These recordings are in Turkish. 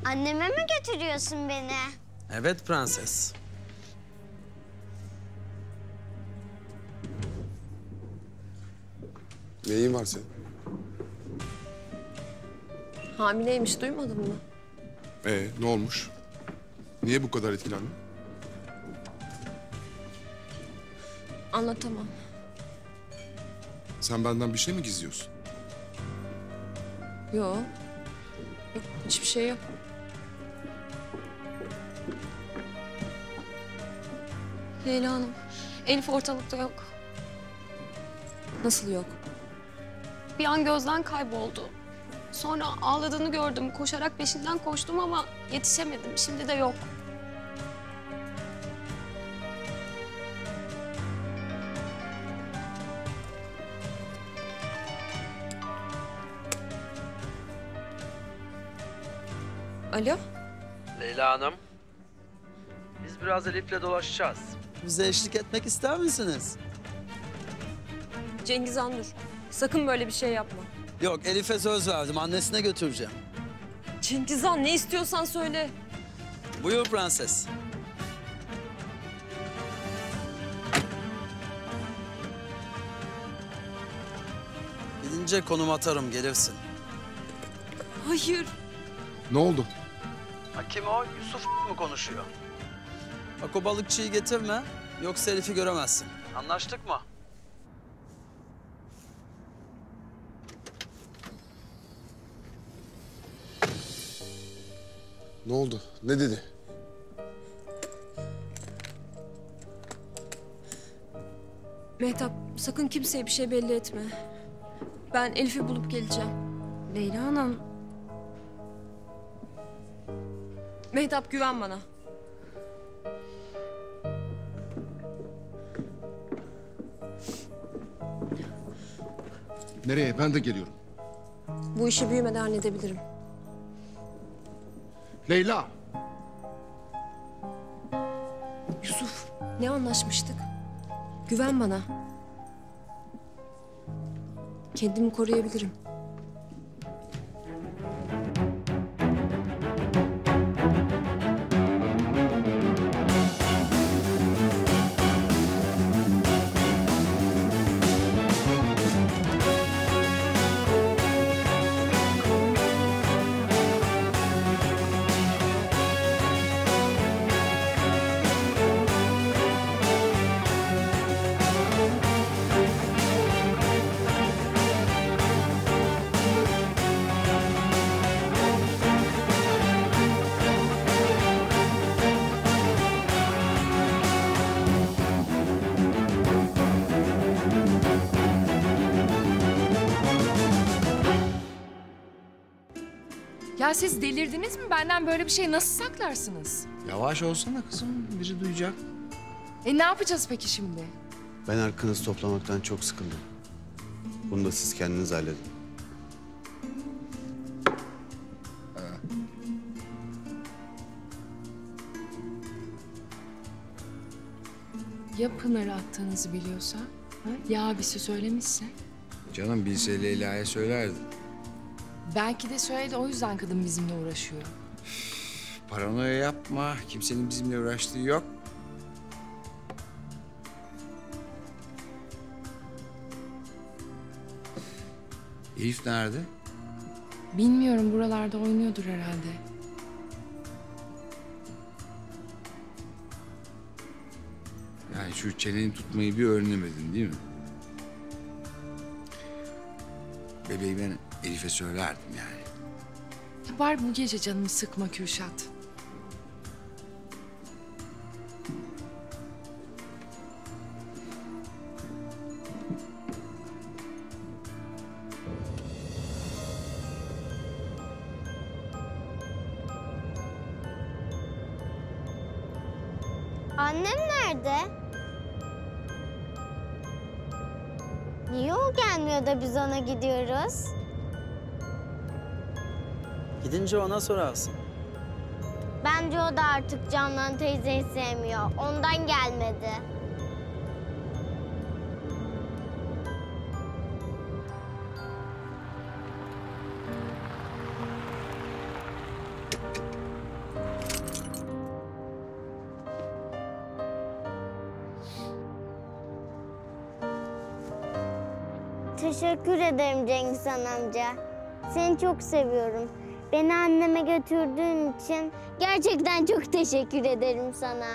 Anneme mi götürüyorsun beni? Evet prenses. Neyin var senin? Hamileymiş, duymadın mı? Ne olmuş? Niye bu kadar etkilendin? Anlatamam. Sen benden bir şey mi gizliyorsun? Yok. Yok, hiçbir şey yok. Leyla Hanım, Elif ortalıkta yok. Nasıl yok? Bir an gözden kayboldu. Sonra ağladığını gördüm. Koşarak peşinden koştum ama yetişemedim. Şimdi de yok. Alo? Leyla Hanım. Biz biraz Elif'le dolaşacağız. Bize eşlik etmek ister misiniz? Cengiz Han dur. Sakın böyle bir şey yapma. Yok, Elif'e söz verdim. Annesine götüreceğim. Cengiz Han, ne istiyorsan söyle. Buyur prenses. Gidince konum atarım, gelirsin. Hayır. Ne oldu? Ha, kim o? Yusuf mu konuşuyor? Bak o balıkçıyı getirme, yoksa Elif'i göremezsin. Anlaştık mı? Ne oldu? Ne dedi? Mehtap, sakın kimseye bir şey belli etme. Ben Elif'i bulup geleceğim. Leyla Hanım. Mehtap, güven bana. Nereye? Ben de geliyorum. Bu işi büyümeden halledebilirim. Leyla! Yusuf, ne anlaşmıştık? Güven bana. Kendimi koruyabilirim. Ya siz delirdiniz mi? Benden böyle bir şey nasıl saklarsınız? Yavaş olsana kızım, biri duyacak. Ne yapacağız peki şimdi? Ben arkanızı toplamaktan çok sıkıldım. Bunu da siz kendiniz halledin. Ya Pınar'ı attığınızı biliyorsa? Ha? Ya abisi söylemişse? Canım bilse Leyla'ya söylerdi. Belki de söyledi, o yüzden kadın bizimle uğraşıyor. Paranoya yapma. Kimsenin bizimle uğraştığı yok. Elif nerede? Bilmiyorum, buralarda oynuyordur herhalde. Yani şu çeneni tutmayı bir öğrenemedin değil mi? Bebeği ben Elif'e söylerdim yani. Ya bari bu gece canımı sıkma Kürşat. Annem nerede? Niye o gelmiyor da biz ona gidiyoruz? Gidince ona sorarsın. Bence o da artık Canan teyzeyi sevmiyor. Ondan gelmedi. Teşekkür ederim Cengizhan amca. Seni çok seviyorum. Beni anneme götürdüğün için gerçekten çok teşekkür ederim sana.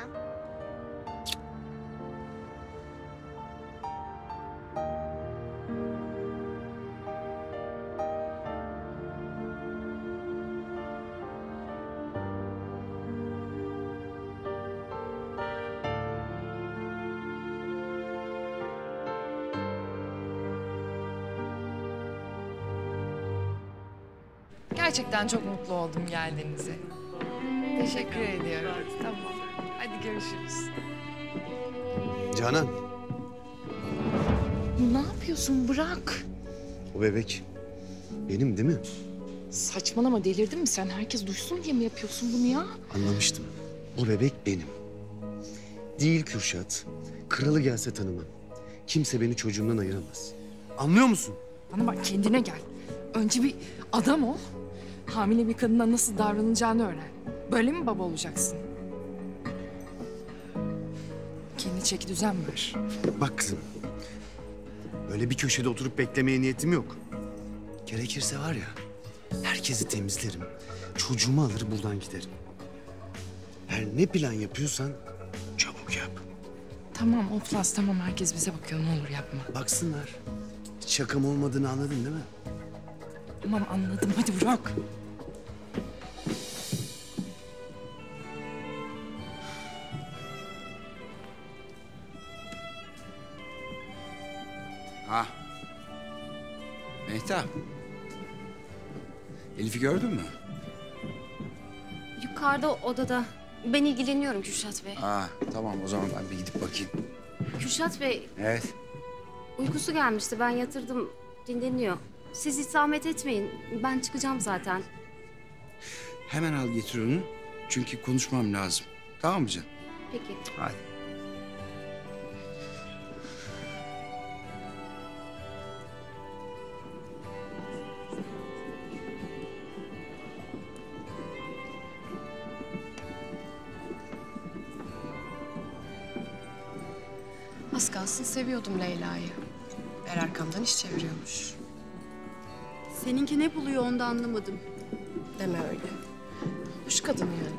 Gerçekten çok mutlu oldum geldiğinize. Teşekkür ediyorum. Tamam. Hadi görüşürüz. Canan, Ne yapıyorsun? Bırak. o bebek benim değil mi? Saçmalama, delirdin mi sen? Herkes duysun diye mi yapıyorsun bunu ya? Anlamıştım. O bebek benim. Değil Kürşat. Kralı gelse tanımam. Kimse beni çocuğumdan ayıramaz. Anlıyor musun? Bana bak, kendine gel. Önce bir adam ol. Hamile bir kadına nasıl davranacağını öğren. Böyle mi baba olacaksın? Kendi çeki düzen ver. Bak kızım. Böyle bir köşede oturup beklemeye niyetim yok. Gerekirse var ya, herkesi temizlerim. Çocuğumu alır buradan giderim. Her ne plan yapıyorsan çabuk yap. Tamam Oflas, tamam, herkes bize bakıyor, ne olur yapma. Baksınlar. Hiç şakam olmadığını anladın değil mi? Tamam anladım, hadi bırak. Ha. Mehtap. Elif'i gördün mü? Yukarıda odada. Ben ilgileniyorum Kürşat Bey. Ha, tamam o zaman ben bir gidip bakayım. Kürşat Bey, Evet. uykusu gelmişti. Ben yatırdım, dinleniyor. Siz hiç zahmet etmeyin. Ben çıkacağım zaten. Hemen al getir onu. Çünkü konuşmam lazım. Tamam mı canım? Peki. Hadi. Az kalsın seviyordum Leyla'yı. Meğer arkamdan iş çeviriyormuş. Seninki ne buluyor onu da anlamadım. Deme öyle. Hoş kadın yani.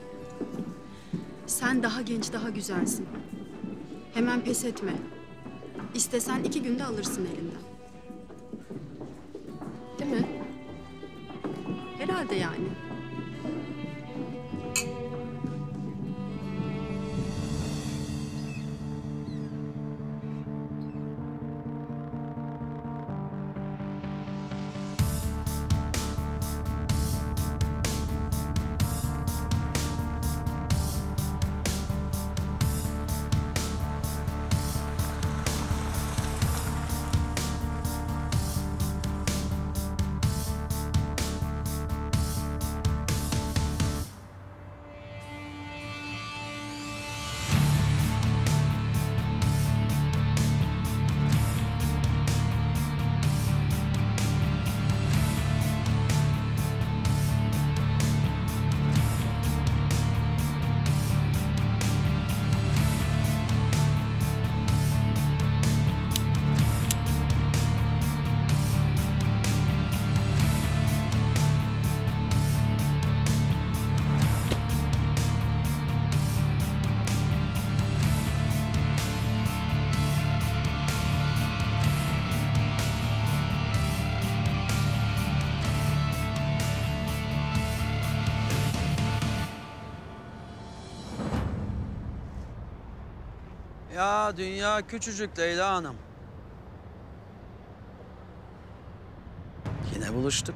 Sen daha genç, daha güzelsin. Hemen pes etme. İstesen 2 günde alırsın elinden. Değil mi? Herhalde yani. Ya dünya küçücük Leyla Hanım. Yine buluştuk.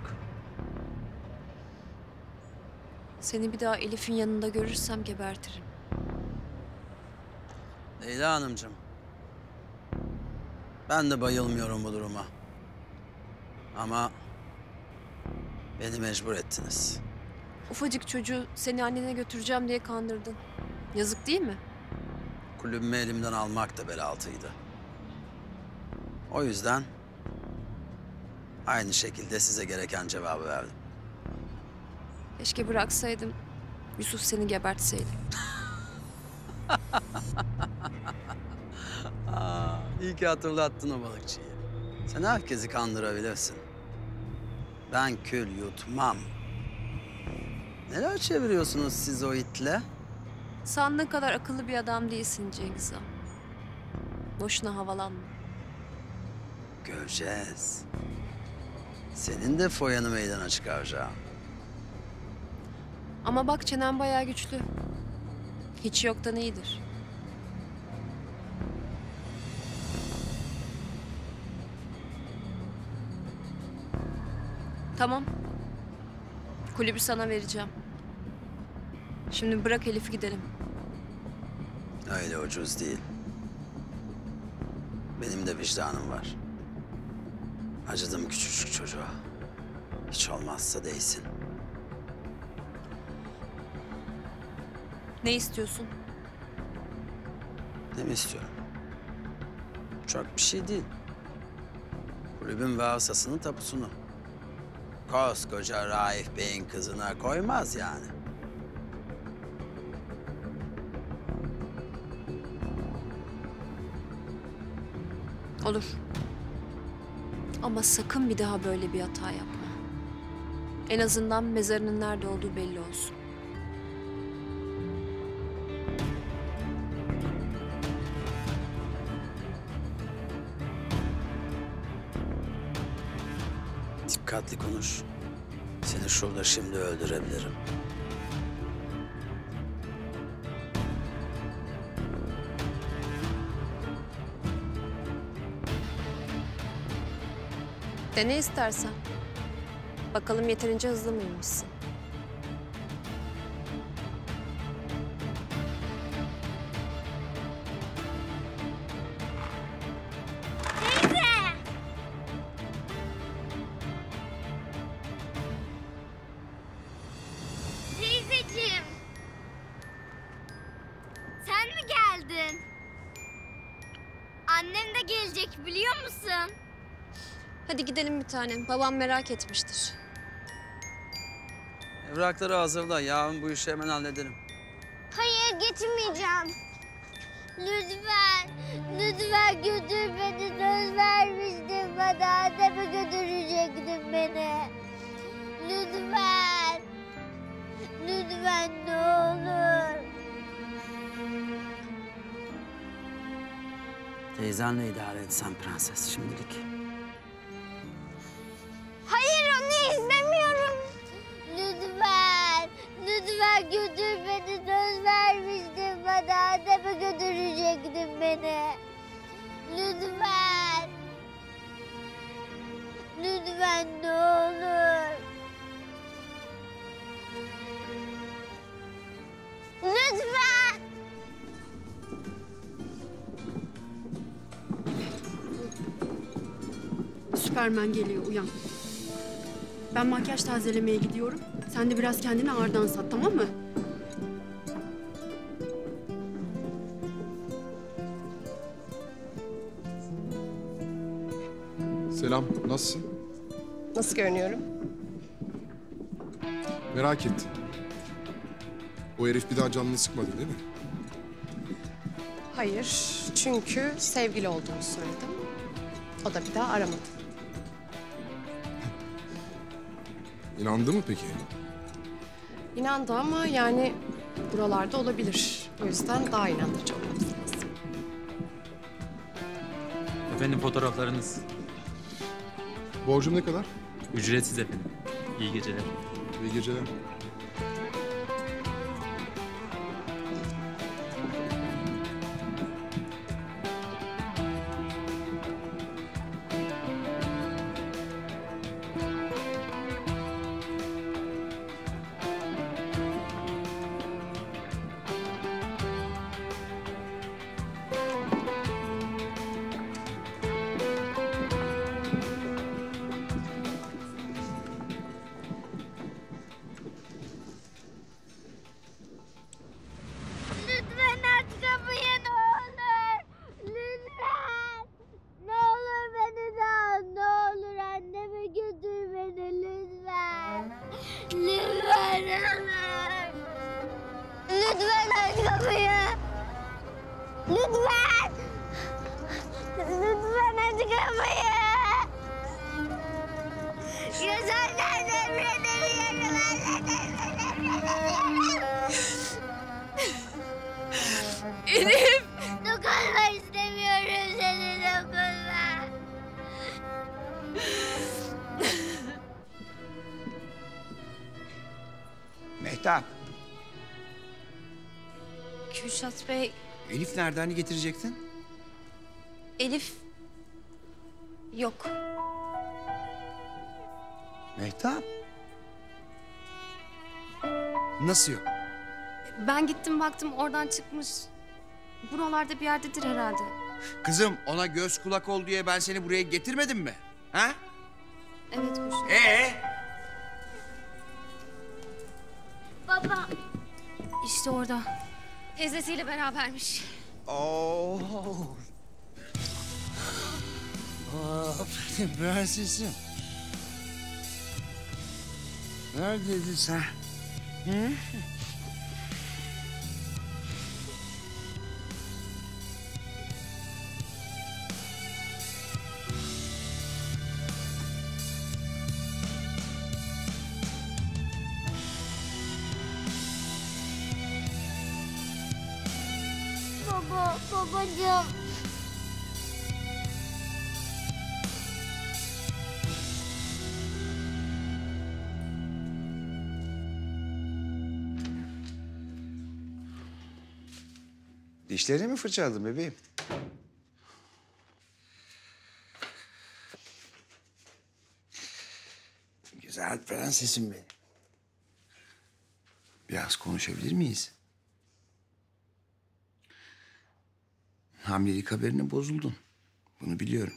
Seni bir daha Elif'in yanında görürsem gebertirim. Leyla Hanımcığım. Ben de bayılmıyorum bu duruma. Ama beni mecbur ettiniz. Ufacık çocuğu seni annene götüreceğim diye kandırdın. Yazık değil mi? Kulübümü elimden almak da belaltıydı. O yüzden aynı şekilde size gereken cevabı verdim. Keşke bıraksaydım. Yusuf seni gebertseydi. İyi ki hatırlattın o balıkçıyı. Sen herkesi kandırabilirsin. Ben kül yutmam. Neler çeviriyorsunuz siz o itle? Sandığın kadar akıllı bir adam değilsin Cengiz Han. Boşuna havalanma. Göreceğiz. Senin de foyanı meydana çıkaracağım. Ama bak çenen bayağı güçlü. Hiç yoktan iyidir. Tamam. Kulübü sana vereceğim. Şimdi bırak Elif'i gidelim. Öyle ucuz değil. Benim de vicdanım var. Acıdım küçücük çocuğa. Hiç olmazsa değsin. Ne istiyorsun? Ne mi istiyorum? Çok bir şey değil. Kulübün ve arsasının tapusunu. Koskoca Raif Bey'in kızına koymaz yani. Olur. Ama sakın bir daha böyle bir hata yapma. En azından mezarının nerede olduğu belli olsun. Dikkatli konuş. Seni şurada şimdi öldürebilirim. Dene istersen. Bakalım yeterince hızlı mıymışsın? Teyzeciğim. Sen mi geldin? Annem de gelecek biliyor musun? Hadi gidelim bir tanem. Babam merak etmiştir. Evrakları hazırla. Yarın bu işi hemen hallederim. Hayır getirmeyeceğim. Lütfen, lütfen götür beni. Söz vermiştin bana. Anneme götürecektin beni. Lütfen. Lütfen ne olur. Teyzenle idare etsen prenses şimdilik. Hayır onu istemiyorum. Lütfen, lütfen götür beni. Söz vermiştin bana. Anneme götürecektin beni. Lütfen. Lütfen ne olur. Lütfen. Süpermen geliyor, uyan. Ben makyaj tazelemeye gidiyorum. Sen de biraz kendini ağırdan sat, tamam mı? Selam, nasılsın? Nasıl görünüyorum? Merak ettim. O herif bir daha canını sıkmadı değil mi? Hayır, çünkü sevgili olduğunu söyledim. O da bir daha aramadı. İnandı mı peki? İnandı ama yani buralarda olabilir. O yüzden daha inandırıcı olmamız lazım. Efendim fotoğraflarınız. Borcum ne kadar? Ücretsiz efendim. İyi geceler. İyi geceler. Lütfen aç kapıyı ne olur. Lütfen. Ne olur beni de al. Ne olur anneme götür beni lütfen. Lütfen olur. Lütfen aç kapıyı. Lütfen. Lütfen aç kapıyı. Güzeller nefretleri yakalar. Elif! Dokunma istemiyorum seni, dokunma. Mehtap, Kürşat Bey, Elif nerede? Hani getirecektin? Elif... Yok. Mehtap. Nasıl yok? Ben gittim baktım oradan çıkmış. Buralarda bir yerdedir herhalde. Kızım ona göz kulak ol diye ben seni buraya getirmedim mi? Ha? Evet Kürşat. Baba. İşte orada. Teyzesiyle berabermiş. Oo. Aferin prensesim. Neredeydin sen? Hı? Babacığım. Dişlerini mi fırçaladın bebeğim? Güzel prensesim benim. Biraz konuşabilir miyiz? Hamilelik haberine bozuldun. Bunu biliyorum.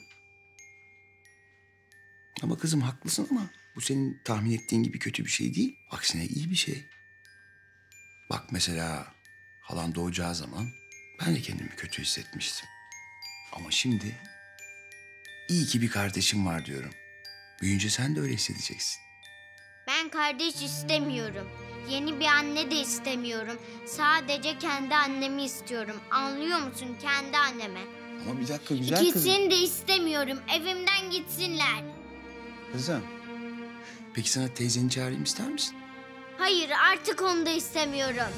Ama kızım haklısın ama bu senin tahmin ettiğin gibi kötü bir şey değil. Aksine iyi bir şey. Bak mesela halan doğacağı zaman ben de kendimi kötü hissetmiştim. Ama şimdi iyi ki bir kardeşim var diyorum. Büyüyünce sen de öyle hissedeceksin. Ben kardeş istemiyorum. Yeni bir anne de istemiyorum. Sadece kendi annemi istiyorum. Anlıyor musun? Kendi anneme. Ama bir dakika güzel kızım. İkisini de istemiyorum. Evimden gitsinler. Kızım. Peki sana teyzeni çağırayım ister misin? Hayır, artık onu da istemiyorum.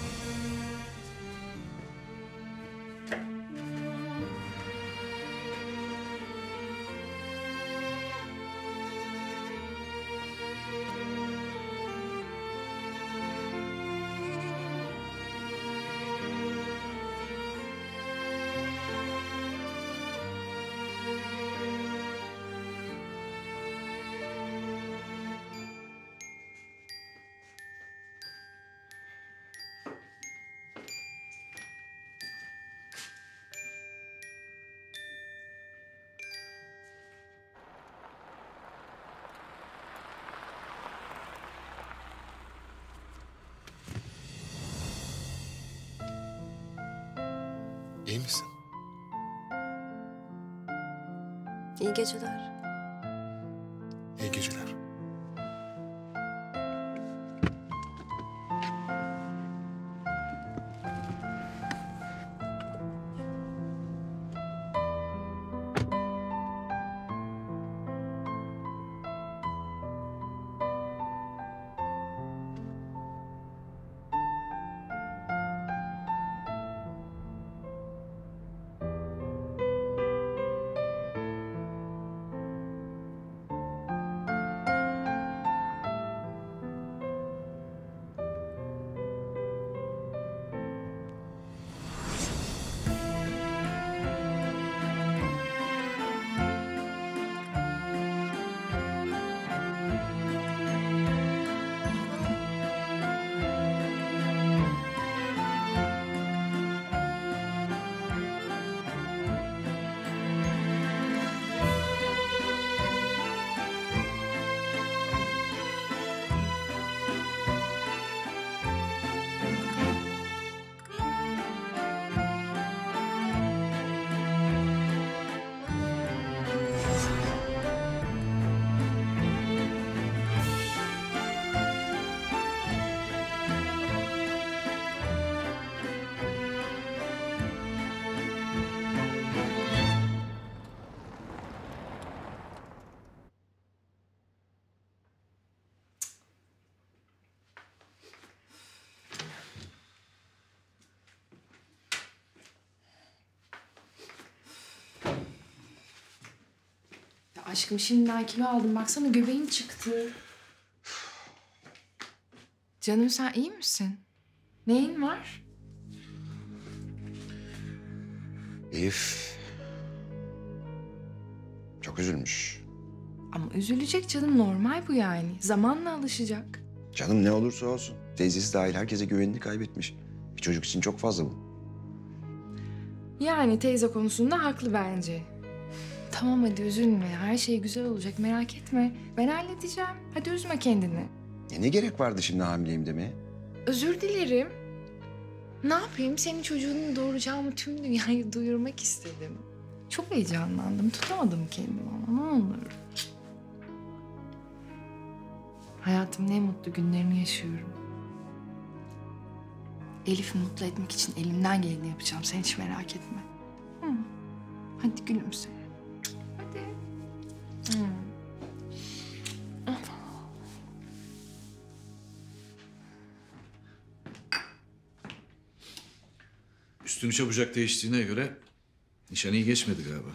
İyi misin? İyi geceler. İyi geceler. Aşkım şimdiden kilo aldım. Baksana göbeğim çıktı. Canım sen iyi misin? Neyin var? Elif çok üzülmüş. Ama üzülecek canım, normal bu yani. Zamanla alışacak. Canım ne olursa olsun. Teyzesi dahil herkese güvenini kaybetmiş. Bir çocuk için çok fazla bu. Yani teyze konusunda haklı bence. Tamam hadi üzülme. Her şey güzel olacak, merak etme. Ben halledeceğim. Hadi üzme kendini. Ne gerek vardı şimdi hamileyim demeye? Özür dilerim. Ne yapayım? Senin çocuğunu doğuracağımı tüm dünyaya duyurmak istedim. Çok heyecanlandım. Tutamadım kendimi ama ne olur. Hayatımın en mutlu günlerini yaşıyorum. Elif'i mutlu etmek için elimden geleni yapacağım. Sen hiç merak etme. Hı. Hadi gülümse. Hadi. Hı. Üstünü çabucak değiştiğine göre nişan iyi geçmedi galiba.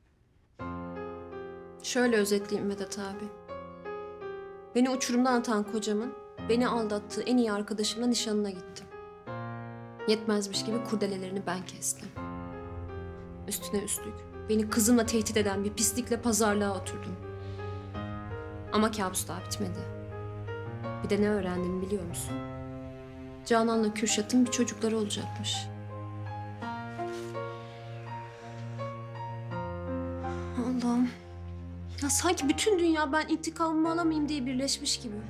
Şöyle özetleyeyim Vedat abi. Beni uçurumdan atan kocamın beni aldattığı en iyi arkadaşımla nişanına gittim. Yetmezmiş gibi kurdelelerini ben kestim. Üstüne üstlük beni kızımla tehdit eden bir pislikle pazarlığa oturdum. Ama kabus daha bitmedi. Bir de ne öğrendim biliyor musun? Canan'la Kürşat'ın bir çocukları olacakmış. Allah'ım. Ya sanki bütün dünya ben intikamımı alamayayım diye birleşmiş gibi.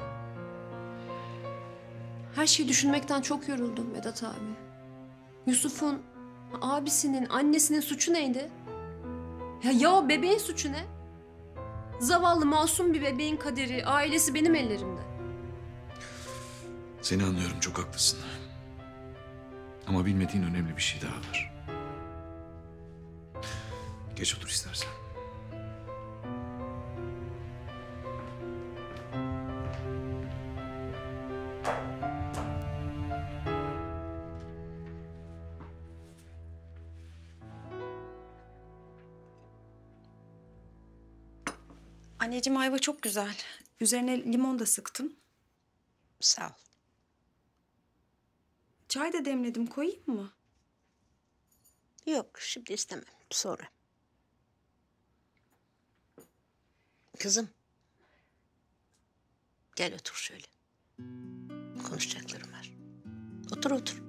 Her şeyi düşünmekten çok yoruldum Vedat abi. Yusuf'un, abisinin, annesinin suçu neydi? Ya o bebeğin suçu ne? Zavallı masum bir bebeğin kaderi, ailesi benim ellerimde. Seni anlıyorum, çok haklısın. Ama bilmediğin önemli bir şey daha var. Geç otur istersen. Anneciğim ayva çok güzel. Üzerine limon da sıktım. Sağ ol. Çay da demledim, koyayım mı? Yok, şimdi istemem. Sonra. Kızım. Gel otur şöyle. Konuşacaklarım var. Otur otur.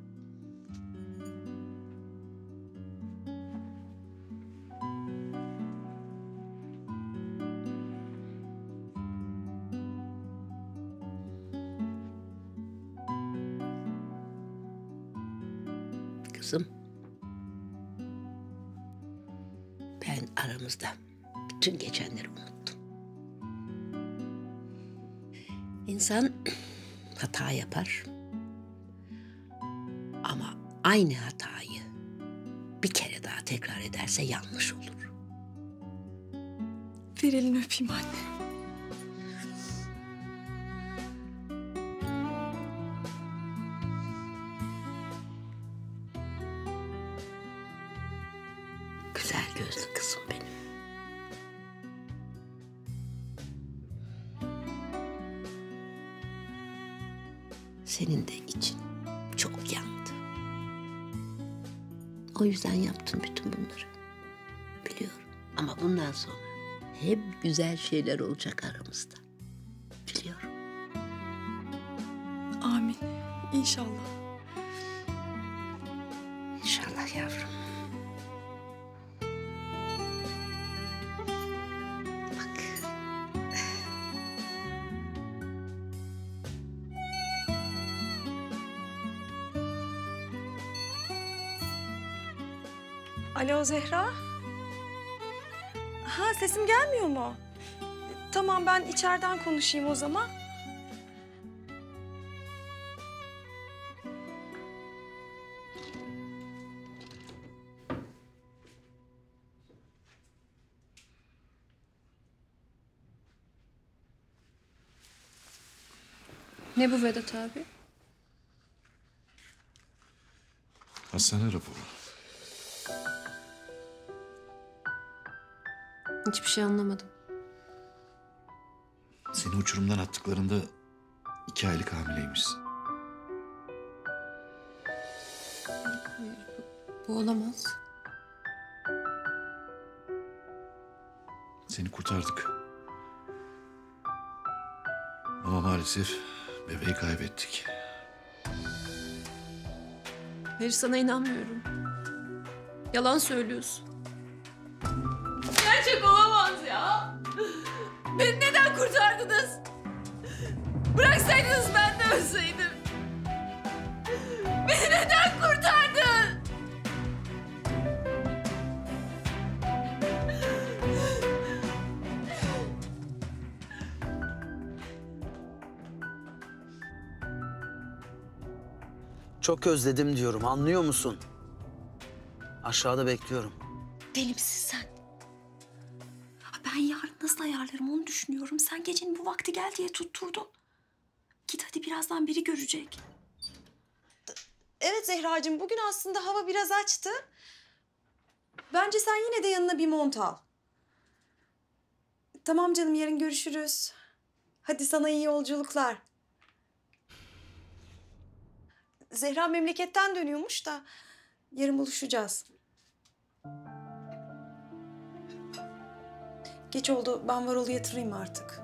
Kızım. Ben aramızda bütün geçenleri unuttum. İnsan hata yapar. Ama aynı hatayı bir kere daha tekrar ederse yanlış olur. Ver elini öpeyim anne. Güzel gözlü kızım benim. Senin de için çok yandı. O yüzden yaptım bütün bunları. Biliyorum. Ama bundan sonra hep güzel şeyler olacak aramızda. Biliyorum. Amin. İnşallah. İnşallah yavrum. Alo Zehra. Ha, sesim gelmiyor mu? Tamam, ben içeriden konuşayım o zaman. Ne bu Vedat abi? Hastane raporu. Hiçbir şey anlamadım. Seni uçurumdan attıklarında 2 aylık hamileymişsin. Bu olamaz. Seni kurtardık. Ama maalesef bebeği kaybettik. Hayır, sana inanmıyorum. Yalan söylüyorsun. Gerçek olamaz ya. Beni neden kurtardınız? Bıraksaydınız ben de ölseydim. Beni neden kurtardın? Çok özledim diyorum, anlıyor musun? Aşağıda bekliyorum. Deli misin sen? Ben yarın nasıl ayarlarım onu düşünüyorum. Sen gecenin bu vakti gel diye tutturdun. Git hadi, birazdan biri görecek. Evet Zehracığım, bugün aslında hava biraz açtı. Bence sen yine de yanına bir mont al. Tamam canım, yarın görüşürüz. Hadi sana iyi yolculuklar. Zehra memleketten dönüyormuş da yarın buluşacağız. Geç oldu, ben Varol'u yatırayım artık.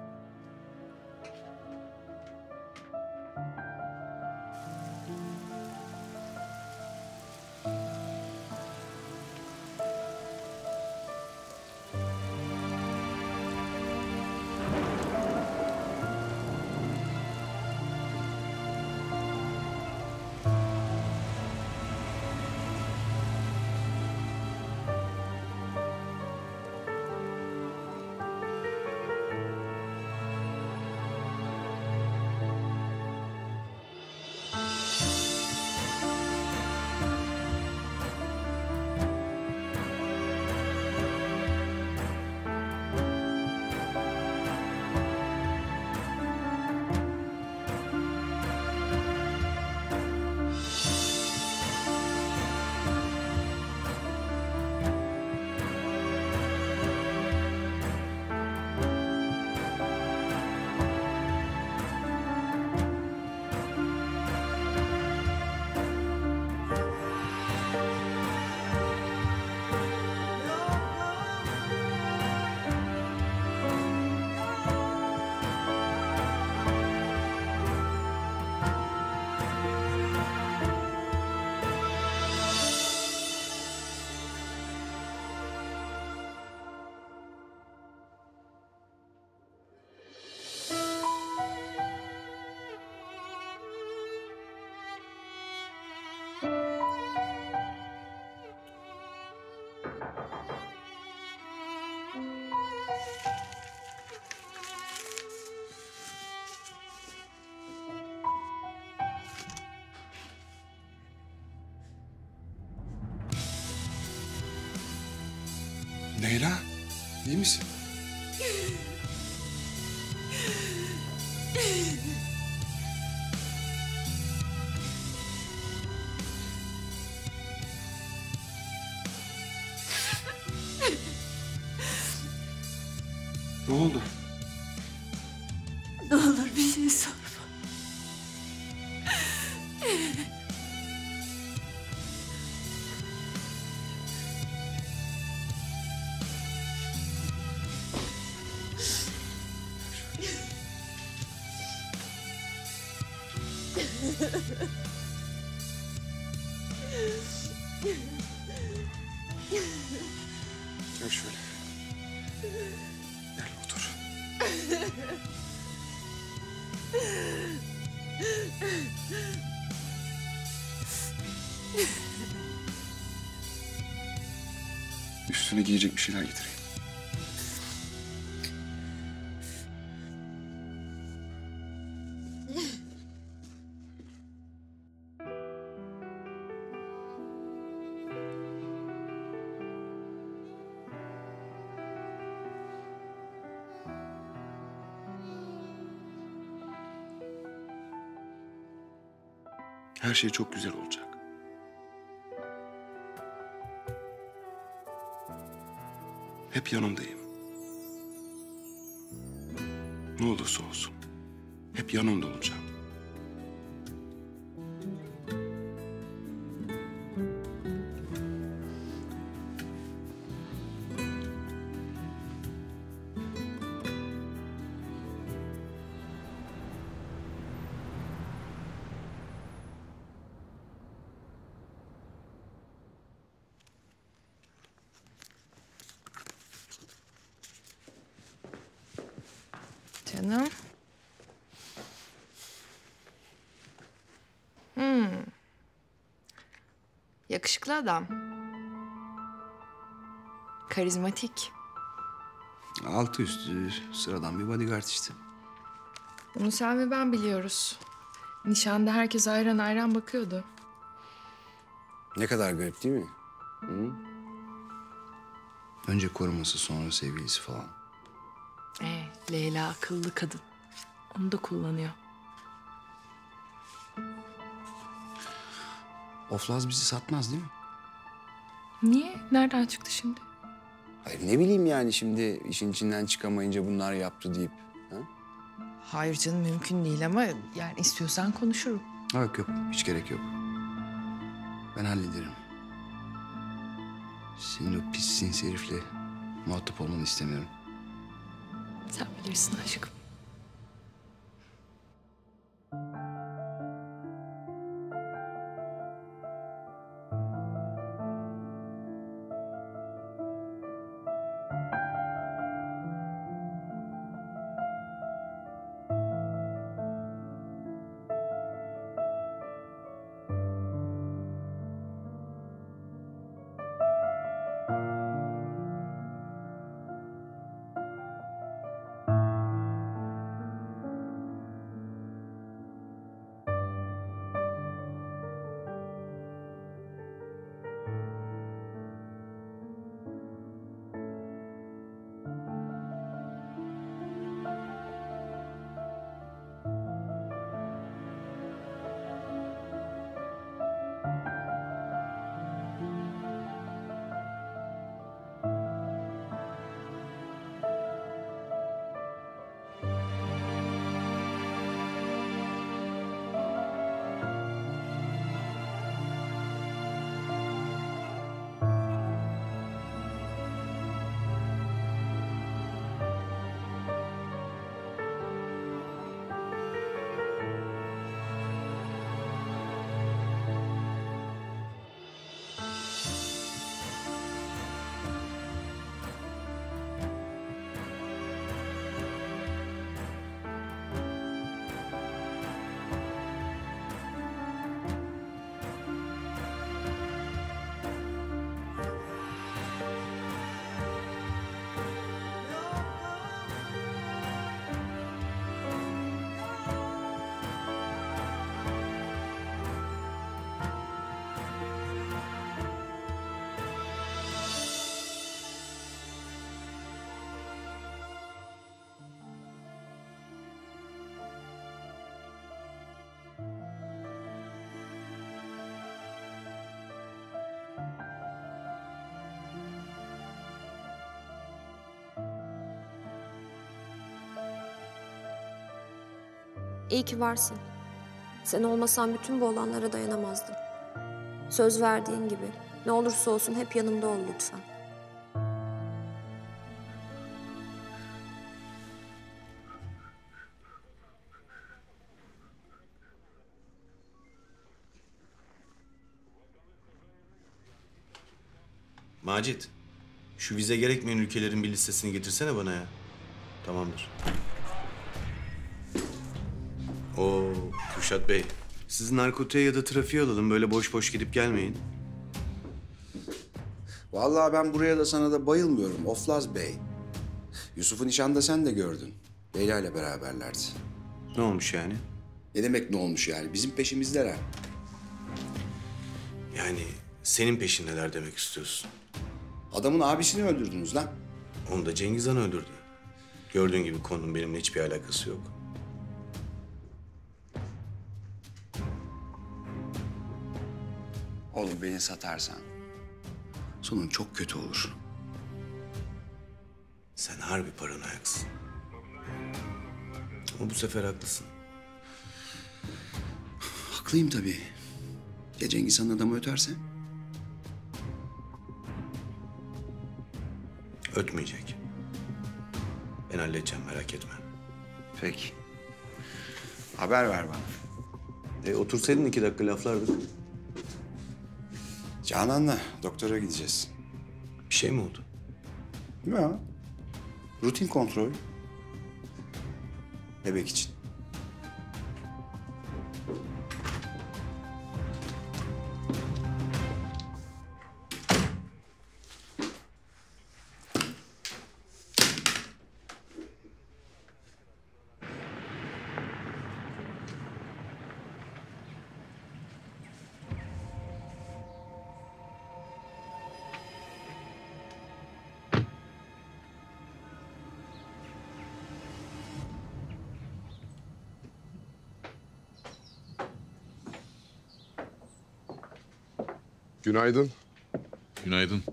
Leyla, iyi misin? Ne oldu? Ne olur bir şey sorma. Gel şöyle. Gel otur. Üstüne giyecek bir şeyler getireyim. Her şey çok güzel olacak. Hep yanındayım. Ne olursa olsun. Hep yanında olacağım. Canım. Yakışıklı adam. Karizmatik. Altı üstü sıradan bir bodyguard işte. Bunu sen ve ben biliyoruz. Nişanda herkes ayran ayran bakıyordu. Ne kadar garip değil mi? Hı? Önce koruması sonra sevgilisi falan. Leyla akıllı kadın. Onu da kullanıyor. Oflaz bizi satmaz değil mi? Niye? Nereden çıktı şimdi? Hayır ne bileyim yani şimdi işin içinden çıkamayınca bunlar yaptı deyip. Ha? Hayır canım mümkün değil ama yani istiyorsan konuşurum. Yok yok hiç gerek yok. Ben hallederim. Senin o pis sinsi herifle muhatap olmanı istemiyorum. Sen bilirsin aşkım. İyi ki varsın. Sen olmasan bütün bu olanlara dayanamazdım. Söz verdiğin gibi ne olursa olsun hep yanımda ol lütfen. Macit, şu vize gerekmeyen ülkelerin bir listesini getirsene bana ya. Tamamdır. Oo, Kürşat Bey. Siz narkotiğe ya da trafiğe alalım. Böyle boş boş gidip gelmeyin. Vallahi ben buraya da sana da bayılmıyorum Oflaz Bey. Yusuf'u nişanda sen de gördün. Leyla ile beraberlerdi. Ne olmuş yani? Ne demek ne olmuş yani? Bizim peşimizdeler. Yani senin peşindeler demek istiyorsun. Adamın abisini öldürdünüz lan. Onu da Cengiz Han öldürdü. Gördüğün gibi konunun benimle hiçbir alakası yok. Oğlum beni satarsan sonun çok kötü olur. Sen harbi paranoyaksın. Ama bu sefer haklısın. Haklıyım tabii. Ya Cengiz Han'ın adamı öterse? Ötmeyecek. Ben halledeceğim, merak etme. Peki. Haber ver bana. Otursaydın 2 dakika laflardık. Canan'la doktora gideceğiz. Bir şey mi oldu? Ya. Rutin kontrol. Bebek için. Günaydın. Günaydın.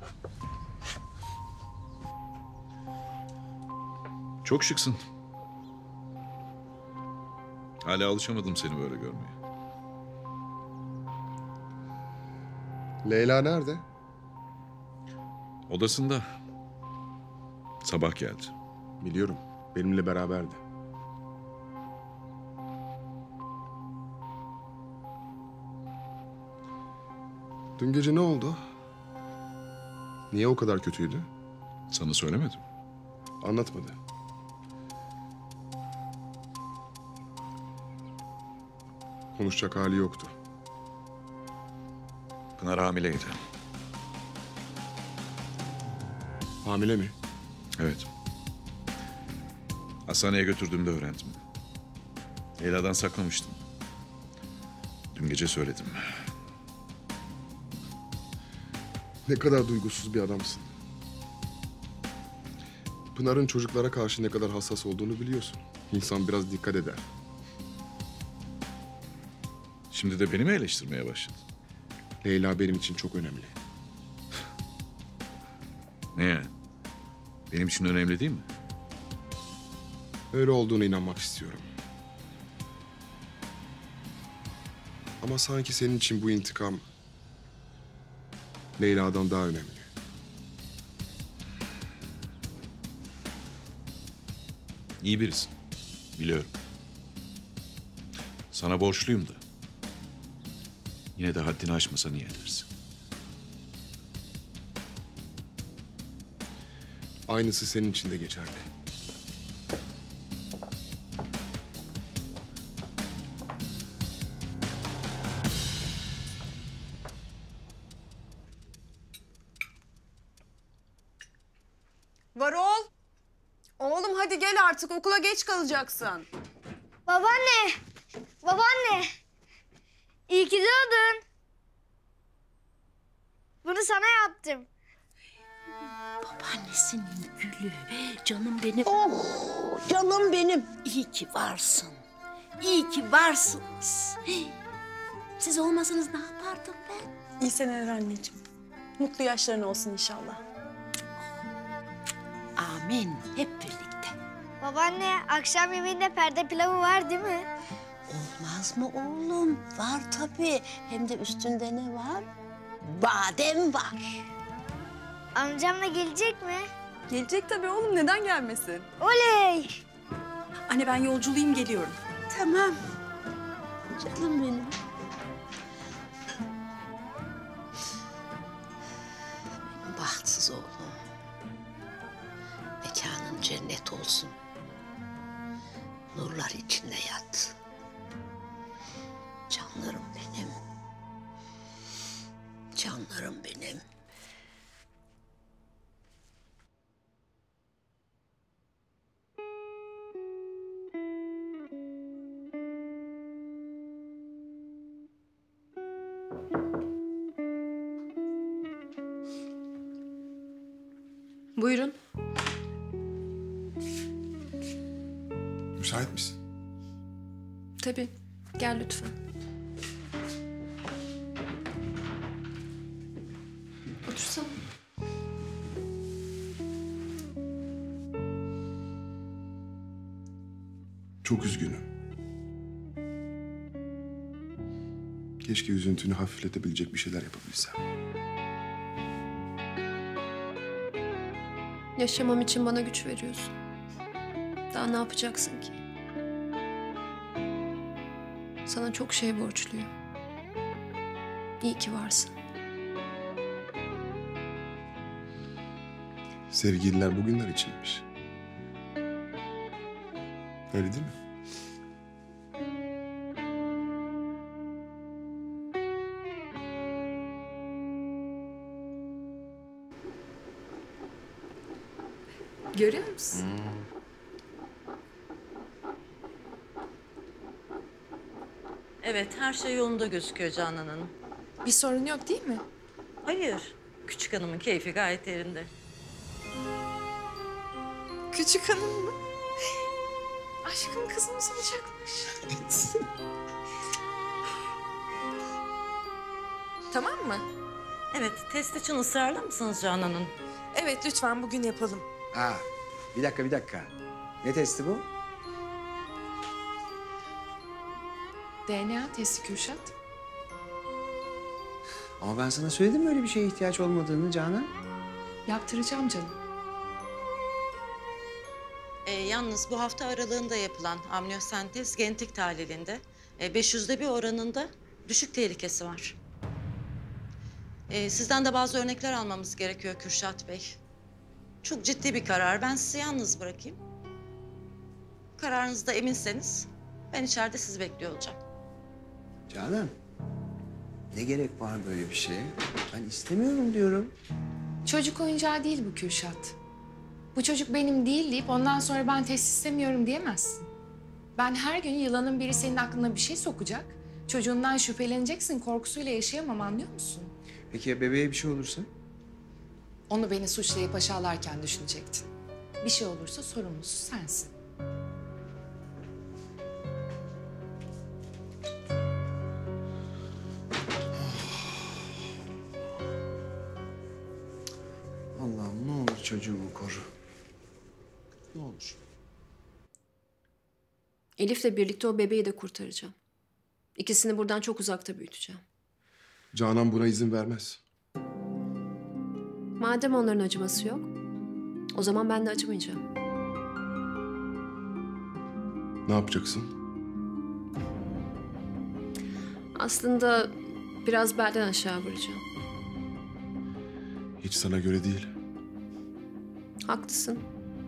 Çok şıksın. Hala alışamadım seni böyle görmeye. Leyla nerede? Odasında. Sabah geldi. Biliyorum. Benimle beraberdi. Dün gece ne oldu? Niye o kadar kötüydü? Sana söylemedim. Anlatmadı. Konuşacak hali yoktu. Pınar hamileydi. Hamile mi? Evet. Hastaneye götürdüğümde öğrendim. Leyla'dan saklamıştım. Dün gece söyledim. Ne kadar duygusuz bir adamsın. Pınar'ın çocuklara karşı ne kadar hassas olduğunu biliyorsun. İnsan biraz dikkat eder. Şimdi de beni mi eleştirmeye başladın? Leyla benim için çok önemli. Ne yani? Benim için önemli değil mi? Öyle olduğuna inanmak istiyorum. Ama sanki senin için bu intikam Leyla'dan daha önemli. İyi birisin. Biliyorum. Sana borçluyum da. Yine de haddini aşmasa niye edersin? Aynısı senin için de geçerli. Varol. Oğlum hadi gel artık okula geç kalacaksın. Babaanne! Babaanne! İyi ki doğdun. Bunu sana yaptım. Babaannesinin gülü. Canım benim. Oh canım benim. İyi ki varsın. İyi ki varsınız. Siz olmasanız ne yapardım ben? İyi seneler anneciğim. Mutlu yaşların olsun inşallah. Amin. Hep birlikte. Babaanne akşam yemeğinde perde pilavı var değil mi? Olmaz mı oğlum? Var tabii. Hem de üstünde ne var? Badem var. Amcam da gelecek mi? Gelecek tabii oğlum, neden gelmesin? Oley! Anne ben yolculuyum, geliyorum. Tamam. Canım benim. Benim bahtsız oğlum. Mekanın cennet olsun. Nurlar içinde yat. Canlarım benim. Canlarım benim. Buyurun. Müsait misin? Tabii. Gel lütfen. Otursana. Çok üzgünüm. Keşke üzüntünü hafifletebilecek bir şeyler yapabilsem. Yaşamam için bana güç veriyorsun. Daha ne yapacaksın ki? Sana çok şey borçluyum. İyi ki varsın. Sevgililer bugünler içinmiş. Öyle değil mi? Görüyor musun? Evet, her şey yolunda gözüküyor Canan Hanım. Bir sorun yok değil mi? Hayır, küçük hanımın keyfi gayet yerinde. Küçük hanım mı? Aşkım kızımız olacakmış. Tamam mı? Evet, test için ısrarlı mısınız Canan Hanım? Evet lütfen bugün yapalım. Ha, bir dakika. Ne testi bu? DNA testi Kürşat. Ama ben sana söyledim öyle bir şeye ihtiyaç olmadığını Canan. Yaptıracağım canım. Yalnız bu hafta aralığında yapılan amniyosentez genetik tahlilinde 500'de bir oranında düşük tehlikesi var. Sizden de bazı örnekler almamız gerekiyor Kürşat Bey. Çok ciddi bir karar. Ben sizi yalnız bırakayım. Kararınızda eminseniz ben içeride sizi bekliyor olacağım. Canan, ne gerek var böyle bir şeye? Ben istemiyorum diyorum. Çocuk oyuncağı değil bu Kürşat. Bu çocuk benim değil deyip ondan sonra ben test istemiyorum diyemezsin. Ben her gün yılanın biri senin aklına bir şey sokacak. Çocuğundan şüpheleneceksin, korkusuyla yaşayamam anlıyor musun? Peki ya bebeğe bir şey olursa? Onu beni suçlayıp aşağılarken düşünecektin. Bir şey olursa sorumlusu sensin. Allah'ım ne olur çocuğumu koru. Ne olur. Elif'le birlikte o bebeği de kurtaracağım. İkisini buradan çok uzakta büyüteceğim. Canan buna izin vermez. Madem onların acıması yok, o zaman ben de acımayacağım. Ne yapacaksın? Aslında biraz belden aşağı vuracağım. Hiç sana göre değil. Haklısın.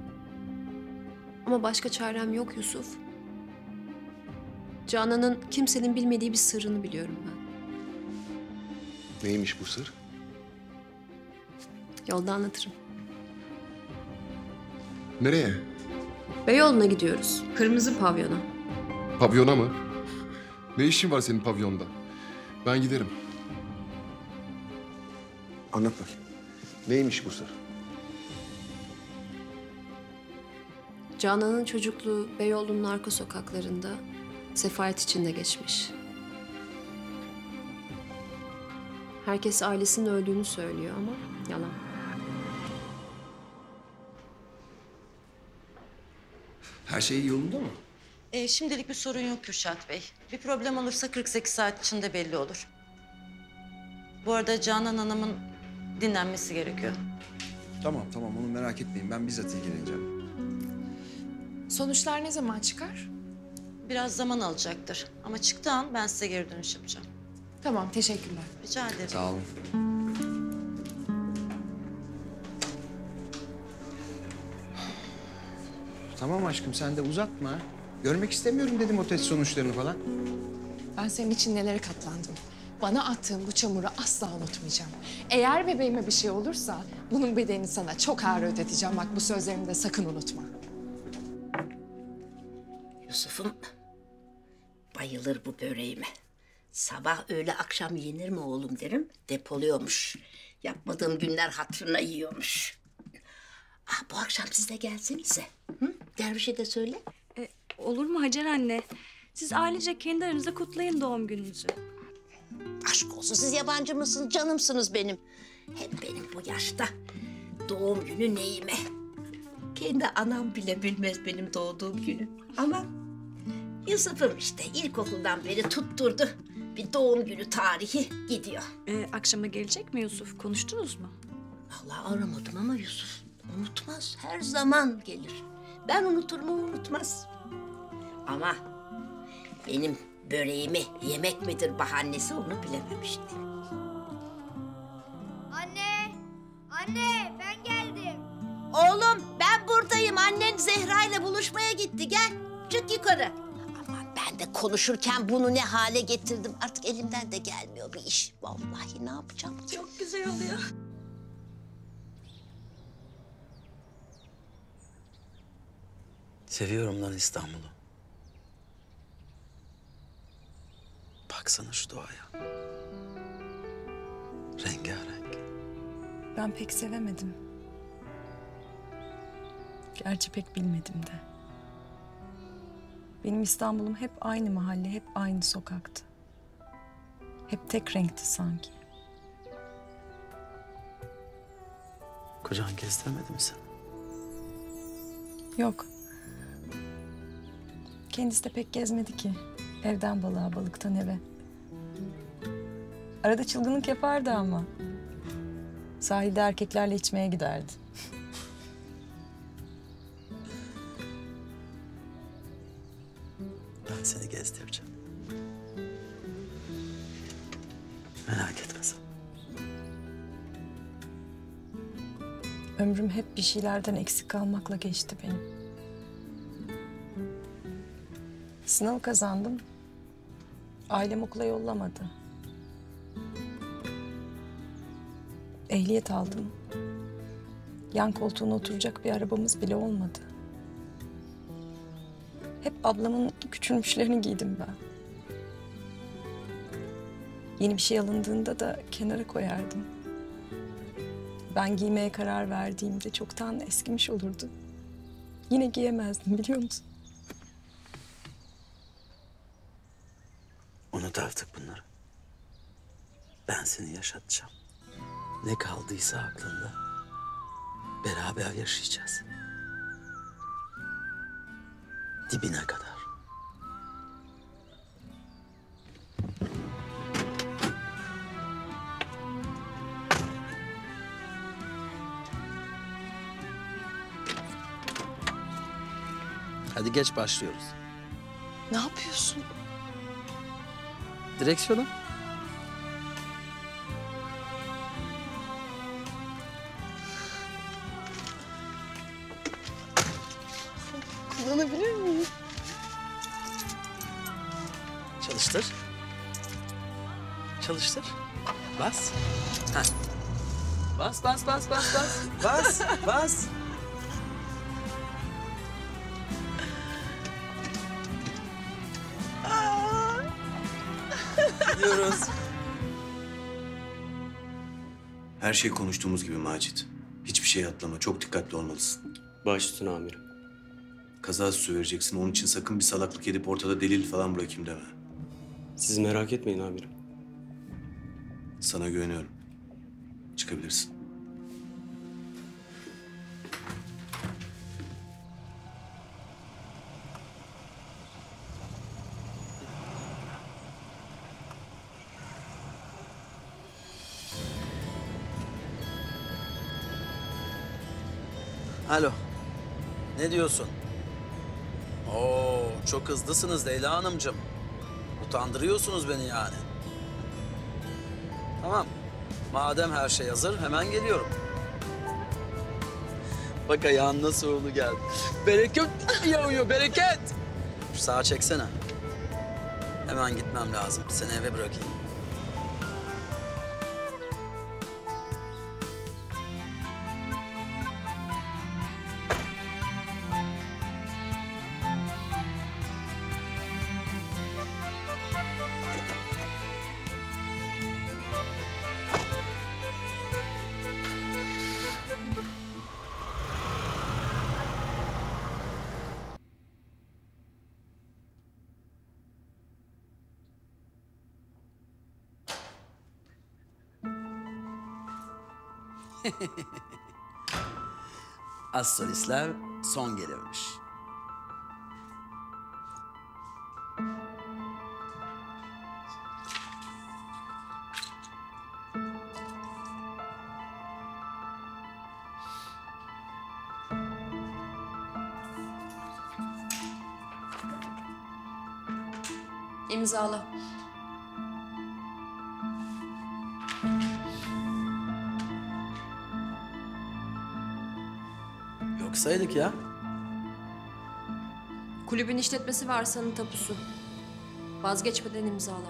Ama başka çarem yok Yusuf. Canan'ın kimsenin bilmediği bir sırrını biliyorum ben. Neymiş bu sır? Yolda anlatırım. Nereye? Beyoğlu'na gidiyoruz. Kırmızı pavyona. Pavyona mı? Ne işin var senin pavyonda? Ben giderim. Anlat bakayım. Neymiş bu sır? Canan'ın çocukluğu Beyoğlu'nun arka sokaklarında sefalet içinde geçmiş. Herkes ailesinin öldüğünü söylüyor ama yalan. Her şey yolunda mı? Şimdilik bir sorun yok Kürşat Bey. Bir problem olursa 48 saat içinde belli olur. Bu arada Canan Hanım'ın dinlenmesi gerekiyor. Tamam onu merak etmeyin. Ben bizzat ilgileneceğim. Sonuçlar ne zaman çıkar? Biraz zaman alacaktır. Ama çıktığı an ben size geri dönüş yapacağım. Tamam, teşekkürler. Rica ederim. Sağ olun. Tamam aşkım sen de uzatma. Görmek istemiyorum dedim o test sonuçlarını falan. Ben senin için nelere katlandım. Bana attığın bu çamuru asla unutmayacağım. Eğer bebeğime bir şey olursa bunun bedelini sana çok ağır ödeteceğim. Bak bu sözlerimi de sakın unutma. Yusuf'um bayılır bu böreğime. Sabah öğle akşam yenir mi oğlum derim, depoluyormuş. Yapmadığım günler hatırına yiyormuş. Bu akşam siz de gelsenize. Hı? Derviş'e de söyle. Olur mu Hacer anne? Siz ailece kendi aranızda kutlayın doğum gününüzü. Aşk olsun, siz yabancı mısınız, canımsınız benim. Hem benim bu yaşta doğum günü neyime. Kendi anam bile bilmez benim doğduğum günü. Ama Yusuf'um işte ilkokuldan beri tutturdu. Bir doğum günü tarihi gidiyor. Akşama gelecek mi Yusuf? Konuştunuz mu? Vallahi aramadım ama Yusuf unutmaz. Her zaman gelir. Ben unuturum, o unutmaz. Ama benim böreğimi yemek midir bahanesi onu bilememişti. Anne! Anne ben geldim. Oğlum ben buradayım. Annen Zehra ile buluşmaya gitti. Gel çık yukarı. Ama ben de konuşurken bunu ne hale getirdim. Artık elimden de gelmiyor bir iş. Vallahi ne yapacağım? Çok güzel oluyor. Seviyorum lan İstanbul'u. Baksana şu doğaya. Rengarenk. Ben pek sevemedim. Gerçi pek bilmedim de. Benim İstanbul'um hep aynı mahalle, hep aynı sokaktı. Hep tek renkti sanki. Kocan gezdirmedi mi seni? Yok. Kendisi de pek gezmedi ki. Evden balığa, balıktan eve. Arada çılgınlık yapardı ama. Sahilde erkeklerle içmeye giderdi. Ben seni gezdireceğim. Merak etme sen. Ömrüm hep bir şeylerden eksik kalmakla geçti benim. Sınav kazandım. Ailem okula yollamadı. Ehliyet aldım. Yan koltuğuna oturacak bir arabamız bile olmadı. Hep ablamın küçülmüşlerini giydim ben. Yeni bir şey alındığında da kenara koyardım. Ben giymeye karar verdiğimde çoktan eskimiş olurdu. Yine giyemezdim biliyor musun? Unut artık bunları. Ben seni yaşatacağım. Ne kaldıysa aklında beraber yaşayacağız. Dibine kadar. Hadi geç başlıyoruz. Ne yapıyorsun? Direksiyona. Kullanabilir miyim? Çalıştır. Çalıştır. Bas. Heh. Bas, bas, bas, bas, bas. Bas, bas. Gidiyoruz. Her şey konuştuğumuz gibi Macit. Hiçbir şey atlama. Çok dikkatli olmalısın. Baş üstüne amirim. Kaza süsü vereceksin. Onun için sakın bir salaklık edip ortada delil falan bırakayım deme. Siz merak etmeyin amirim. Sana güveniyorum. Çıkabilirsin. Alo. Ne diyorsun? Oo, çok hızlısınız Leyla Hanımcığım. Utandırıyorsunuz beni yani. Tamam. Madem her şey hazır hemen geliyorum. Bak ayağın nasıl uğurlu geldi. Bereket yağıyor, bereket. Şu sağa çeksene. Hemen gitmem lazım. Seni eve bırakayım. Astrolistler son gelirmiş. İmzala. Yok saydık ya. Kulübün işletmesi ve arsanın tapusu. Vazgeçmeden imzala.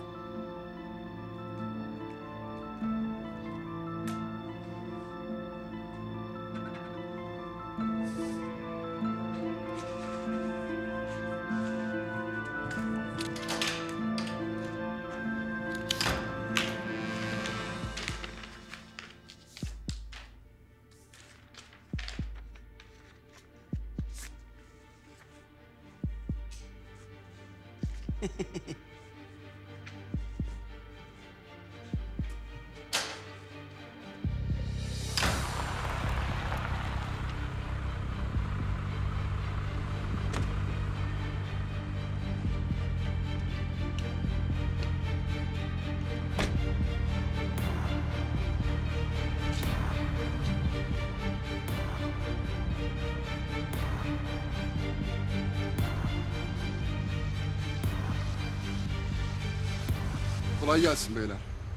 Kolay gelsin beyler.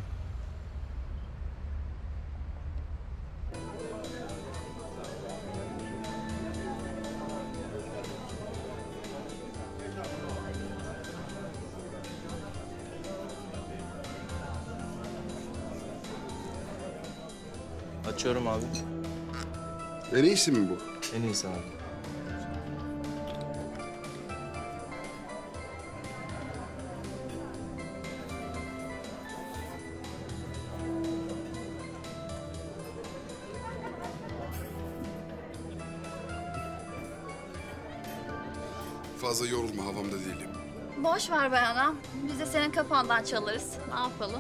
Açıyorum abi. En iyisi mi bu? En iyisi abi. Fazla yorulma, havamda değilim. Boş ver be anam. Biz de senin kafandan çalarız. Ne yapalım?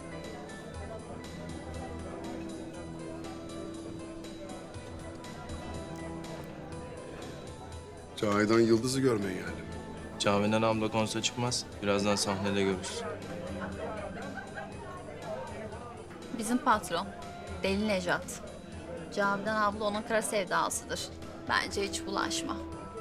Cahidan Yıldız'ı görmeye geldim. Cavidan abla konser çıkmaz. Birazdan sahnede görürüz. Bizim patron. Deli Nejat. Cavidan abla onun kara sevdasıdır. Bence hiç bulaşma.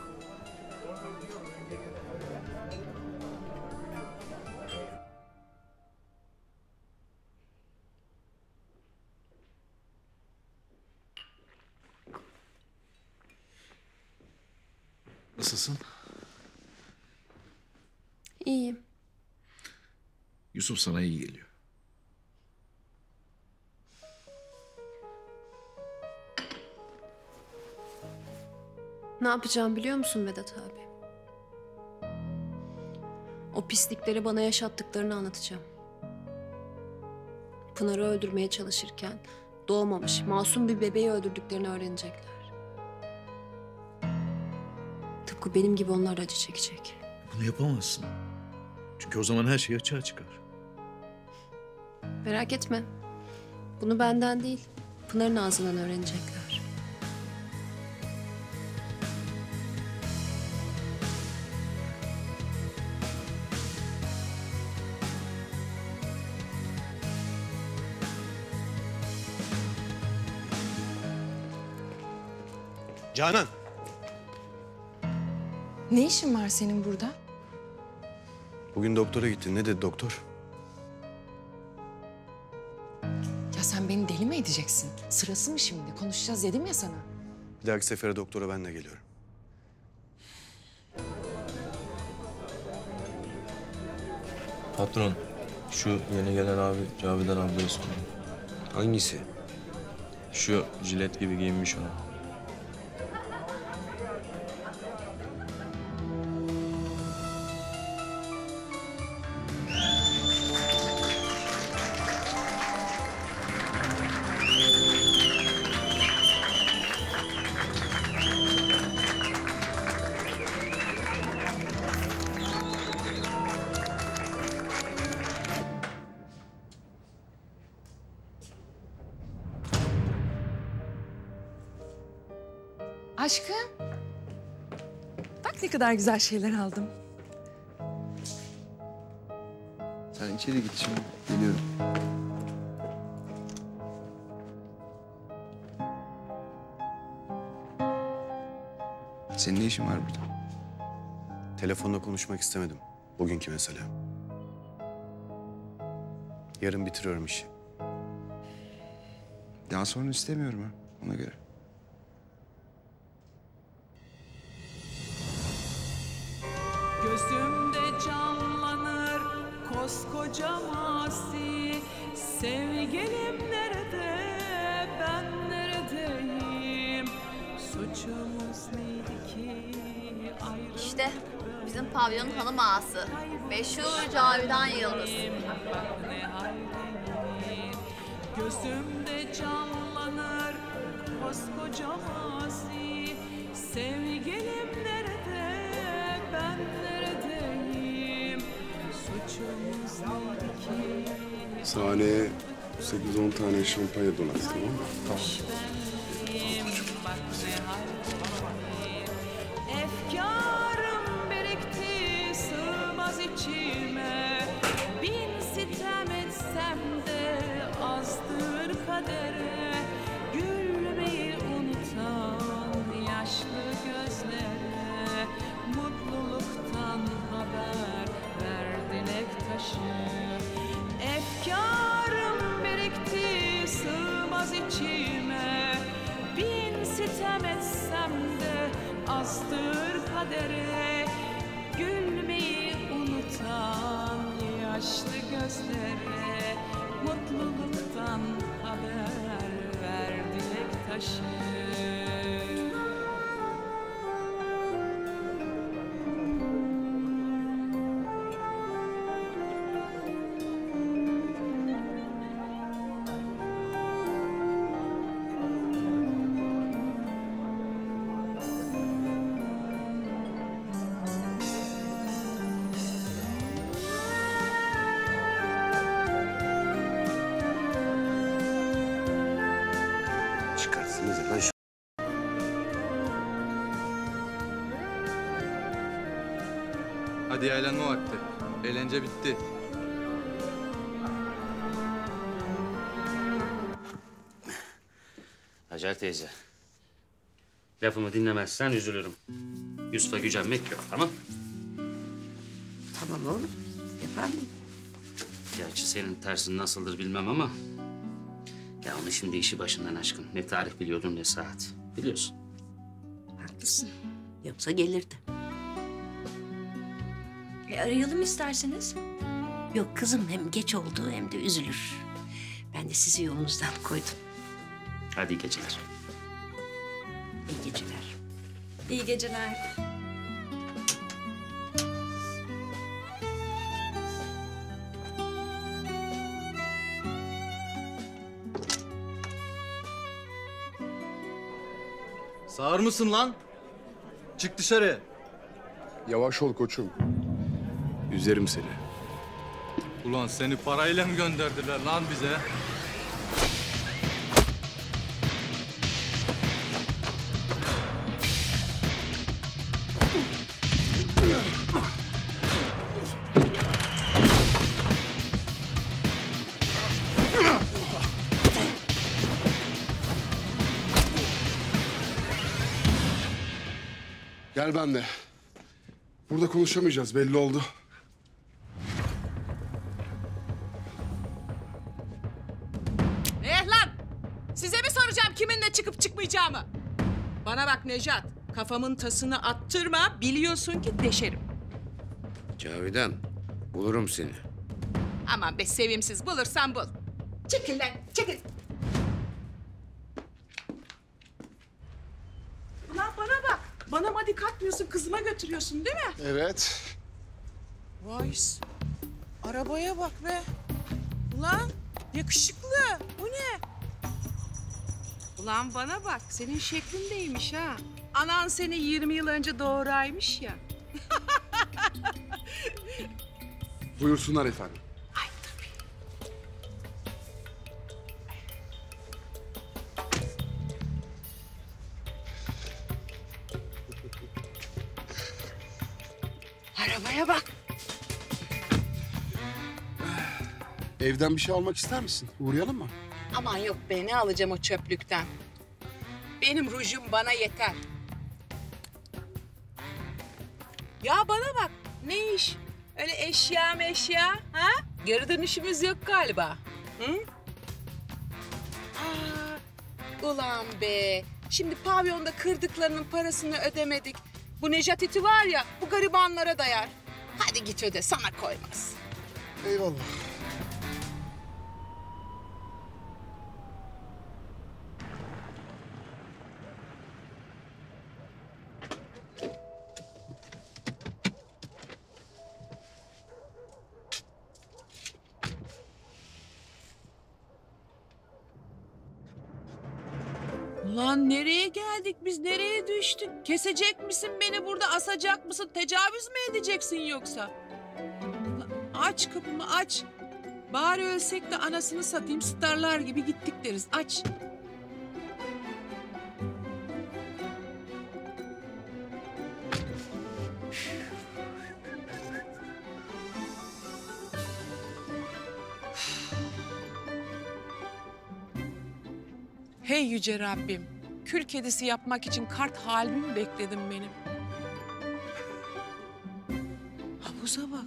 Nasılsın? İyiyim. Yusuf sana iyi geliyor. Ne yapacağım biliyor musun Vedat abi? O pislikleri bana yaşattıklarını anlatacağım. Pınar'ı öldürmeye çalışırken doğmamış, masum bir bebeği öldürdüklerini öğrenecekler. Tıpkı benim gibi onlar acı çekecek. Bunu yapamazsın. Çünkü o zaman her şey açığa çıkar. Merak etme. Bunu benden değil, Pınar'ın ağzından öğrenecekler. Canan. Ne işin var senin burada? Bugün doktora gittin. Ne dedi doktor? Ya sen beni deli mi edeceksin? Sırası mı şimdi? Konuşacağız dedim ya sana. Bir dahaki sefere doktora ben de geliyorum. Patron, şu yeni gelen abi Cavidan ablayı soruyor. Hangisi? Şu jilet gibi giyinmiş olan. Aşkım. Bak ne kadar güzel şeyler aldım. Sen içeri git şimdi. Geliyorum. Senin ne işin var burada? Telefonla konuşmak istemedim. Bugünkü mesele. Yarın bitiriyorum işi. Daha sonra istemiyorum ha, ona göre. Gözümde canlanır koskoca masi. Sevgilim nerede, ben neredeyim? Suçumuz neydi ki ayrı? İşte bizim pavyonun hanım ağası. Meşhur Cavidan Yıldız. Gözümde canlanır koskoca masi. Sevgilim nerede, ben neredeyim? Suçumuz neydi ki? Sahneye 8-10 tane şampanya donat, tamam mı? Tamam. Efkarım birikti, sığmaz içime. Bin sitem etsem de azdır kadere. Gülmeyi unutan yaşlı gözlere. Mutluluktan haber ver dilek taşı. Efkarım birikti, sığmaz içime. Bin sitem etsem de azdır kadere. Gülmeyi unutan yaşlı gözlere. Mutluluktan haber ver dilek taşı. Çıkarsınız lan şu... Hadi eğlenme vakti. Eğlence bitti. Hacer teyze. Lafımı dinlemezsen üzülürüm. Yusuf'a gücenmek yok, tamam? Tamam oğlum, yapar mıyım? Gerçi senin tersin nasıldır bilmem ama... Ya onu şimdi işi başından aşkın. Ne tarih biliyordun ne saat. Biliyorsun. Haklısın. Yoksa gelirdi. Arayalım isterseniz. Yok kızım, hem geç oldu hem de üzülür. Ben de sizi yolunuzdan koydum. Hadi iyi geceler. İyi geceler. İyi geceler. Sağır mısın lan? Çık dışarı. Yavaş ol koçum. Üzerim seni. Ulan seni parayla mı gönderdiler lan bize? Gel benimle. Burada konuşamayacağız, belli oldu. Lan! Size mi soracağım kiminle çıkıp çıkmayacağımı? Bana bak Nejat, kafamın tasını attırma, biliyorsun ki deşerim. Cavidan, bulurum seni. Aman be sevimsiz, bulursan bul. Çekil lan, çekil. Ulan bana bak, bana madi katmıyorsun, kızıma götürüyorsun değil mi? Evet. Vay, arabaya bak be. Ulan yakışıklı, bu ne? Ulan bana bak, senin şeklin neymiş ha? Anan seni 20 yıl önce doğuraymış ya. Buyursunlar efendim. Ay tabii. Arabaya bak. Evden bir şey almak ister misin? Uğrayalım mı? Aman yok be, ne alacağım o çöplükten? Benim rujum bana yeter. Ya bana bak, ne iş? Öyle eşya meşya, ha? Geri dönüşümüz yok galiba. Hı? Ulan be. Şimdi pavyonda kırdıklarının parasını ödemedik. Bu Nejat iti var ya, bu garibanlara dayar. Hadi git öde, sana koymaz. Eyvallah. Ulan nereye geldik biz, nereye düştük? Kesecek misin beni burada, asacak mısın? Tecavüz mü edeceksin yoksa? Ulan aç kapımı, aç. Bari ölsek de anasını satayım, starlar gibi gittik deriz. Aç. Hey yüce Rabbim, kül kedisi yapmak için kart halimi mi bekledin benim? Havuza bak.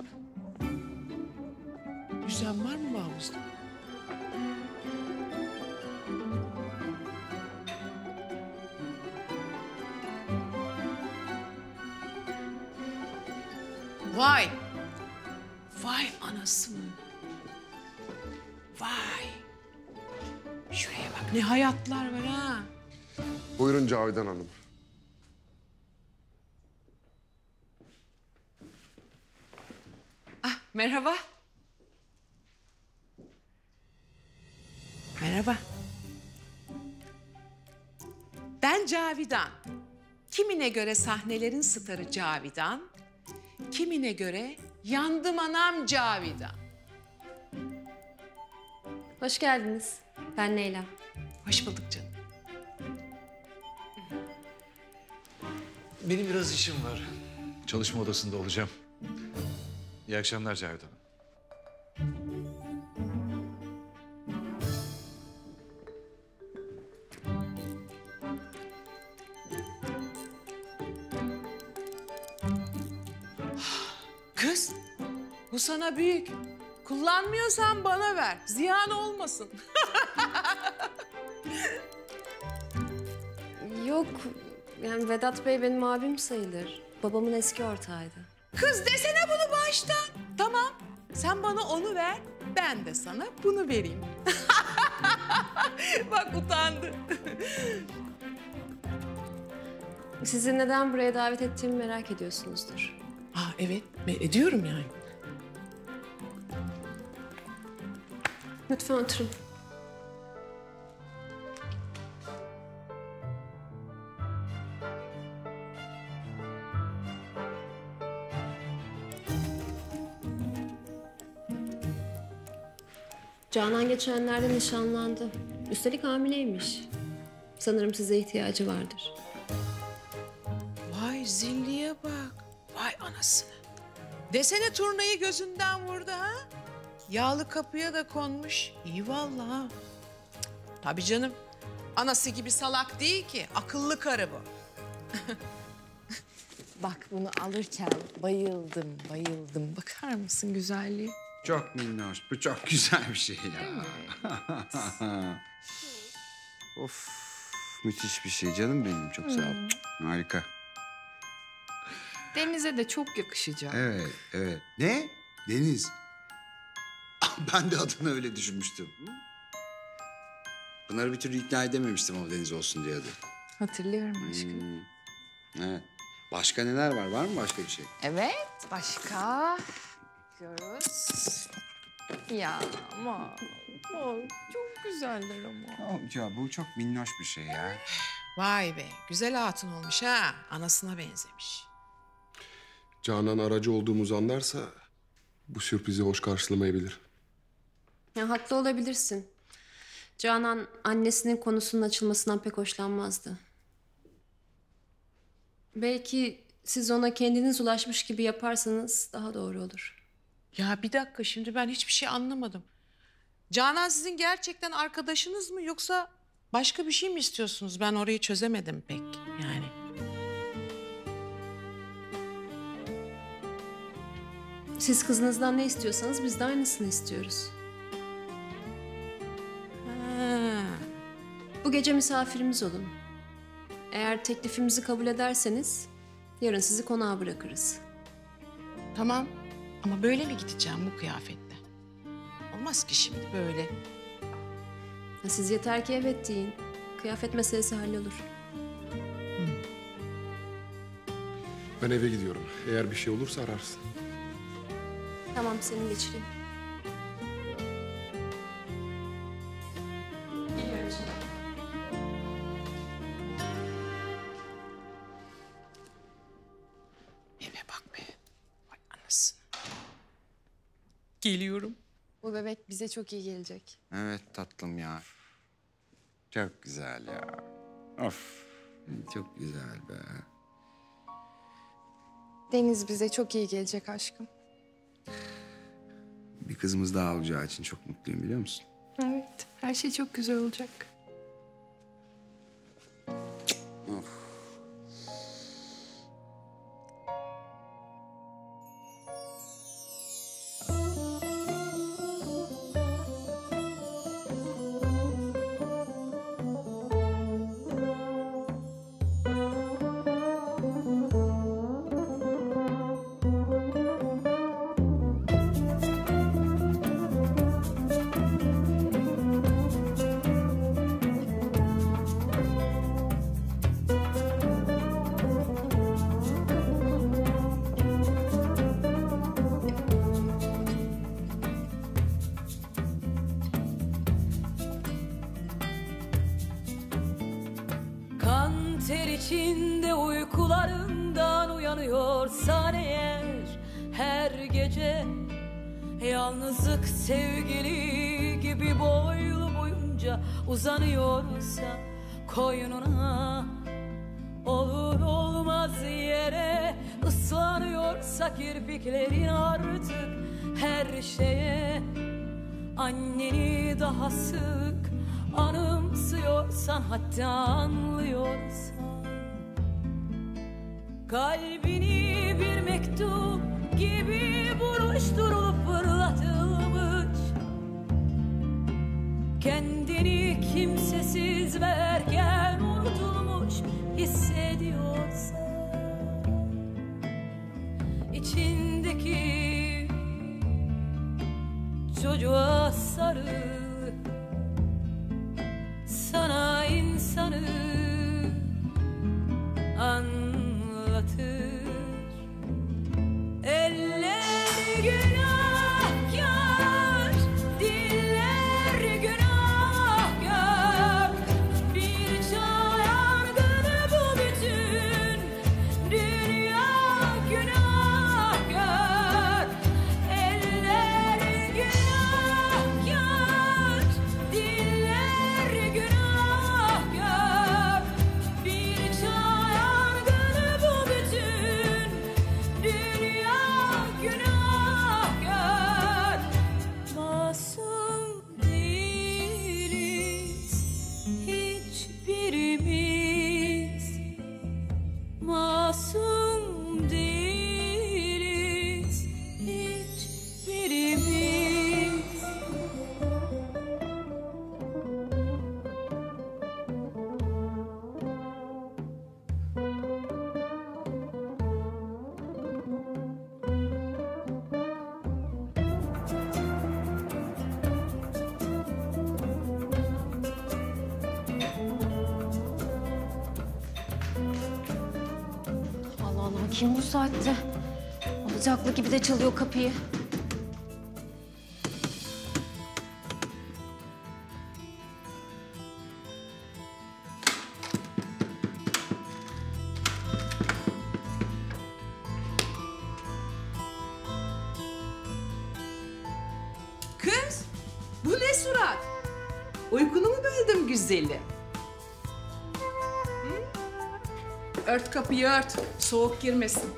Yüzen var mı bu havuzda? Vay! Vay anasını! Vay! Şuraya bak, ne hayatlar var ha! Buyurun Cavidan Hanım. Ah, merhaba. Merhaba. Ben Cavidan. Kimine göre sahnelerin starı Cavidan, kimine göre yandım anam Cavidan. Hoş geldiniz. Ben Leyla. Hoş bulduk canım. Benim biraz işim var. Çalışma odasında olacağım. İyi akşamlar Cavidan Hanım. Kız, bu sana büyük. Kullanmıyorsan bana ver, ziyan olmasın. Yok, yani Vedat Bey benim abim sayılır. Babamın eski ortağıydı. Kız desene bunu baştan. Tamam, sen bana onu ver, ben de sana bunu vereyim. Bak utandı. Sizi neden buraya davet ettiğimi merak ediyorsunuzdur. Evet, ediyorum yani. Lütfen oturun. Canan geçenlerde nişanlandı. Üstelik hamileymiş. Sanırım size ihtiyacı vardır. Vay zilliye bak. Vay anasını. Desene turnayı gözünden vurdu ha. Yağlı kapıya da konmuş. İyi vallahi ha. Tabii canım. Anası gibi salak değil ki. Akıllı karı bu. Bak bunu alırken bayıldım, bayıldım. Bakar mısın güzelliği? Çok minnoş. Bu çok güzel bir şey ya. Of, müthiş bir şey canım benim. Çok sağ ol. Harika. Denize de çok yakışacak. Evet, evet. Ne? Deniz. Ben de adını öyle düşünmüştüm. Pınar'ı bir türlü ikna edememiştim ama Deniz olsun diye adı. Hatırlıyorum aşkım. Evet. Başka neler var? Var mı başka bir şey? Evet, başka? Bakıyoruz. Ya ama çok güzeller ama. Ya bu çok minnoş bir şey ya. Vay be, güzel hatun olmuş ha. Anasına benzemiş. Canan aracı olduğumuzu anlarsa bu sürprizi hoş karşılamayabilir. Ya, haklı olabilirsin. Canan annesinin konusunun açılmasından pek hoşlanmazdı. Belki siz ona kendiniz ulaşmış gibi yaparsanız daha doğru olur. Ya bir dakika, şimdi ben hiçbir şey anlamadım. Canan sizin gerçekten arkadaşınız mı yoksa başka bir şey mi istiyorsunuz? Ben orayı çözemedim pek yani. Siz kızınızdan ne istiyorsanız biz de aynısını istiyoruz. Bu gece misafirimiz olun. Eğer teklifimizi kabul ederseniz yarın sizi konağa bırakırız. Tamam ama böyle mi gideceğim bu kıyafetle? Olmaz ki şimdi böyle. Siz yeter ki evet deyin. Kıyafet meselesi hallolur. Ben eve gidiyorum. Eğer bir şey olursa ararsın. Tamam, seni geçireyim. Geliyorum şimdi. Eve bak be. Vay anasını. Geliyorum. Bu bebek bize çok iyi gelecek. Evet tatlım ya. Çok güzel ya. Of. Çok güzel be. Deniz bize çok iyi gelecek aşkım. Bir kızımız daha olacağı için çok mutluyum biliyor musun? Evet, her şey çok güzel olacak. Of. Kan ter içinde uykularından uyanıyorsan eğer her gece yalnızlık sevgili gibi boylu boyunca uzanıyorsa koynuna olur olmaz yere ıslanıyorsa kirpiklerin artık her şeye anneni daha sık anımsıyorsan hatta anlıyorsan kalbini bir mektup gibi buruşturup fırlatılmış kendini kimsesiz verken unutulmuş hissediyorsan içindeki çocuğa sarıl sana insanı anlatır. Eller günahkar, diller günahkar. Bir çağ yangını bu bütün dünya günahkar. Eller günahkar, diller günahkar. Bir çağ yangını bu bütün dünya günahkar. Masum değiliz hiçbirimiz. Masum değiliz hiçbirimiz. Allah Allah, kim bu saatte? Alacaklı gibi de çalıyor kapıyı. Kız, bu ne surat? Uykunu mu böldüm güzeli? Hı? Ört kapıyı ört, soğuk girmesin.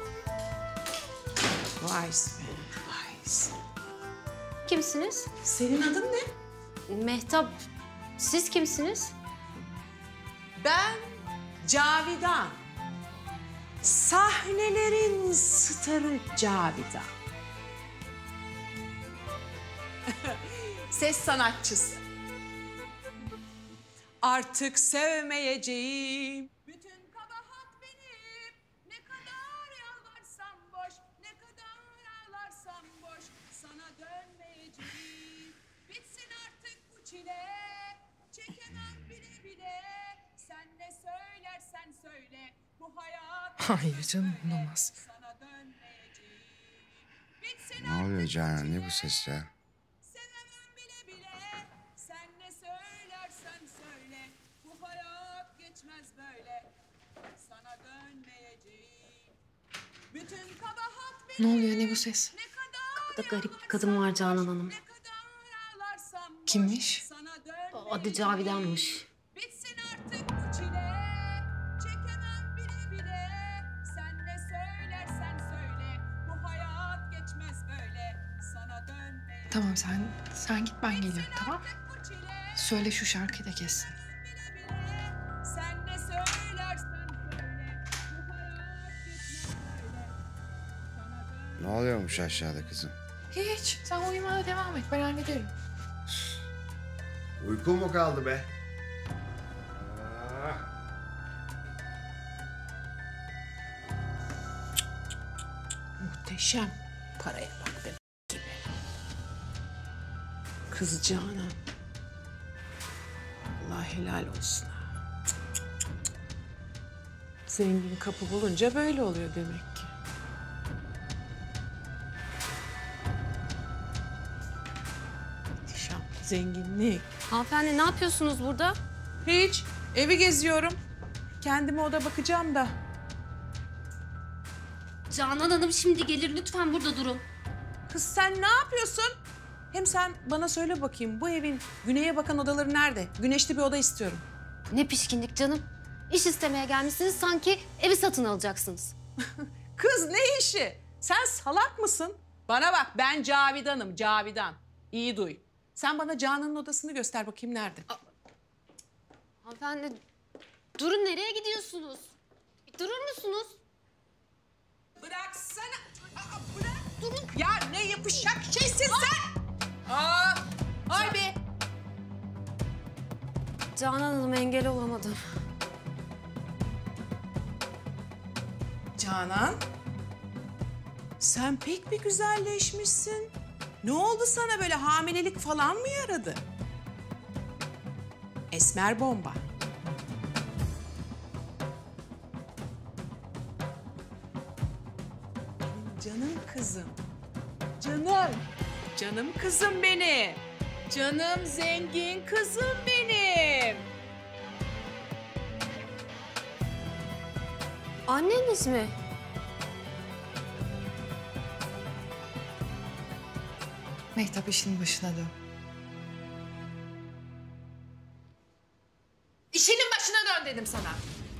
Vay be, vay. Kimsiniz? Senin adın ne? Mehtap. Siz kimsiniz? Ben Cavidan. Sahnelerin starı Cavidan. Ses sanatçısı. Artık sevmeyeceğim. Bütün kabahat benim. Ne kadar yalvarsam boş, ne kadar ağlarsam boş. Sana dönmeyeceğim. Bitsin artık bu çile. Çekemem bile bile. Sen ne söylersen söyle. Bu hayat Hayır canım, olamaz. sana dönmeyeceğim. Bitsin Ne oluyor Canan? Ne bu ses ya? Sevemem bile bile. Sen ne söylersen söyle. Bu hayat geçmez böyle. Sana dönmeyeceğim. Bütün kabahat Ne oluyor, ne bu ses? Kapıda garip bir kadın var Canan Hanım. Kimmiş? Adı Cavidan'mış. bitsin artık bu çile. Çekemem bile bile. Sen ne söylersen söyle. Bu hayat geçmez böyle. Sana dönmeyeceğim. Tamam sen git, ben geliyorum, tamam? Söyle şu şarkıyı da kessin. Sen ne söylersen söyle. Bu hayat geçmez böyle. Ne oluyormuş aşağıda kızım? Hiç, sen uyumaya devam et, ben hallederim. Uykun mu kaldı be? Muhteşem. Paraya bak be gibi. Kız Canan. Allah helal olsun. Zengin kapı bulunca böyle oluyor demek ki. Muhteşem. Zenginlik. Hanımefendi ne yapıyorsunuz burada? Hiç. Evi geziyorum. Kendime oda bakacağım da. Canan Hanım şimdi gelir, lütfen burada durun. Kız sen ne yapıyorsun? Hem sen bana söyle bakayım, bu evin güneye bakan odaları nerede? Güneşli bir oda istiyorum. Ne pişkinlik canım. İş istemeye gelmişsiniz, sanki evi satın alacaksınız. Kız ne işi? Sen salak mısın? Bana bak, ben Cavidan'ım, Cavidan. İyi duy. Sen bana Canan'ın odasını göster bakayım nerede? Hanımefendi durun, nereye gidiyorsunuz? Bir durur musunuz? Bıraksana. Bırak. Durun. Ya ne yapışacak şeysin sen? Ay be. Canan Hanım engel olamadım. Canan. Sen pek bir güzelleşmişsin. Ne oldu sana, böyle hamilelik falan mı yaradı? Esmer bomba. Canım kızım. Canım. Canım kızım benim. Canım zengin kızım benim. Anneniz mi? Mehtap, işinin başına dön. İşinin başına dön dedim sana.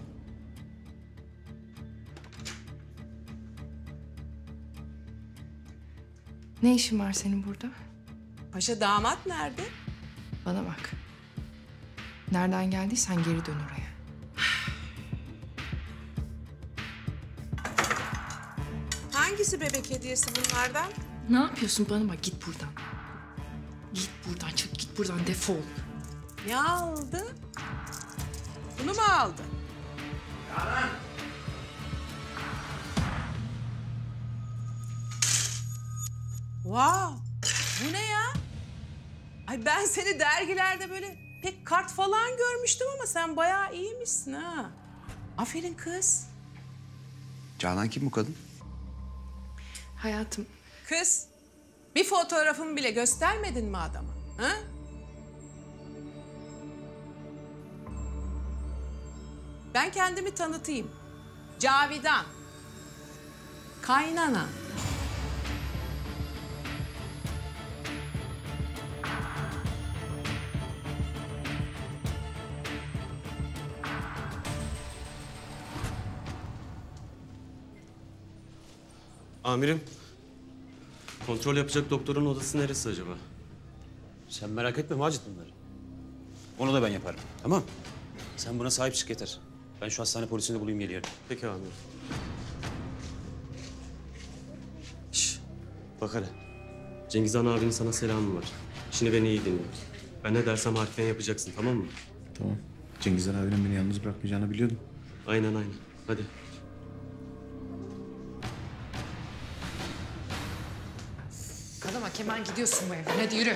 Ne işin var senin burada? Paşa damat nerede? Bana bak. Nereden geldiysen geri dön oraya. Hangisi bebek hediyesi bunlardan? Ne yapıyorsun, bana bak, git buradan. Git buradan, çık git buradan, defol. Ne aldı? Bunu mu aldı? Canan! Wow! Bu ne ya? Ay ben seni dergilerde böyle pek kart falan görmüştüm ama sen bayağı iyiymişsin ha. Aferin kız. Canan kim bu kadın? Hayatım. Kız, bir fotoğrafımı bile göstermedin mi adama? Ha? Ben kendimi tanıtayım. Cavidan. Kaynana. Amirim, kontrol yapacak doktorun odası neresi acaba? Sen merak etme Macit bunları. Onu da ben yaparım. Tamam. Sen buna sahip çık yeter. Ben şu hastane polisini bulayım geliyorum. Peki amirim. Şş, bak hele. Cengiz Han abinin sana selamı var. Şimdi beni iyi dinle. Ben ne dersem harfiyen yapacaksın, tamam mı? Tamam. Cengiz Han abinin beni yalnız bırakmayacağını biliyordum. Aynen. Hadi. Kalama Kemal, gidiyorsun bu evden. Hadi yürü.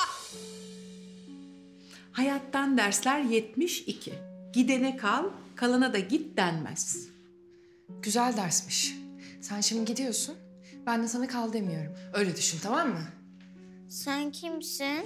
Hayattan dersler 72. Gidene kal, kalana da git denmez. Güzel dersmiş. Sen şimdi gidiyorsun. Ben de sana kal demiyorum. Öyle düşün, tamam mı? Sen kimsin?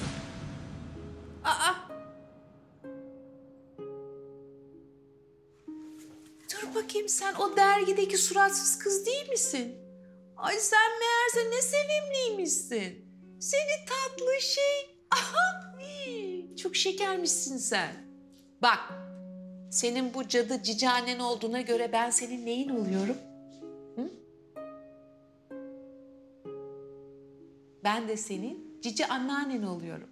Dur bakayım, sen o dergideki suratsız kız değil misin? Ay sen meğerse ne sevimliymişsin. Seni tatlı şey. Aha, çok şekermişsin sen. Bak, senin bu cadı cici annen olduğuna göre ben senin neyin oluyorum? Hı? Ben de senin cici anneannen oluyorum.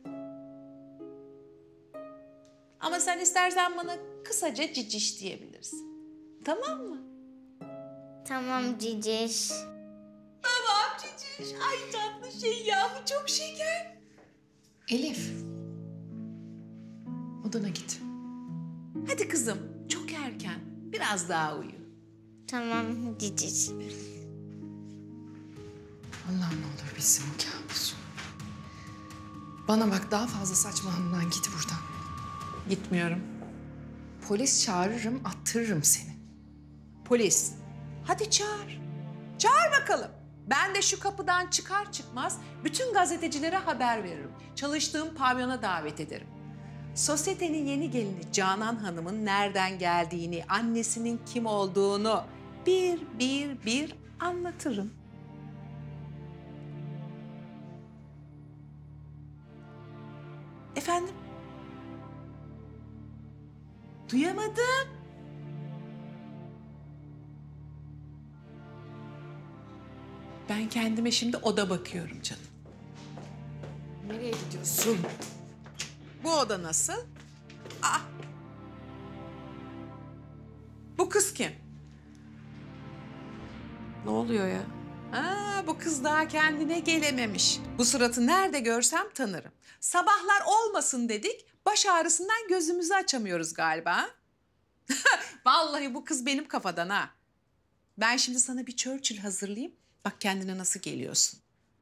Ama sen istersen bana kısaca ciciş diyebilirsin. Tamam mı? Tamam Ciciş. Tamam ciciş. Ay tatlı şey ya, bu çok şeker. Elif. Odana git. Hadi kızım, çok erken. Biraz daha uyu. Tamam Ciciş. Allah'ım ne olur bilsin bu kabusu. Bana bak, daha fazla saçmalamadan git buradan. Gitmiyorum. Polis çağırırım, attırırım seni. Polis. Hadi çağır. Çağır bakalım. Ben de şu kapıdan çıkar çıkmaz bütün gazetecilere haber veririm. Çalıştığım pavyona davet ederim. Sosyetenin yeni gelini Canan Hanım'ın nereden geldiğini, annesinin kim olduğunu bir anlatırım. Efendim? Duyamadım. Ben kendime şimdi oda bakıyorum canım. Nereye gidiyorsun? Bu oda nasıl? Aa! Bu kız kim? Ne oluyor ya? Aa, bu kız daha kendine gelememiş. Bu suratı nerede görsem tanırım. Sabahlar olmasın dedik, baş ağrısından gözümüzü açamıyoruz galiba. Vallahi bu kız benim kafadan ha. Ben şimdi sana bir Churchill hazırlayayım. Bak kendine nasıl geliyorsun.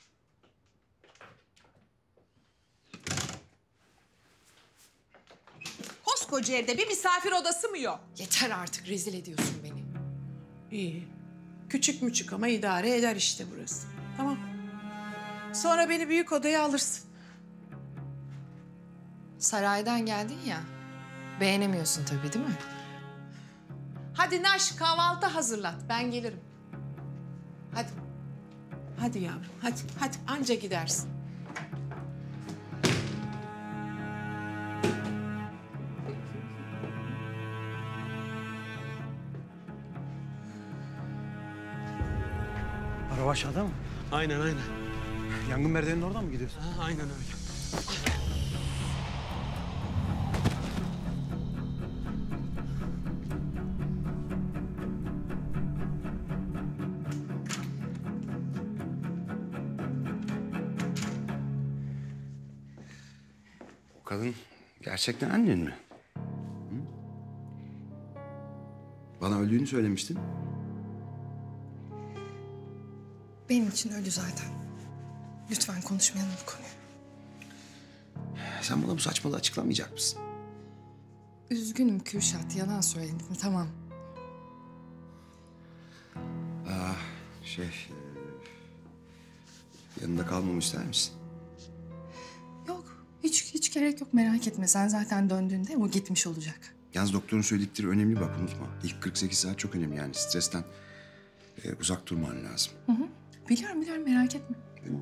Koskoca evde bir misafir odası mı yok? Yeter artık, rezil ediyorsun beni. İyi. Küçük müçük ama idare eder işte burası. Tamam. Sonra beni büyük odaya alırsın. Saraydan geldin ya. Beğenemiyorsun tabii, değil mi? Hadi Naş, kahvaltı hazırlat. Ben gelirim. Hadi. Hadi yavrum, hadi anca gidersin. Araba aşağıda mı? Aynen. Yangın merdiveninin oradan mı gidiyorsun? Ha, aynen öyle. O kadın gerçekten annen mi? Hı? Bana öldüğünü söylemiştin. Benim için öldü zaten. Lütfen konuşmayalım bu konuyu. Sen bana bu saçmalığı açıklamayacak mısın? Üzgünüm Kürşat, yalan söyledim. Tamam. Yanında kalmamı ister misin? Yok, hiç gerek yok, merak etme. Sen zaten döndüğünde o gitmiş olacak. Yalnız doktorun söyledikleri önemli, bak unutma. İlk 48 saat çok önemli, yani stresten uzak durman lazım. Hı hı. Biliyorum, merak etme. Tamam.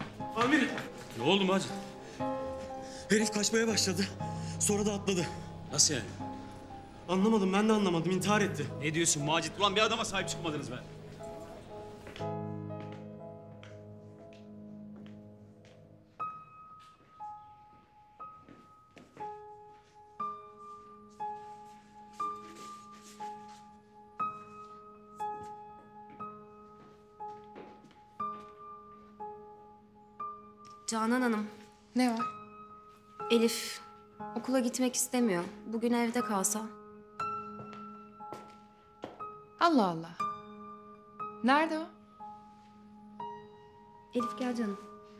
Ne oldu Macit? Herif kaçmaya başladı. Sonra da atladı. Nasıl yani? Anlamadım, ben de anlamadım. İntihar etti. Ne diyorsun Macit? Ulan bir adama sahip çıkmadınız be. Canan Hanım. Ne var? Elif okula gitmek istemiyor. Bugün evde kalsa. Allah Allah. Nerede o? Elif gel canım.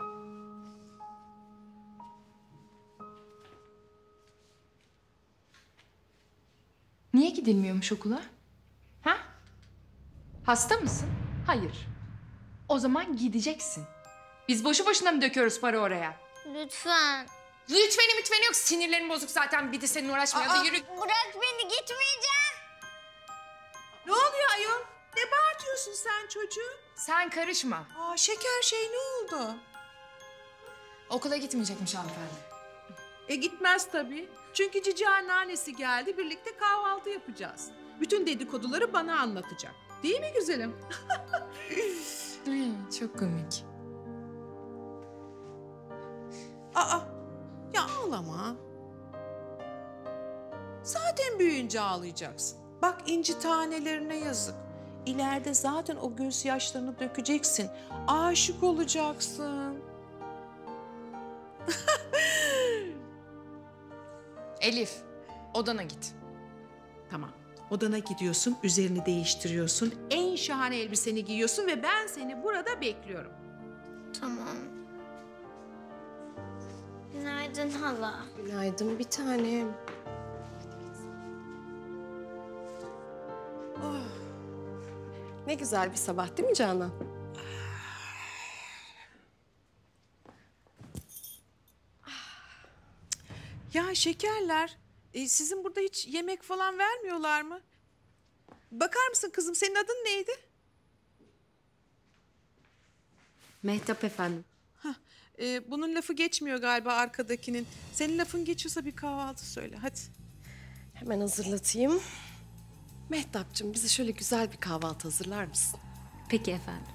Niye gidilmiyormuş okula? Ha? Hasta mısın? Hayır. O zaman gideceksin. Biz boşu boşuna mı döküyoruz para oraya? Lütfen. Lütfeni yok. Sinirlerim bozuk zaten. Bir de seninle uğraşmayalım. Yürü. Bırak beni, gitmeyeceğim. Ne oluyor ayol? Ne bağırtıyorsun sen çocuğu? Sen karışma. Aa, şeker şey ne oldu? Okula gitmeyecekmiş hanımefendi. Gitmez tabii. Çünkü cici anneannesi geldi. Birlikte kahvaltı yapacağız. Bütün dedikoduları bana anlatacak. Değil mi güzelim? Çok komik. Aa, ya ağlama. Zaten büyüyünce ağlayacaksın. Bak inci tanelerine yazık. İleride zaten o gözyaşlarını dökeceksin. Aşık olacaksın. Elif, odana git. Tamam. Odana gidiyorsun, üzerini değiştiriyorsun. En şahane elbiseni giyiyorsun ve ben seni burada bekliyorum. Tamam. Günaydın hala. Günaydın bir tanem. Oh. Ne güzel bir sabah değil mi Canan? Ya şekerler, sizin burada hiç yemek falan vermiyorlar mı? Bakar mısın kızım, senin adın neydi? Mehtap efendim. Bunun lafı geçmiyor galiba arkadakinin. Senin lafın geçiyorsa bir kahvaltı söyle, hadi. Hemen hazırlatayım. Mehtapcığım bize şöyle güzel bir kahvaltı hazırlar mısın? Peki efendim.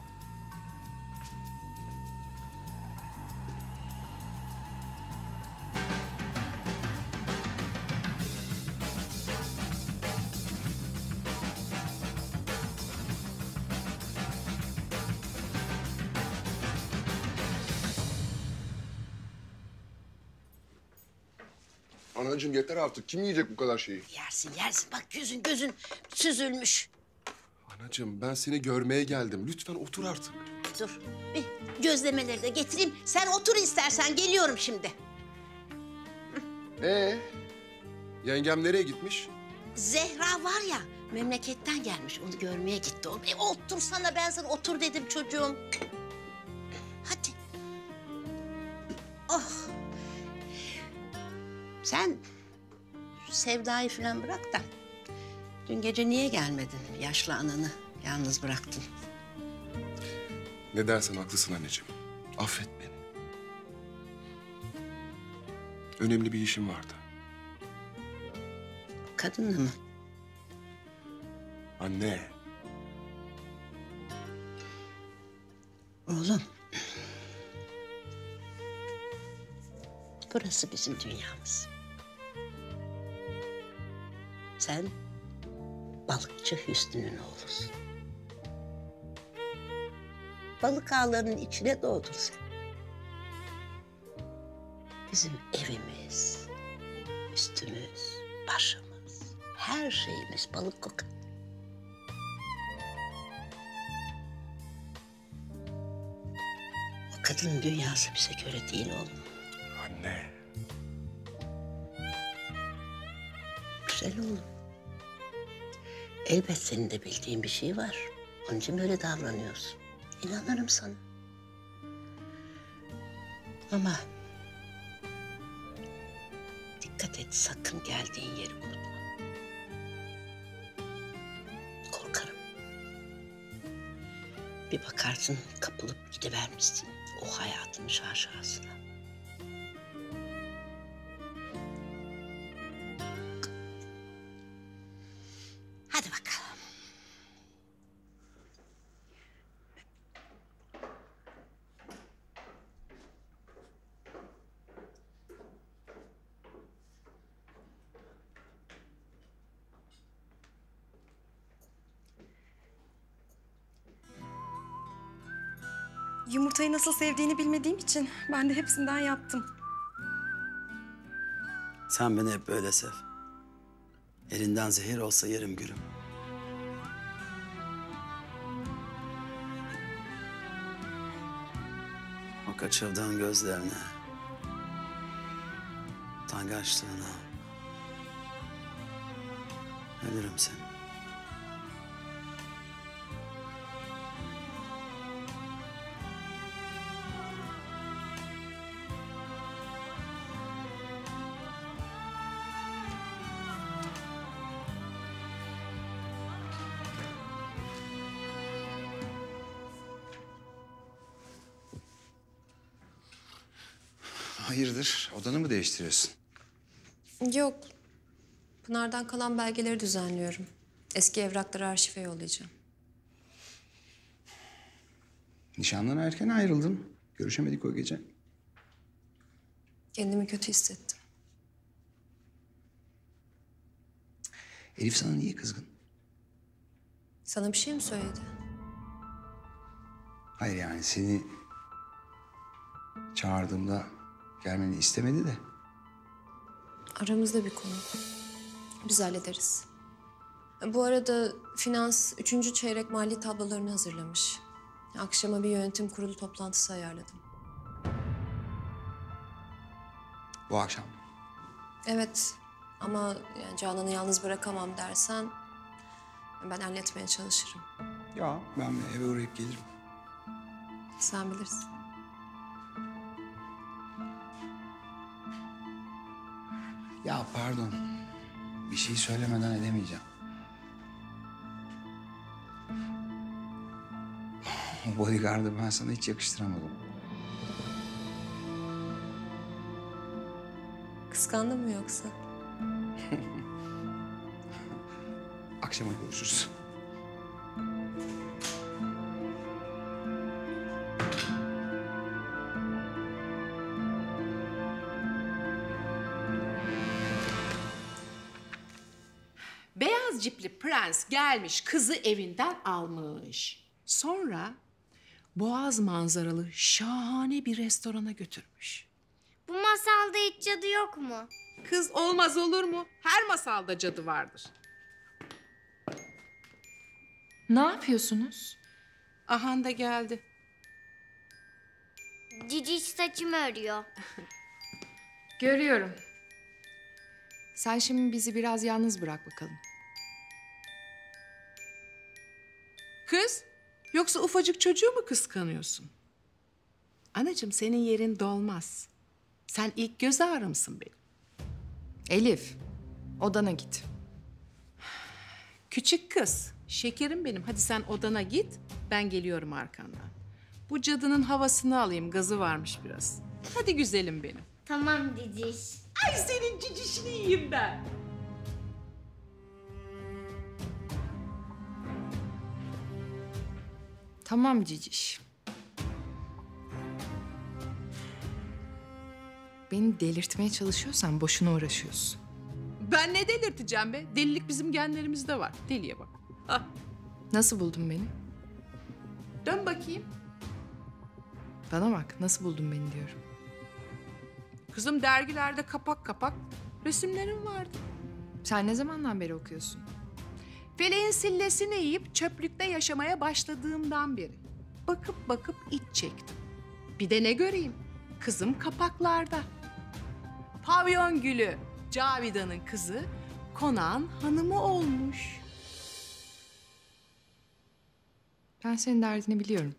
Anacığım yeter artık. Kim yiyecek bu kadar şeyi? Yersin yersin. Bak yüzün gözün süzülmüş. Anacığım ben seni görmeye geldim. Lütfen otur artık. Dur bir gözlemeleri de getireyim. Sen otur istersen, geliyorum şimdi. Yengem nereye gitmiş? Zehra var ya, memleketten gelmiş, onu görmeye gitti. Otursana, ben sana otur dedim çocuğum. Hadi. Oh. Sen Sevda'yı falan bırak da dün gece niye gelmedin? Yaşlı ananı yalnız bıraktın. Ne dersen haklısın anneciğim. Affet beni. Önemli bir işim vardı. Kadınla mı? Anne. Oğlum. Burası bizim dünyamız. Sen balıkçı Hüsnü'nün oğlusun. Balık ağlarının içine doğdun sen. Bizim evimiz, üstümüz, başımız, her şeyimiz balık kokar. O kadının dünyası bize göre değil oğlum. Anne. Güzel oğlum. Elbet senin de bildiğin bir şey var. Onun için böyle davranıyorsun. İnanırım sana. Ama dikkat et, sakın geldiğin yeri unutma. Korkarım. Bir bakarsın kapılıp gidivermişsin o hayatın şaşasına. Yumurtayı nasıl sevdiğini bilmediğim için ben de hepsinden yaptım. Sen beni hep böyle sev. Elinden zehir olsa yerim gülüm. O kaçırdığın gözlerine, utangaçlığına ölürüm seni. Hayırdır? Odanı mı değiştiriyorsun? Yok. Pınar'dan kalan belgeleri düzenliyorum. Eski evrakları arşive yollayacağım. Nişandan erken ayrıldın. Görüşemedik o gece. Kendimi kötü hissettim. Elif sana niye kızgın? Sana bir şey mi söyledi? Hayır yani seni çağırdığımda gelmeni istemedi de. Aramızda bir konu. Biz hallederiz. Bu arada finans 3. çeyrek mali tablolarını hazırlamış. Akşama bir yönetim kurulu toplantısı ayarladım. Bu akşam. Evet ama yani Canan'ı yalnız bırakamam dersen ben halletmeye çalışırım. Ya ben eve uğrayıp gelirim. Sen bilirsin. Ya pardon. Bir şey söylemeden edemeyeceğim. O bodyguard'ı ben sana hiç yakıştıramadım. Kıskandın mı yoksa? Akşama görüşürüz. Beyaz cipli prens gelmiş, kızı evinden almış. Sonra boğaz manzaralı şahane bir restorana götürmüş. Bu masalda hiç cadı yok mu? Kız olmaz olur mu? Her masalda cadı vardır. Ne yapıyorsunuz? Ahan da geldi. Cici saçımı örüyor. Görüyorum. Sen şimdi bizi biraz yalnız bırak bakalım. Kız, yoksa ufacık çocuğu mu kıskanıyorsun? Anacığım senin yerin dolmaz. Sen ilk göz ağrımsın benim. Elif, odana git. Küçük kız, şekerim benim. Hadi sen odana git, ben geliyorum arkandan. Bu cadının havasını alayım, gazı varmış biraz. Hadi güzelim benim. Tamam Ciciş. Ay senin cicişini yiyeyim ben. Tamam Ciciş. Beni delirtmeye çalışıyorsan boşuna uğraşıyorsun. Ben ne delirteceğim be? Delilik bizim genlerimizde var. Deliye bak. Ah. Nasıl buldun beni? Dön bakayım. Bana bak, nasıl buldun beni diyorum. Kızım dergilerde kapak kapak resimlerim vardı. Sen ne zamandan beri okuyorsun? Feleğin sillesini yiyip çöplükte yaşamaya başladığımdan beri. Bakıp bakıp iç çektim. Bir de ne göreyim? Kızım kapaklarda. Pavyon Gülü, Cavidan'ın kızı, konağın hanımı olmuş. Ben senin derdini biliyorum.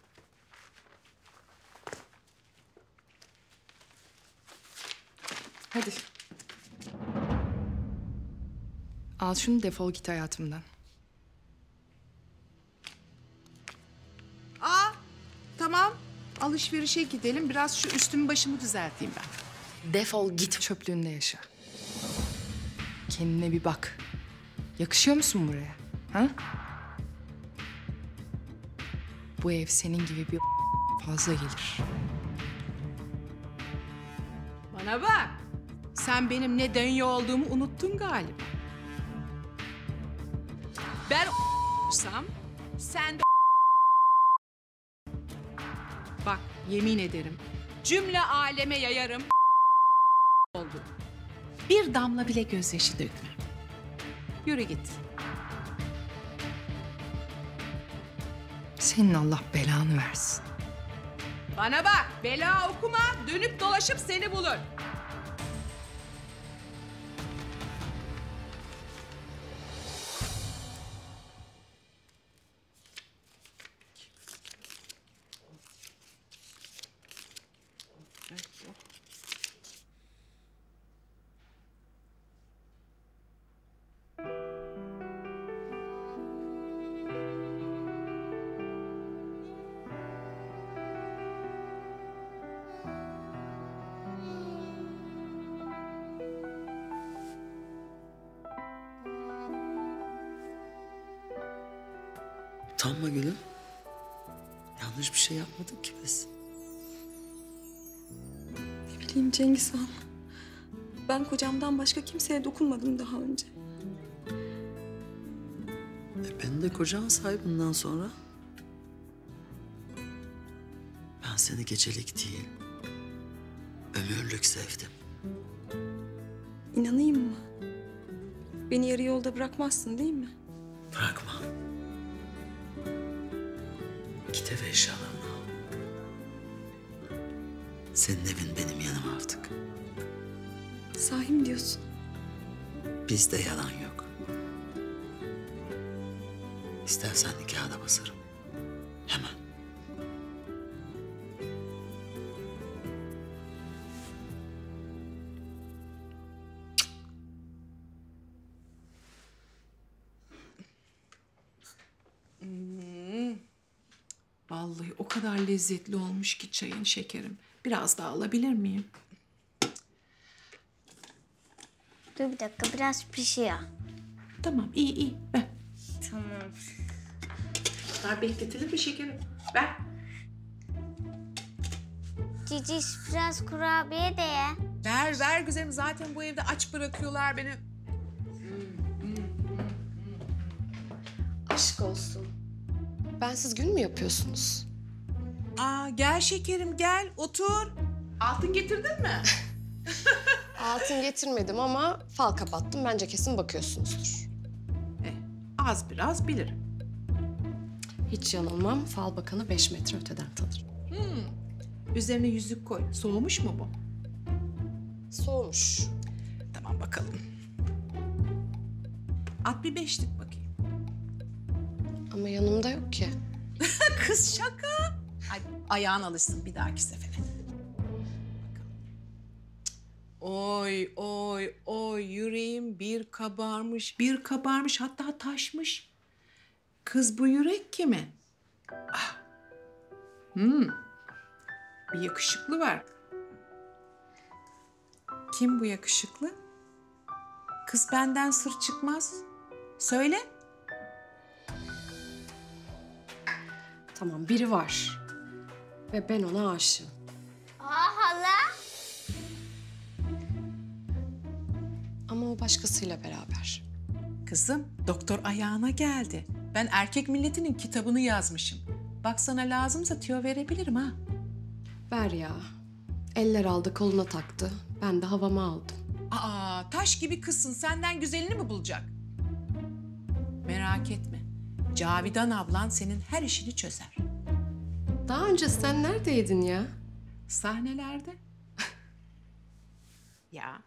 Hadi. Al şunu, defol git hayatımdan. Aa, tamam. Alışverişe gidelim. Biraz şu üstümü başımı düzelteyim ben. Defol git, çöplüğünde yaşa. Kendine bir bak. Yakışıyor musun buraya? Ha? Bu ev senin gibi bir fazla gelir. Bana bak. Sen benim ne dönüyor olduğumu unuttun galiba. Ben sen de Bak yemin ederim cümle aleme yayarım oldu. Bir damla bile gözyaşı dökme. Yürü git. Senin Allah belanı versin. Bana bak, bela okuma, dönüp dolaşıp seni bulur. Utanma gülüm. Yanlış bir şey yapmadık ki biz. Ne bileyim Cengiz Han. Ben kocamdan başka kimseye dokunmadım daha önce. Ben de kocan say bundan sonra. Ben seni gecelik değil, ömürlük sevdim. İnanayım mı? Beni yarı yolda bırakmazsın değil mi? Bırakma. Git eve eşyalarını al. Senin evin benim yanım artık. Sahi mi diyorsun? Bizde yalan yok. İstersen nikahı da basarım. Hemen. Vallahi o kadar lezzetli olmuş ki çayın şekerim. Biraz daha alabilir miyim? Dur bir dakika biraz pişiyor. Tamam iyi ver. Tamam. Daha bekletilir mi şekerim? Ver. Cici biraz kurabiye de ye. Ver güzelim. Zaten bu evde aç bırakıyorlar beni. Aşk olsun. Bensiz gün mü yapıyorsunuz? Aa, gel şekerim gel otur. Altın getirdin mi? Altın getirmedim ama fal kapattım. Bence kesin bakıyorsunuzdur. Az biraz bilirim. Hiç yanılmam. Fal bakanı 5 metre öteden tanır. Üzerine yüzük koy. Soğumuş mu bu? Soğumuş. Tamam bakalım. At bir 5'lik bakayım. Ama yanımda yok ki. Kız şaka. Ay, ayağın alışsın bir dahaki sefere. Oy yüreğim bir kabarmış hatta taşmış. Kız bu yürek kimin? Ah. Bir yakışıklı var. Kim bu yakışıklı? Kız benden sır çıkmaz. Söyle. Tamam biri var. Ve ben ona aşığım. Aa hala. Ama o başkasıyla beraber. Kızım, doktor ayağına geldi. Ben erkek milletinin kitabını yazmışım. Bak sana lazımsa tüyo verebilirim ha. Ver ya. Eller aldı, koluna taktı. Ben de havama aldım. Aa, taş gibi kızsın. Senden güzelini mi bulacak? Merak etme. Cavidan ablan senin her işini çözer. Daha önce sen neredeydin ya? Sahnelerde. Ya.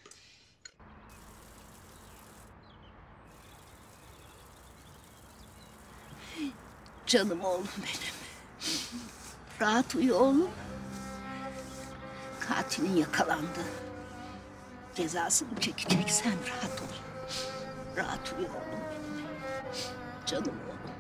Canım oğlum benim. Rahat uyu oğlum. Katilin yakalandı. Cezasını çekecek, sen rahat ol. Rahat uyu oğlum benim. Canım oğlum.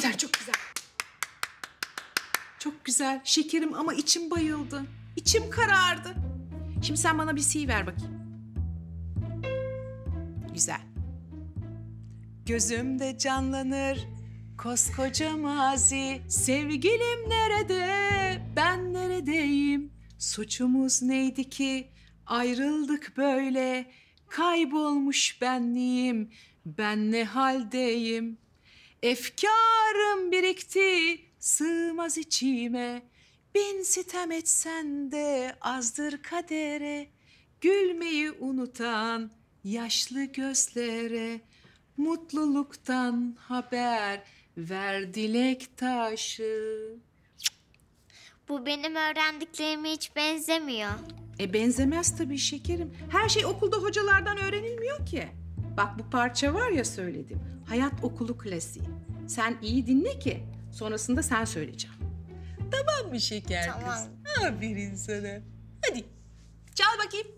güzel, çok güzel. Çok güzel. Şekerim ama içim bayıldı. İçim karardı. Şimdi sen bana bir si ver bakayım. Güzel. Gözümde canlanır koskoca mazi. Sevgilim nerede? Ben neredeyim? Suçumuz neydi ki? Ayrıldık böyle. Kaybolmuş benliğim. Ben ne haldeyim? Efkarım birikti, sığmaz içime. Bin sitem etsen de azdır kadere. Gülmeyi unutan yaşlı gözlere. Mutluluktan haber ver dilek taşı. Bu benim öğrendiklerime hiç benzemiyor. Benzemez tabii şekerim. Her şey okulda hocalardan öğrenilmiyor ki. Bak bu parça var ya söyledim. Hayat okulu klasiği. Sen iyi dinle ki sonrasında sen söyleyeceğim. Tamam mı şeker kız? Aferin sana. Hadi çal bakayım.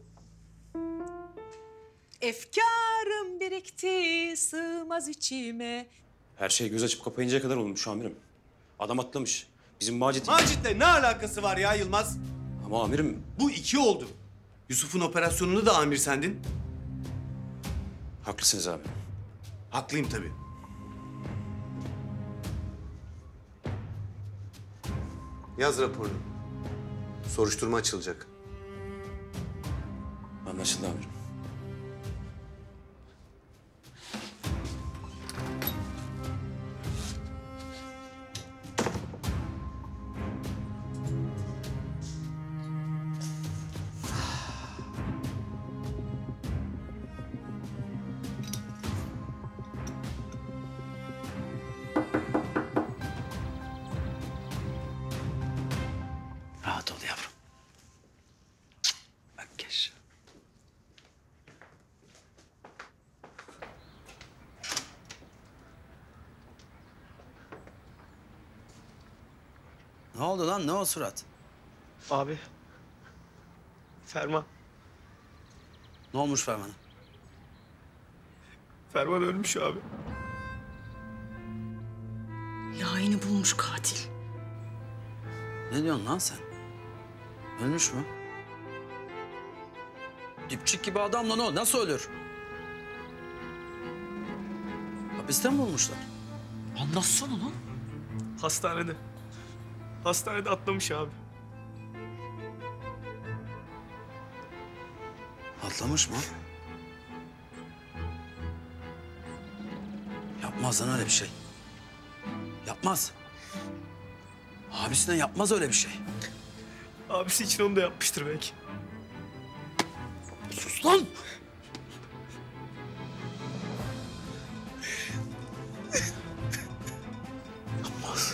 Efkarım birikti sığmaz içime. Her şey göz açıp kapayıncaya kadar olmuş amirim. Adam atlamış. Bizim Macit... Macit'le ne alakası var ya Yılmaz? Ama amirim... Bu 2 oldu. Yusuf'un operasyonunda da amir sendin. Haklısınız abi. Haklıyım tabii. Yaz raporunu. Soruşturma açılacak. Anlaşıldı amirim. Rahat ol yavrum. Bak geç. Ne oldu lan? Ne o surat? Abi. Ferman. Ne olmuş Ferman'a? Ferman ölmüş abi. Layığını bulmuş katil. Ne diyorsun lan sen? Ölmüş mü? Dipçik gibi adam lan o. Nasıl ölür? Hapiste mi bulmuşlar? Anlatsana lan. Hastanede. Hastanede atlamış abi. Atlamış mı? Yapmaz lan öyle bir şey. Yapmaz. Abisine yapmaz öyle bir şey. Abisi için onu da yapmıştır belki. Sus lan! Yapmaz.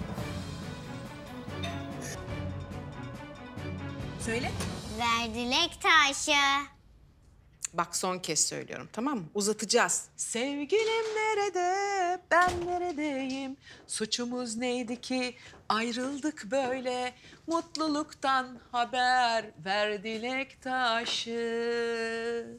Söyle. Ver dilek taşı. Bak son kez söylüyorum tamam mı? Uzatacağız. Sevgilim nerede? Ben neredeyim? Suçumuz neydi ki? Ayrıldık böyle. Mutluluktan haber ver dilek taşı.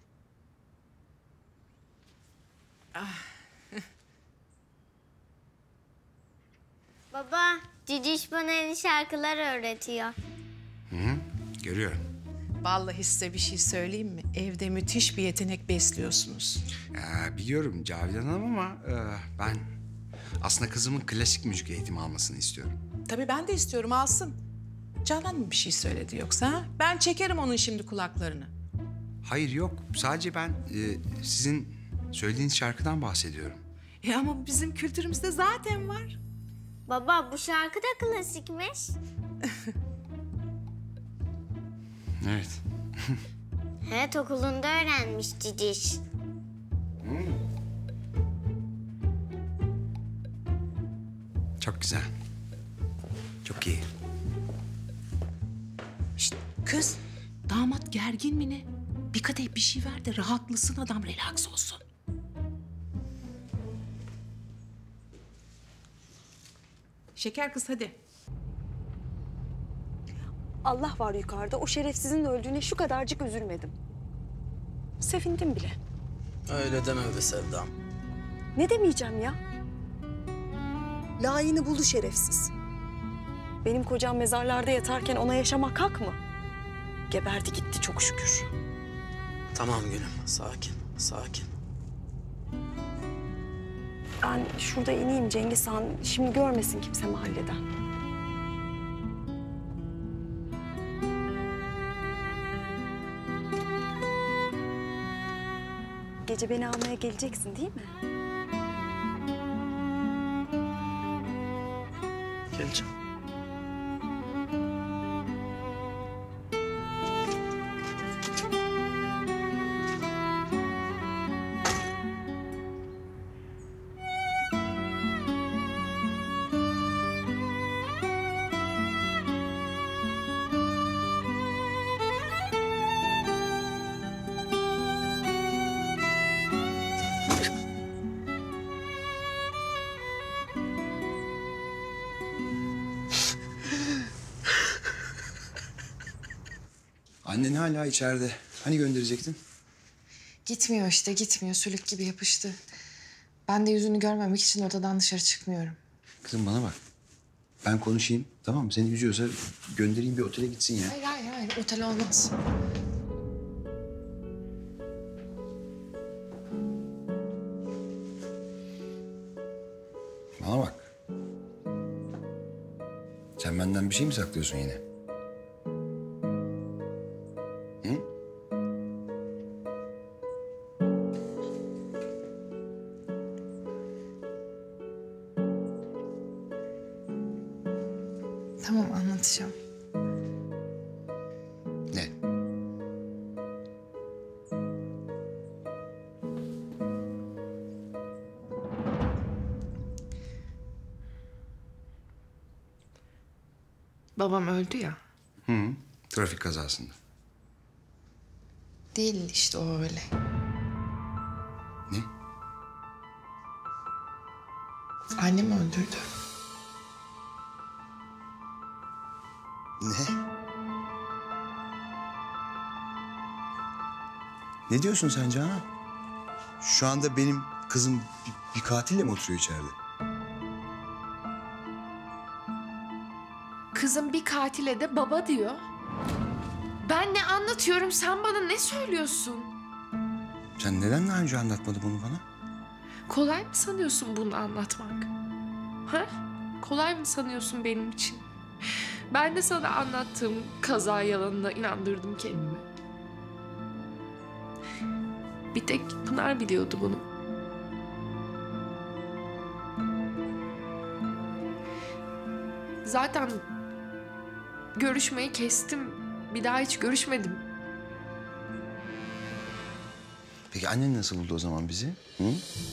Baba, Ciciş bana yeni şarkılar öğretiyor. Hı hı, görüyorum. Vallahi size bir şey söyleyeyim mi? Evde müthiş bir yetenek besliyorsunuz. Biliyorum Cavidan Hanım ama ben aslında kızımın klasik müzik eğitimi almasını istiyorum. Tabii ben de istiyorum alsın. Canan mı bir şey söyledi yoksa? Ha? Ben çekerim onun şimdi kulaklarını. Hayır yok, sadece ben sizin söylediğiniz şarkıdan bahsediyorum. Ama bizim kültürümüzde zaten var. Baba, bu şarkı da klasikmiş. Evet. Evet, okulunda öğrenmiş Ciciş. Çok güzel. Çok iyi. Şişt, kız, damat gergin mi ne? Bir kadeh bir şey ver de rahatlasın adam, relax olsun. Şeker kız hadi. Allah var yukarıda. O şerefsizin öldüğüne şu kadarcık üzülmedim. Sevindim bile. Öyle deme be Sevdam. Ne demeyeceğim ya? Layığını buldu şerefsiz. Benim kocam mezarlarda yatarken ona yaşamak hak mı? Geberdi gitti çok şükür. Tamam gülüm, sakin, sakin. Ben şurada ineyim Cengiz Han. Şimdi görmesin kimse mahalleden. Gece beni almaya geleceksin değil mi? Geleceğim. Annen hala içeride. Hani gönderecektin? Gitmiyor işte, gitmiyor. Sülük gibi yapıştı. Ben de yüzünü görmemek için odadan dışarı çıkmıyorum. Kızım bana bak. Ben konuşayım, tamam mı? Seni üzüyorsa göndereyim bir otele gitsin ya. Hayır. Otel olmaz. Bana bak. Sen benden bir şey mi saklıyorsun yine? Hı? Tamam, anlatacağım. Ne? Babam öldü ya. Hı. Trafik kazasında. Değil işte o öyle. Ne? Annem öldürdü. Ne? Ne diyorsun sen Canan? Şu anda benim kızım bir katille mi oturuyor içeride? Kızım bir katile de baba diyor. Ben ne anlatıyorum, sen bana ne söylüyorsun? Sen neden daha önce anlatmadın bunu bana? Kolay mı sanıyorsun bunu anlatmak? Ha? Kolay mı sanıyorsun benim için? Ben de sana anlattığım kaza yalanına inandırdım kendimi. Bir tek Pınar biliyordu bunu. Zaten görüşmeyi kestim. Bir daha hiç görüşmedim. Peki annen nasıl buldu o zaman bizi? Hı?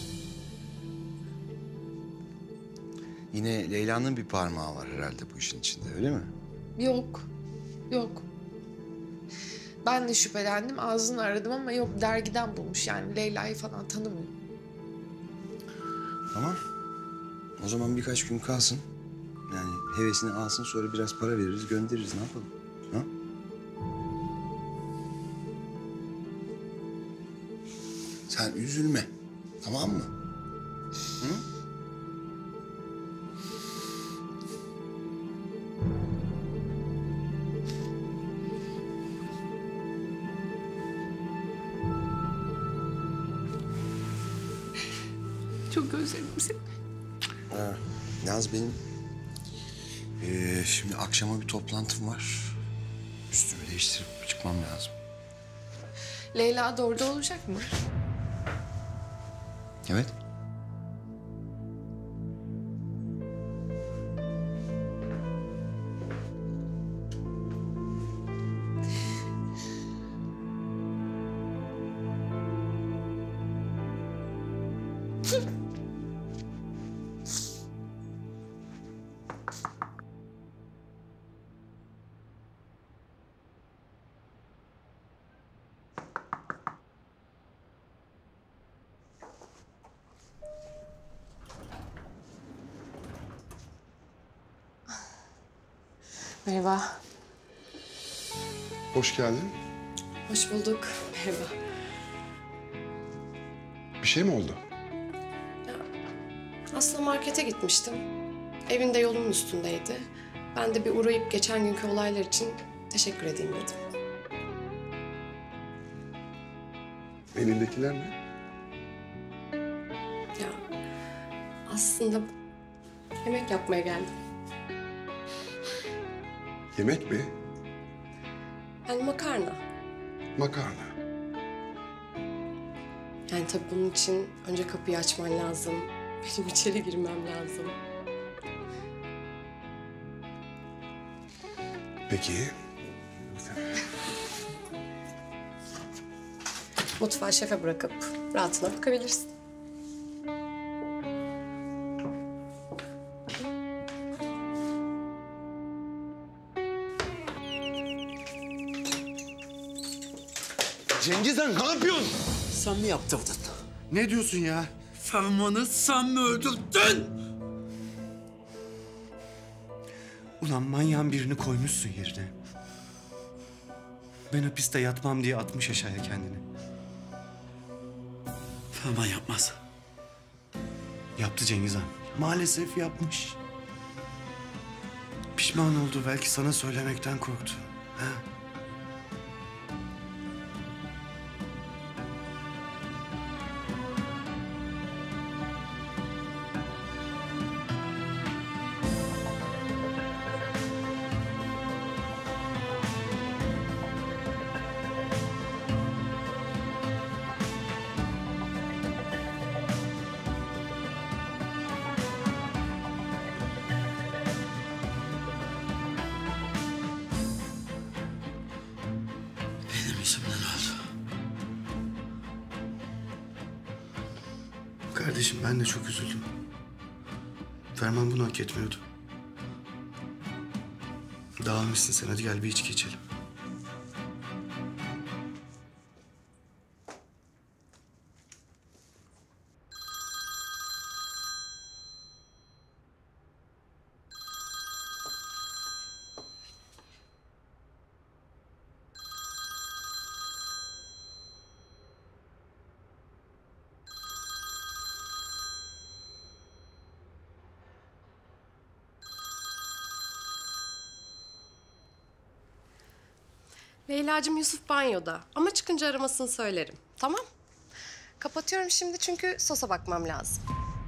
Yine Leyla'nın bir parmağı var herhalde bu işin içinde, öyle mi? Yok. Ben de şüphelendim, ağzını aradım ama yok, dergiden bulmuş yani. Leyla'yı falan tanımıyor. Tamam. O zaman birkaç gün kalsın. Yani hevesini alsın, sonra biraz para veririz, göndeririz. Ne yapalım? Ha? Sen üzülme. Tamam mı? Hı? Çok özledim seni. Ha, yalnız benim şimdi akşama bir toplantım var. Üstümü değiştirip çıkmam lazım. Leyla da orada olacak mı? Evet. Merhaba. Hoş geldin. Hoş bulduk. Merhaba. Bir şey mi oldu? Aslında markete gitmiştim. Evinde yolumun üstündeydi. Ben de bir uğrayıp geçen günkü olaylar için teşekkür edeyim dedim. Elindekiler ne? Ya aslında yemek yapmaya geldim. Yemek mi? Yani makarna. Makarna. Yani tabii bunun için önce kapıyı açman lazım. Benim içeri girmem lazım. Peki. Mutfağı şefe bırakıp rahatına bakabilirsin. Cengiz Han ne yapıyorsun? Sen mi yaptırdın? Ne diyorsun ya? Ferman'ı sen mi öldürdün? Ulan manyağın birini koymuşsun yerine. Ben hapiste yatmam diye atmış aşağıya kendini. Ferman yapmaz. Yaptı Cengiz Han. Maalesef yapmış. Pişman oldu. Belki sana söylemekten korktu. Ha? Benim yüzümden oldu. Kardeşim ben de çok üzüldüm. Ferman bunu hak etmiyordu. Dağılmışsın sen. Hadi gel bir içki içelim. Leyla'cığım Yusuf banyoda ama çıkınca aramasını söylerim. Tamam? Kapatıyorum şimdi çünkü sosa bakmam lazım.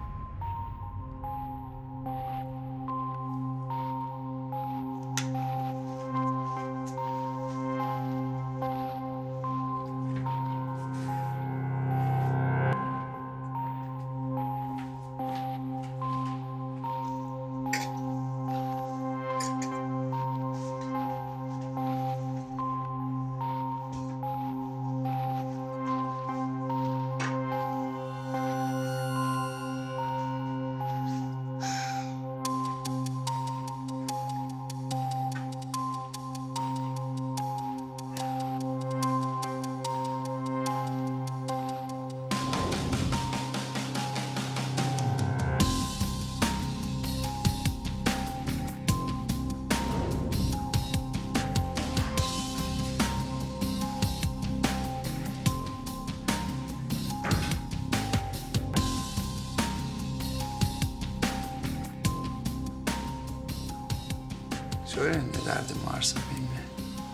Söyle ne derdin varsa benimle.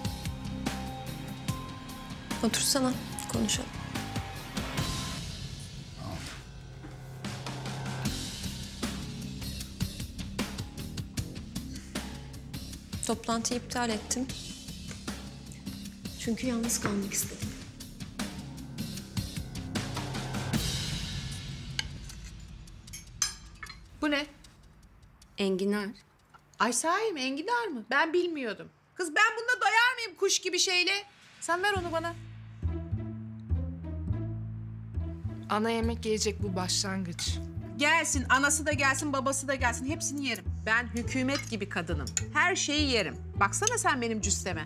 Otursana, konuşalım. Toplantıyı iptal ettim. Çünkü yalnız kalmak istedim. Bu ne? Enginar. Ay sahi mi? Enginar mı? Ben bilmiyordum. Kız ben bununla doyar mıyım kuş gibi şeyle? Sen ver onu bana. Ana yemek gelecek, bu başlangıç. Gelsin, anası da gelsin, babası da gelsin. Hepsini yerim. Ben hükümet gibi kadınım. Her şeyi yerim. Baksana sen benim cüsseme.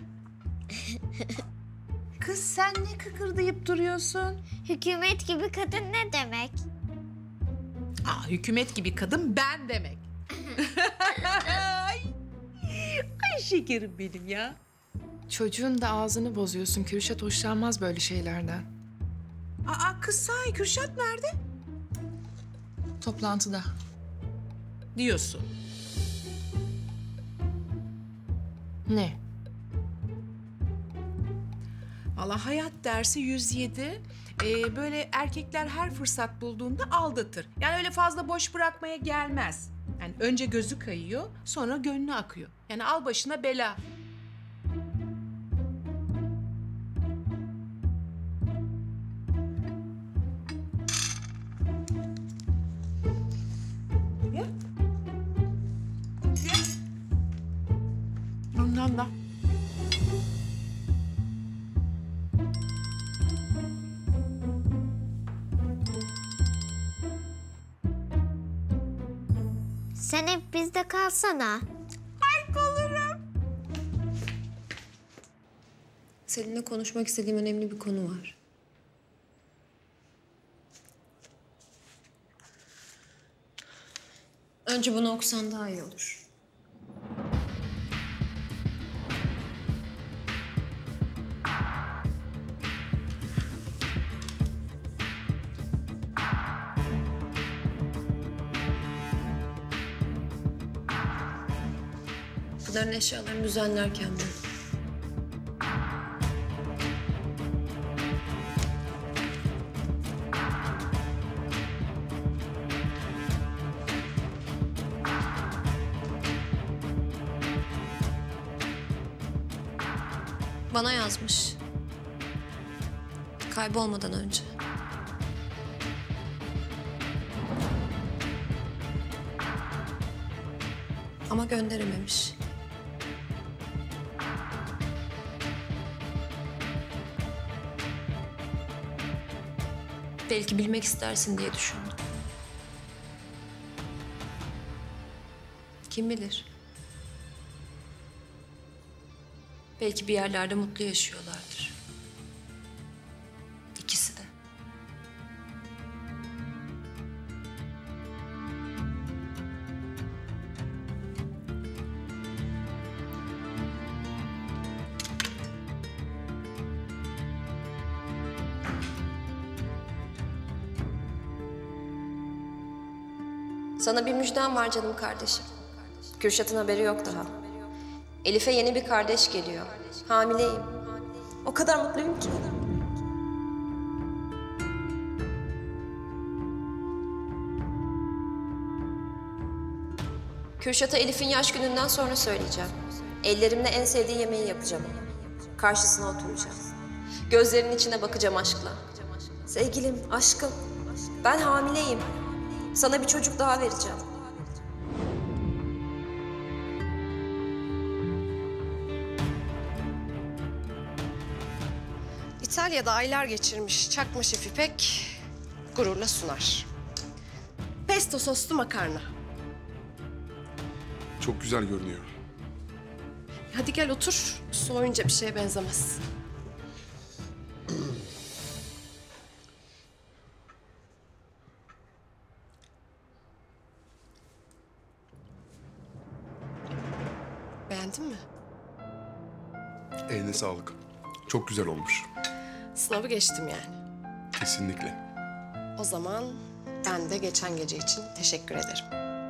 Kız sen ne kıkırdayıp duruyorsun? Hükümet gibi kadın ne demek? Aa, hükümet gibi kadın ben demek. Ay şekerim benim ya. Çocuğun da ağzını bozuyorsun. Kürşat hoşlanmaz böyle şeylerden. Aa kız sahi Kürşat nerede? Toplantıda. Diyorsun. Ne? Valla hayat dersi 107. Böyle erkekler her fırsat bulduğunda aldatır. Yani öyle fazla boş bırakmaya gelmez. Yani önce gözü kayıyor, sonra gönlü akıyor. Yani al başına bela. Ya. Ya. Ondan da. Sen hep bizde kalsana. Ay kalırım. Seninle konuşmak istediğim önemli bir konu var. Önce bunu okusan daha iyi olur. Kızların eşyalarını düzenlerken bu. Bana yazmış. Kaybolmadan önce. Ama gönderememiş. Belki bilmek istersin diye düşündüm. Kim bilir? Belki bir yerlerde mutlu yaşıyorlardır. İkisi de. Sana bir müjdem var canım kardeşim. Kürşat'ın haberi yok daha. Elif'e yeni bir kardeş geliyor. Hamileyim. O kadar mutluyum ki. Kürşat'a Elif'in yaş gününden sonra söyleyeceğim. Ellerimle en sevdiği yemeği yapacağım. Karşısına oturacağım. Gözlerinin içine bakacağım aşkla. Sevgilim, aşkım, ben hamileyim. Sana bir çocuk daha vereceğim. İtalya'da aylar geçirmiş çakma şef İpek gururla sunar. Pesto soslu makarna. Çok güzel görünüyor. Hadi gel otur. Soğuyunca bir şeye benzemez. Beğendin mi? Eline sağlık. Çok güzel olmuş. Sınavı geçtim yani. Kesinlikle. O zaman ben de geçen gece için teşekkür ederim.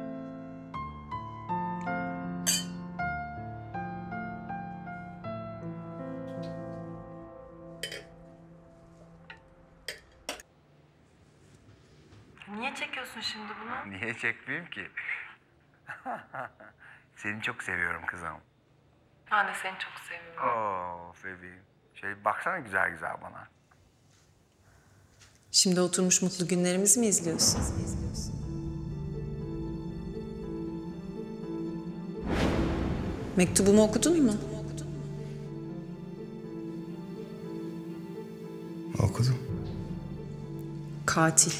Niye çekiyorsun şimdi bunu? Niye çekmeyeyim ki? Seni çok seviyorum kızım. Ben de seni çok seviyorum. Oo bebeğim. Baksana güzel güzel bana. Şimdi oturmuş mutlu günlerimizi mi izliyorsun? Mektubumu okudun mu? Okudum. Katil.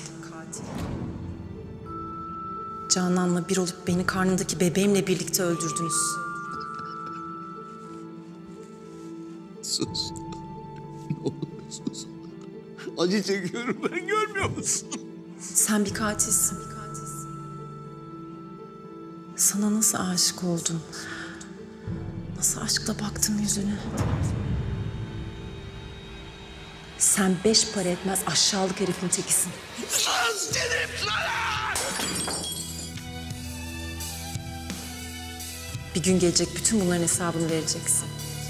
Canan'la bir olup beni karnındaki bebeğimle birlikte öldürdünüz. Sus. Ne olur sus. Acı çekiyorum ben, görmüyor musun? Sen bir katilsin. Sana nasıl aşık oldum? Nasıl aşkla baktım yüzüne? Sen 5 para etmez aşağılık herifin tekisin. Sus dedim sana! Bir gün gelecek, bütün bunların hesabını vereceksin.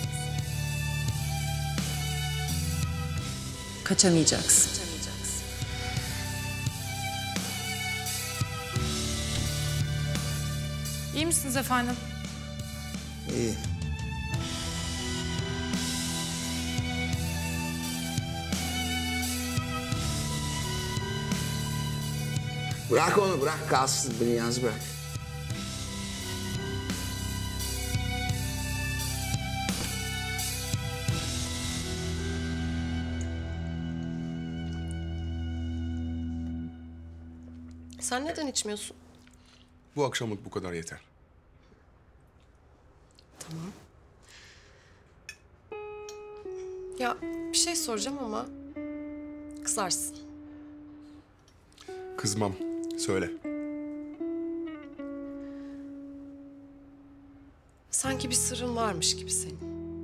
Kaçamayacaksın. İyi misiniz efendim? İyi. Bırak onu, bırak kalsın. Beni yalnız bırak. Sen neden içmiyorsun? Bu akşamlık bu kadar yeter. Tamam. Ya bir şey soracağım ama kızarsın. Kızmam. Söyle. Sanki bir sırrın varmış gibi senin.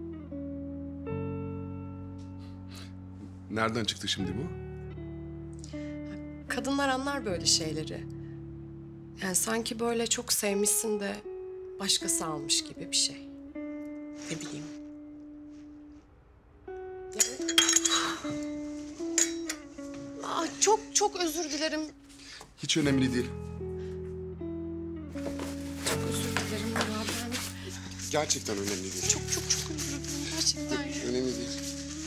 Nereden çıktı şimdi bu? Kadınlar anlar böyle şeyleri. Yani sanki böyle çok sevmişsin de başkası almış gibi bir şey. Ne bileyim. Çok özür dilerim. Hiç önemli değil. Çok özür dilerim ya ben. Gerçekten önemli değil. Çok özür dilerim gerçekten ya. Önemli değil.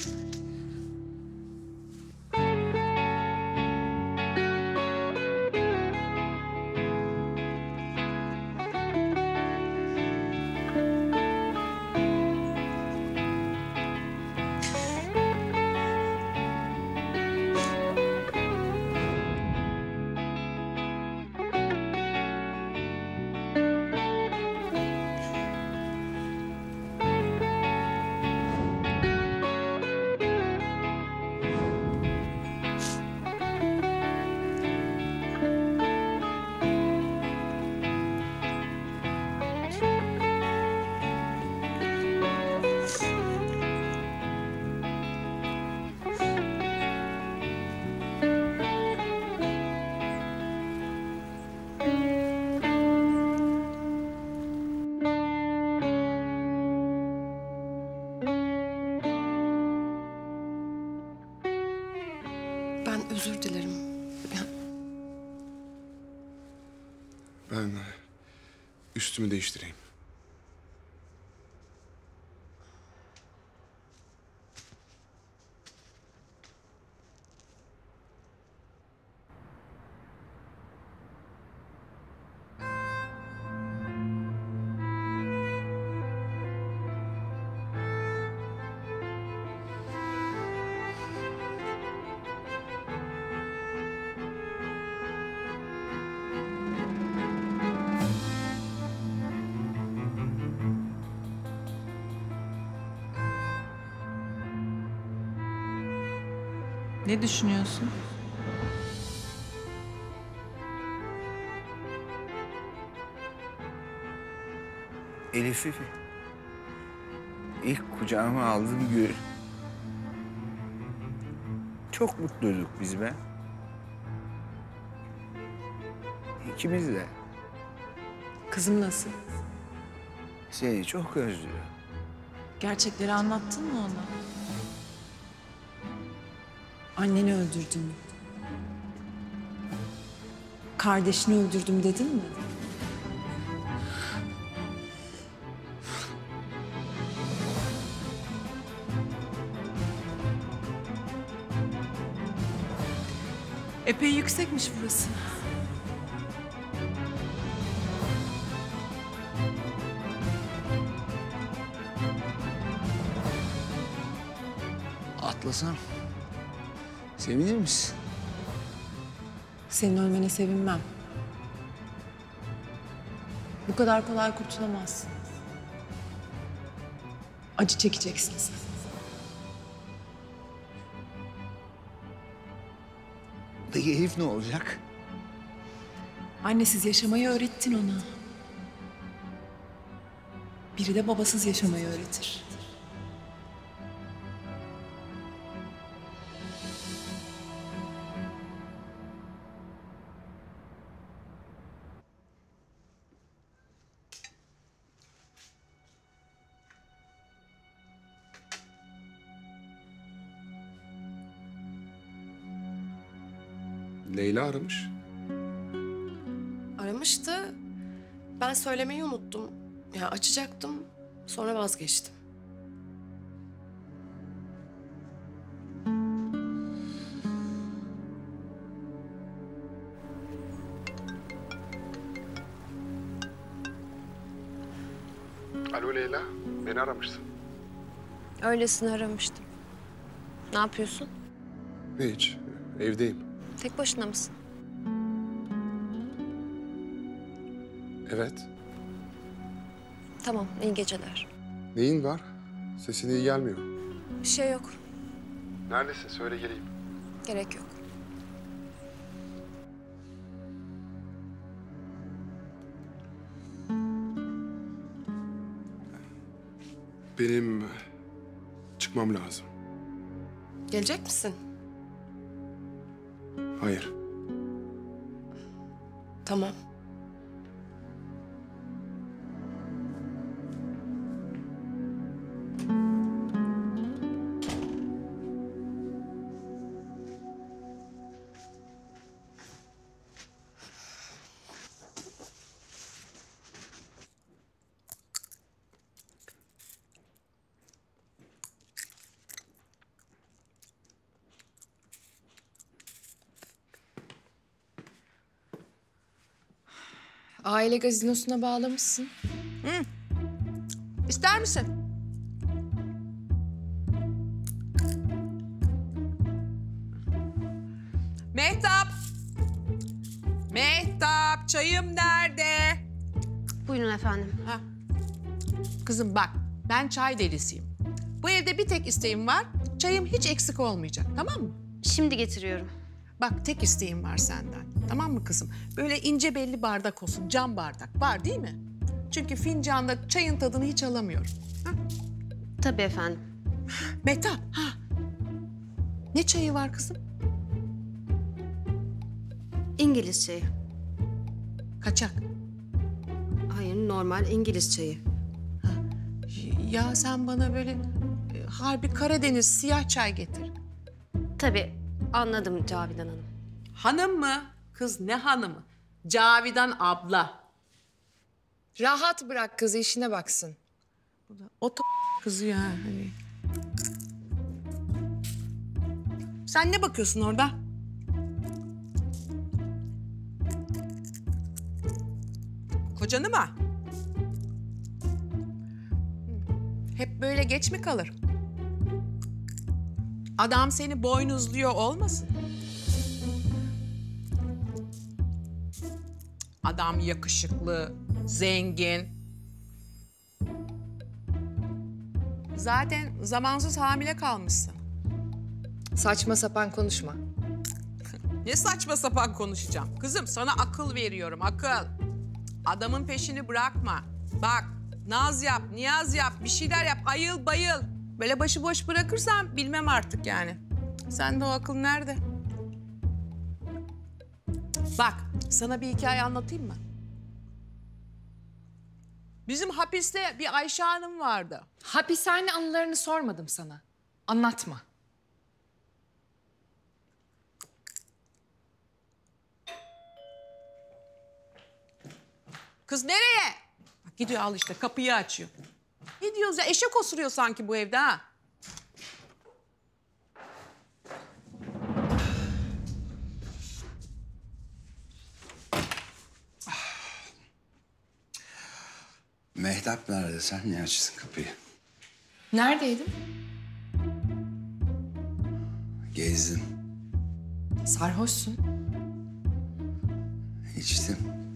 Ben özür dilerim. Ben üstümü değiştireyim. Ne düşünüyorsun? Elif'i ilk kucağıma aldığım gün çok mutluyduk biz be. İkimiz de. Kızım nasıl? Seni çok özlüyor. Gerçekleri anlattın mı ona? Anneni öldürdüm. Kardeşini öldürdüm dedin mi? Epey yüksekmiş burası. Atlasam sevinir misin? Senin ölmene sevinmem. Bu kadar kolay kurtulamazsın. Acı çekeceksin sen. Peki Elif ne olacak? Annesiz yaşamayı öğrettin ona. Biri de babasız yaşamayı öğretir. Leyla aramış. Aramıştı. Ben söylemeyi unuttum. Ya açacaktım. Sonra vazgeçtim. Alo Leyla, beni aramışsın. Öylesine aramıştım. Ne yapıyorsun? Hiç, evdeyim. Tek başına mısın? Evet. Tamam, iyi geceler. Neyin var? Sesin iyi gelmiyor. Bir şey yok. Neredesin? Söyle geleyim. Gerek yok. Benim çıkmam lazım. Gelecek misin? Hayır. Tamam. Aile gazinosuna bağlamışsın. Hı. İster misin? Mehtap! Mehtap, çayım nerede? Buyurun efendim. Ha. Kızım bak, ben çay delisiyim. Bu evde bir tek isteğim var, çayım hiç eksik olmayacak, tamam mı? Şimdi getiriyorum. Bak, tek isteğim var senden, tamam mı kızım? Böyle ince belli bardak olsun, cam bardak. Var değil mi? Çünkü fincanda çayın tadını hiç alamıyorum. Ha? Tabii efendim. Mehtap, ha. Ne çayı var kızım? İngiliz çayı. Kaçak. Hayır, normal İngiliz çayı. Ya sen bana böyle harbi Karadeniz siyah çay getir. Tabii, anladım Cavidan Hanım. Hanım mı? Kız ne hanımı? Cavidan abla. Rahat bırak kızı, işine baksın. O kızı ya. Hani. Sen ne bakıyorsun orada? Kocanı mı? Hep böyle geç mi kalır? Adam seni boynuzluyor olmasın? Adam yakışıklı, zengin. Zaten zamansız hamile kalmışsın. Saçma sapan konuşma. Ne saçma sapan konuşacağım? Kızım sana akıl veriyorum, akıl. Adamın peşini bırakma. Bak, naz yap, niyaz yap, bir şeyler yap, ayıl bayıl. Böyle başıboş bırakırsan bilmem artık yani. Sende o akıl nerede? Bak, sana bir hikaye anlatayım mı? Bizim hapiste bir Ayşe Hanım vardı. Hapishane anılarını sormadım sana. Anlatma. Kız nereye? Bak gidiyor, al işte kapıyı açıyor. Ne diyoruz ya, eşek osuruyor sanki bu evde ha. Mehtap nerede? Sen niye açsın kapıyı? Neredeydin? Gezdim, Sarhoşsun. içtim.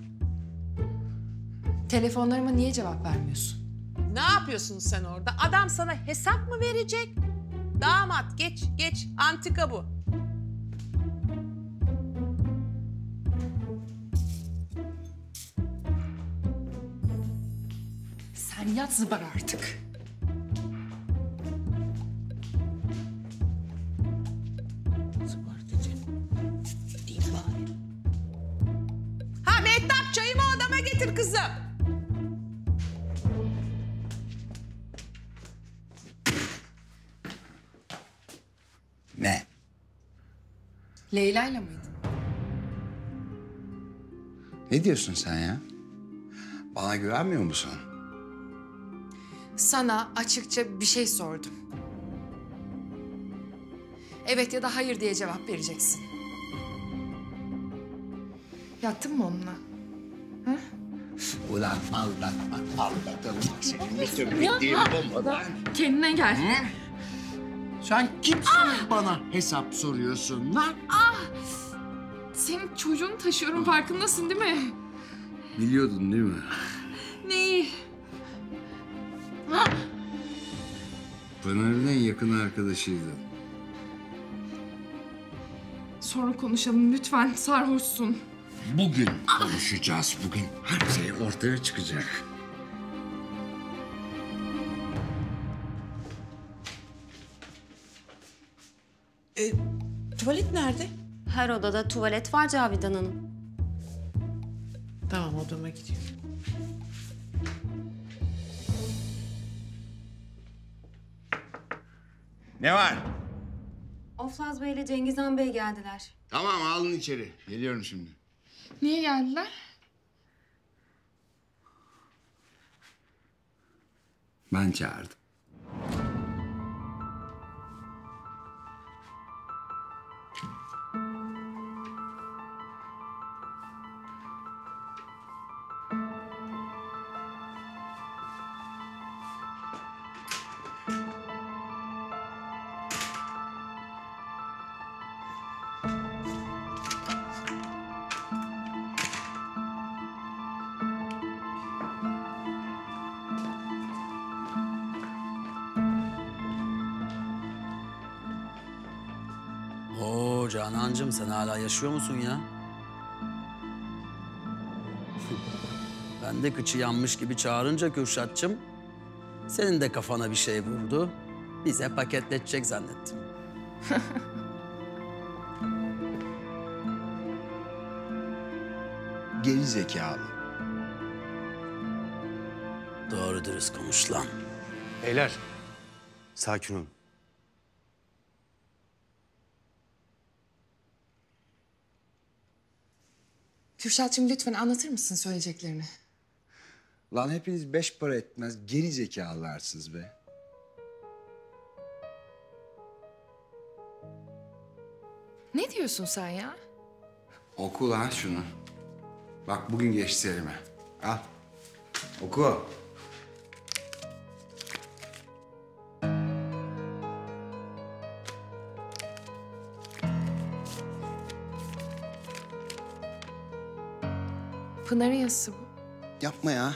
Telefonlarıma niye cevap vermiyorsun? Ne yapıyorsun sen orada? Adam sana hesap mı verecek? Damat geç geç, antika bu. Sen yat zıbar artık. Ha Mehtap, çayımı odama getir kızım. Ne? Leyla'yla mıydın? Ne diyorsun sen ya? Bana güvenmiyor musun? Sana açıkça bir şey sordum. Evet ya da hayır diye cevap vereceksin. Yattın mı onunla? Ha? Ulan aldatırım senin bir türlü bildiğin bombadan. Kendine gel. Hı? Sen kimsin bana hesap soruyorsun lan? Senin çocuğunu taşıyorum, farkındasın değil mi? Biliyordun değil mi? Neyi? Pınar'ın en yakın arkadaşıydı. Sonra konuşalım lütfen, sarhoşsun. Bugün konuşacağız bugün. Her şey ortaya çıkacak. Tuvalet nerede? Her odada tuvalet var Cavidan Hanım. Tamam, odama gidiyorum. Ne var? Oflaz Bey ile Cengizhan Bey geldiler. Tamam alın içeri. Geliyorum şimdi. Niye geldiler? Ben çağırdım. Oo Canancığım, sen hala yaşıyor musun ya? Ben de kıçı yanmış gibi çağırınca Kürşatçım, senin de kafana bir şey vurdu. Bize paketletecek zannettim. Geri zekalı. Doğru dürüst konuş lan. Beyler, sakin olun. Kürşat'cığım lütfen anlatır mısın söyleyeceklerini? Lan hepiniz beş para etmez geri zekalılarsınız be. Ne diyorsun sen ya? Oku lan şunu. Bak bugün geçti elime. Al. Oku. Pınar'ın yazısı bu. Yapma ya.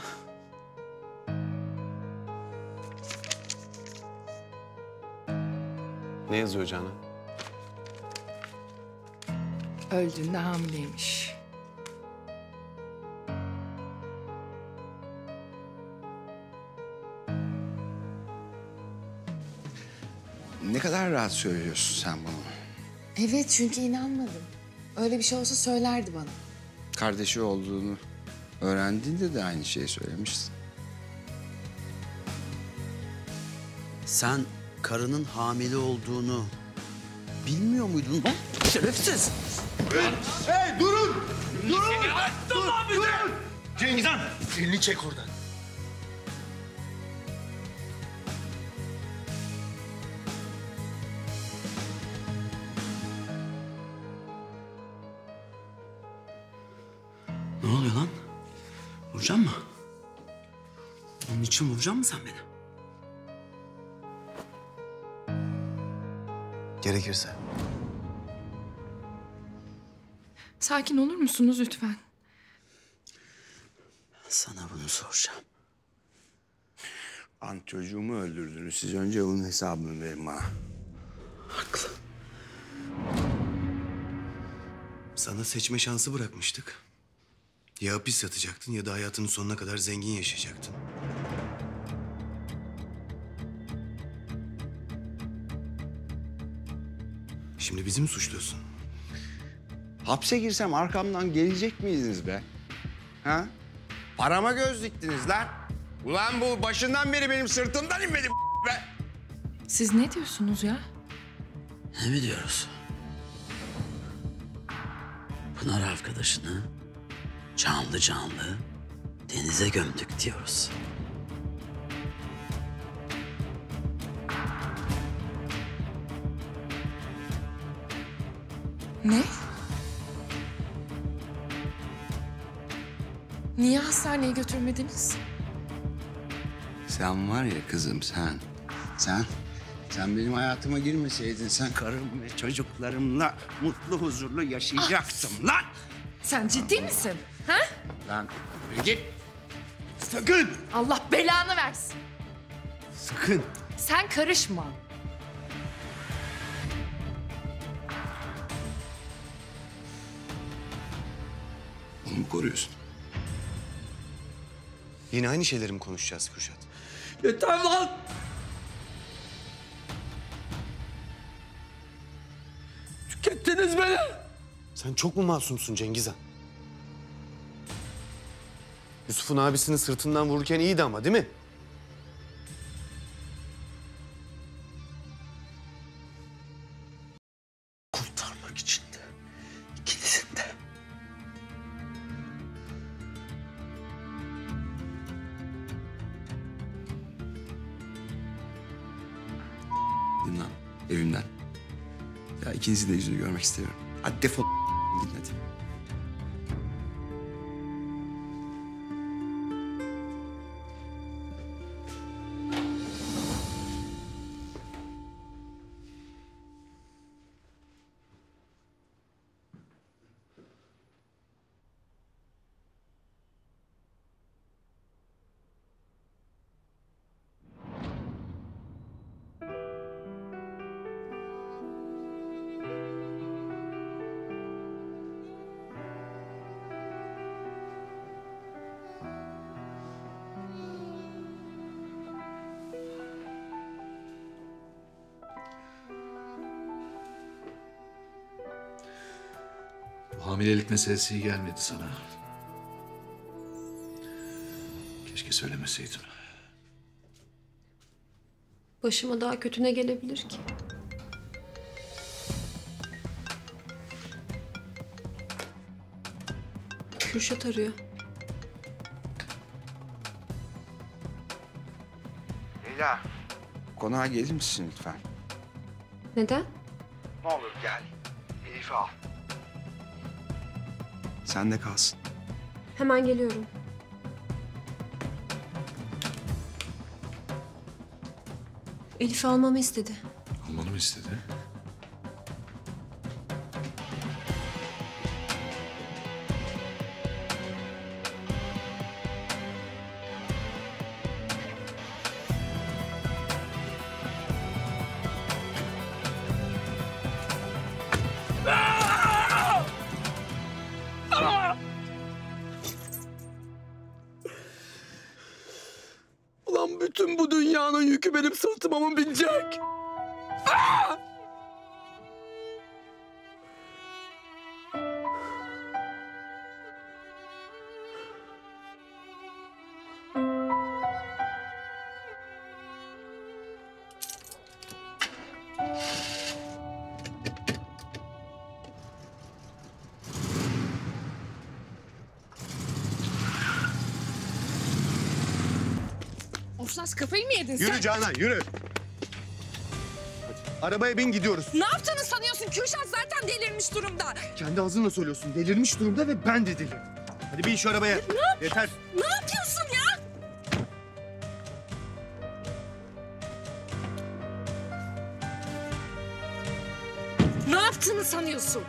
Ne yazıyor Canan? Öldüğünde hamileymiş. Ne kadar rahat söylüyorsun sen bunu. Evet, çünkü inanmadım. Öyle bir şey olsa söylerdi bana. Kardeşi olduğunu öğrendiğinde de aynı şeyi söylemiştin. Sen karının hamile olduğunu bilmiyor muydun? Şerefsiz! Hey durun! Durun! Durun! Cengizhan! Elini çek oradan. Ne oluyor lan? Vuracaksın mı? Onun için vuracaksın mı sen beni? Gerekirse. Sakin olur musunuz lütfen? Sana bunu soracağım. Lan çocuğumu öldürdünüz. Siz önce bunun hesabını verin bana. Haklı. Sana seçme şansı bırakmıştık. Ya hapis yatacaktın ya da hayatının sonuna kadar zengin yaşayacaktın. Şimdi bizi mi suçluyorsun? Hapse girsem arkamdan gelecek miydiniz be? Ha? Parama göz diktiniz lan. Ulan bu başından beri benim sırtımdan inmedi be. Siz ne diyorsunuz ya? Ne mi diyoruz? Pınar arkadaşını canlı canlı denize gömdük diyoruz. Ne? Niye hastaneye götürmediniz? Sen var ya kızım sen. Sen benim hayatıma girmeseydin sen karım ve çocuklarımla mutlu huzurlu yaşayacaktım lan. Sen ciddi misin? Ha? Lan git. Sakın. Allah belanı versin. Sakın. Sen karışma. Onu mu koruyorsun? Yine aynı şeyleri mi konuşacağız Kürşat? Yeter lan! Tükettiniz beni! Sen çok mu masumsun Cengiz Han? Yusuf'un abisini sırtından vururken iyiydi ama değil mi? Kurtarmak için de, ikinizin de. Gidin lan evimden. Ya ikinizi de yüzünü görmek istemiyorum. Hadi defol gidin hadi. Bu hamilelik meselesi iyi gelmedi sana. Keşke söylemeseydin. Başıma daha kötü ne gelebilir ki? Kürşat arıyor. Leyla. Konağa gelir misin lütfen? Neden? Ne olur gel. Elif'i al. Sen de kalsın. Hemen geliyorum. Elif'i almamı istedi. Almanı mı istedi? Ulan bütün bu dünyanın yükü benim sırtıma mı binecek? Ofsaz kafayı mı yedin sen? Yürü Canan yürü. Hadi, arabaya bin gidiyoruz. Ne yaptığını sanıyorsun? Kürşat zaten delirmiş durumda. Kendi ağzınla söylüyorsun. Delirmiş durumda ve ben de delirdim. Hadi bin şu arabaya. Yeter. Ne yapıyorsun ya? Ne yaptığını sanıyorsun?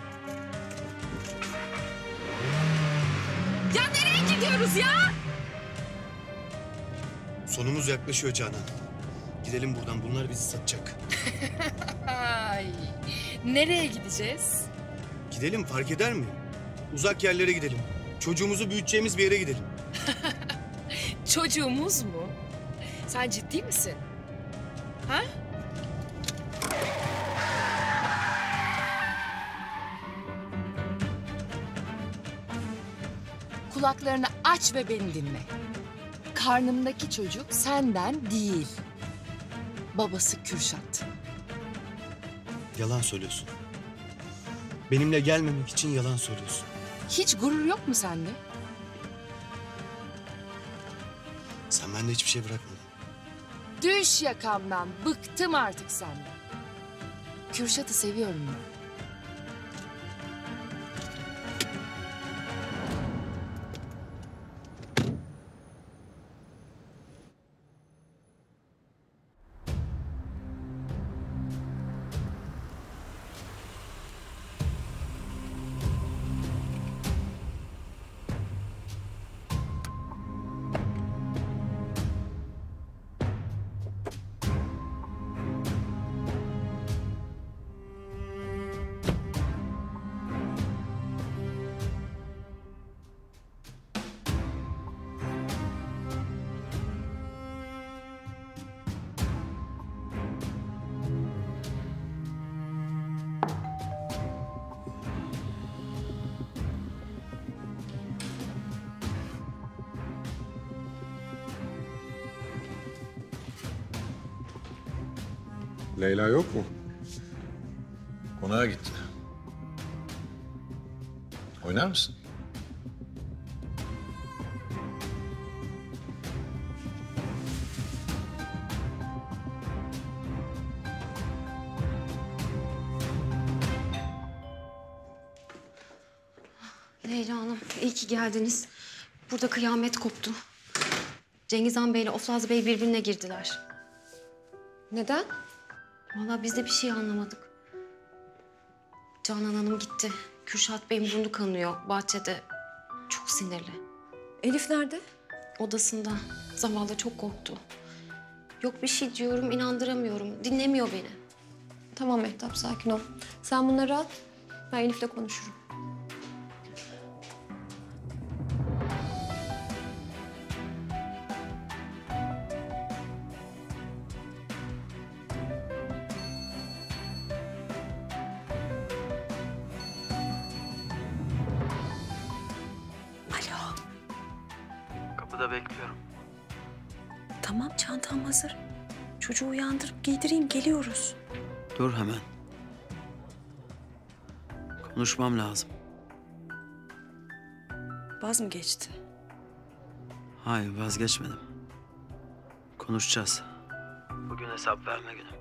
Ya nereye gidiyoruz ya? Sonumuz yaklaşıyor Canan. Gidelim buradan. Bunlar bizi satacak. Ay, nereye gideceğiz? Gidelim fark eder mi? Uzak yerlere gidelim. Çocuğumuzu büyüteceğimiz bir yere gidelim. Çocuğumuz mu? Sen ciddi misin? Ha? Kulaklarını aç ve beni dinle. Karnımdaki çocuk senden değil. Babası Kürşat. Yalan söylüyorsun. Benimle gelmemek için yalan söylüyorsun. Hiç gurur yok mu sende? Ben de hiçbir şey bırakmadım. Düş yakamdan. Bıktım artık senden. Kürşat'ı seviyorum ben. Leyla yok mu? Konağa gitti. Oynar mısın? Leyla Hanım, iyi ki geldiniz. Burada kıyamet koptu. Cengiz Han Bey ile Oflaz Bey birbirine girdiler. Neden? Vallahi biz de bir şey anlamadık. Canan Hanım gitti. Kürşat Bey'in burnu kanıyor bahçede. Çok sinirli. Elif nerede? Odasında. Zavallı çok korktu. Yok bir şey diyorum, inandıramıyorum. Dinlemiyor beni. Tamam Mehtap, sakin ol. Sen bunları al, ben Elif'le konuşurum. Alo. Kapıda bekliyorum. Tamam, çantam hazır. Çocuğu uyandırıp giydireyim, geliyoruz. Dur hemen. Konuşmam lazım. Vaz mı geçti? Hayır, vazgeçmedim. Konuşacağız. Bugün hesap verme günüm.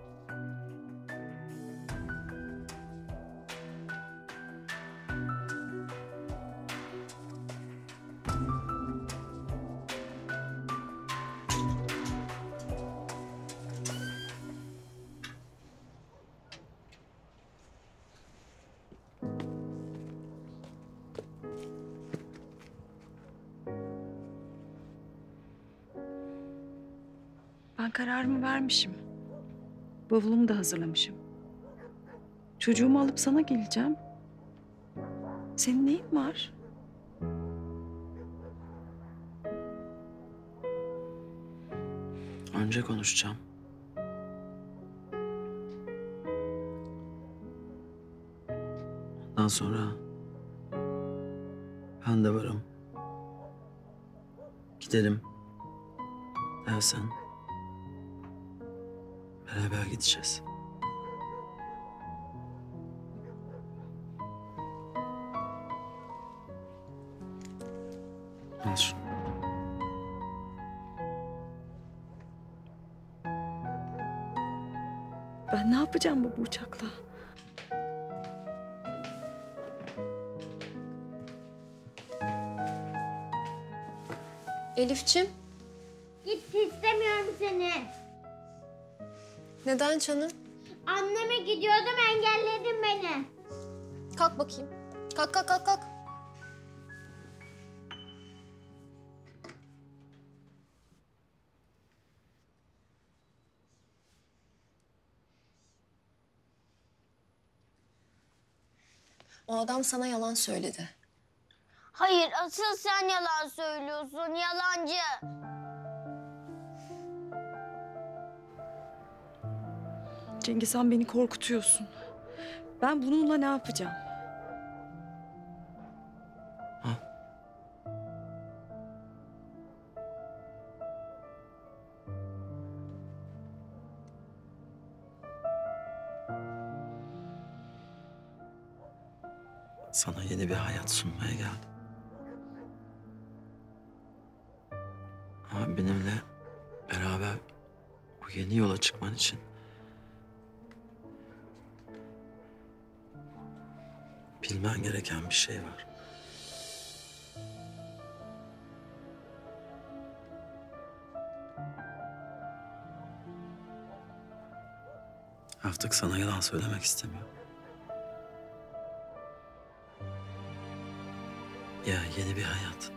Ben kararımı vermişim. Bavulumu da hazırlamışım. Çocuğumu alıp sana geleceğim. Senin neyin var? Önce konuşacağım. Ondan sonra ben de varım. Gidelim dersen beraber gideceğiz. Al şunu. Ben ne yapacağım bu uçakla? Elifçim, Git, istemiyorum seni. neden canım? Anneme gidiyordum, engelledin beni. Kalk bakayım. Kalk, kalk, kalk, kalk. O adam sana yalan söyledi. Hayır, asıl sen yalan söylüyorsun, yalancı. Cengiz Han, beni korkutuyorsun. Ben bununla ne yapacağım? Sana yeni bir hayat sunmaya geldim. Ama benimle yeni yola çıkman için bilmen gereken bir şey var. Artık sana yalan söylemek istemiyorum. Ya yeni bir hayat.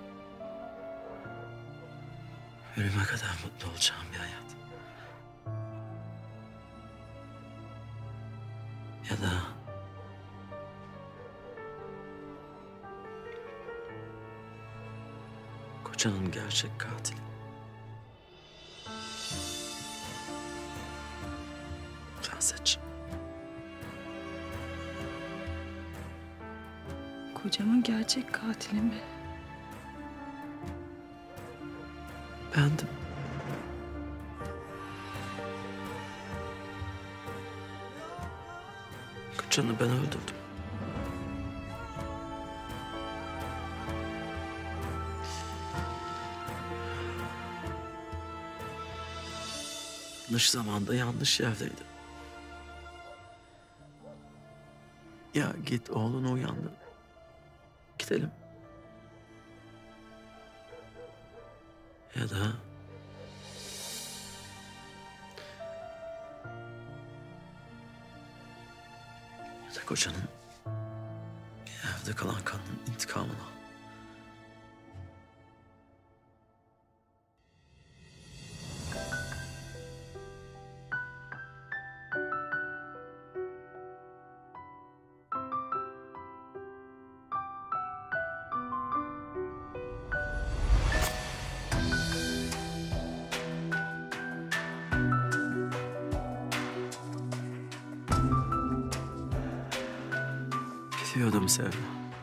Ölüme kadar mutlu olacağım bir hayat. Ya da kocanın gerçek katili. Sen seç. Kocamın gerçek katili mi? Bendim. Kocanı ben öldürdüm. Yanlış zamanda yanlış yerdeydim. Ya git oğlunu uyandır. Gidelim. Ya da kocanın evde kalan kanının intikamını al. Biliyordum Sevda.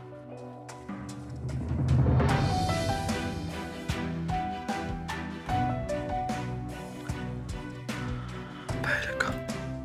Böyle kal.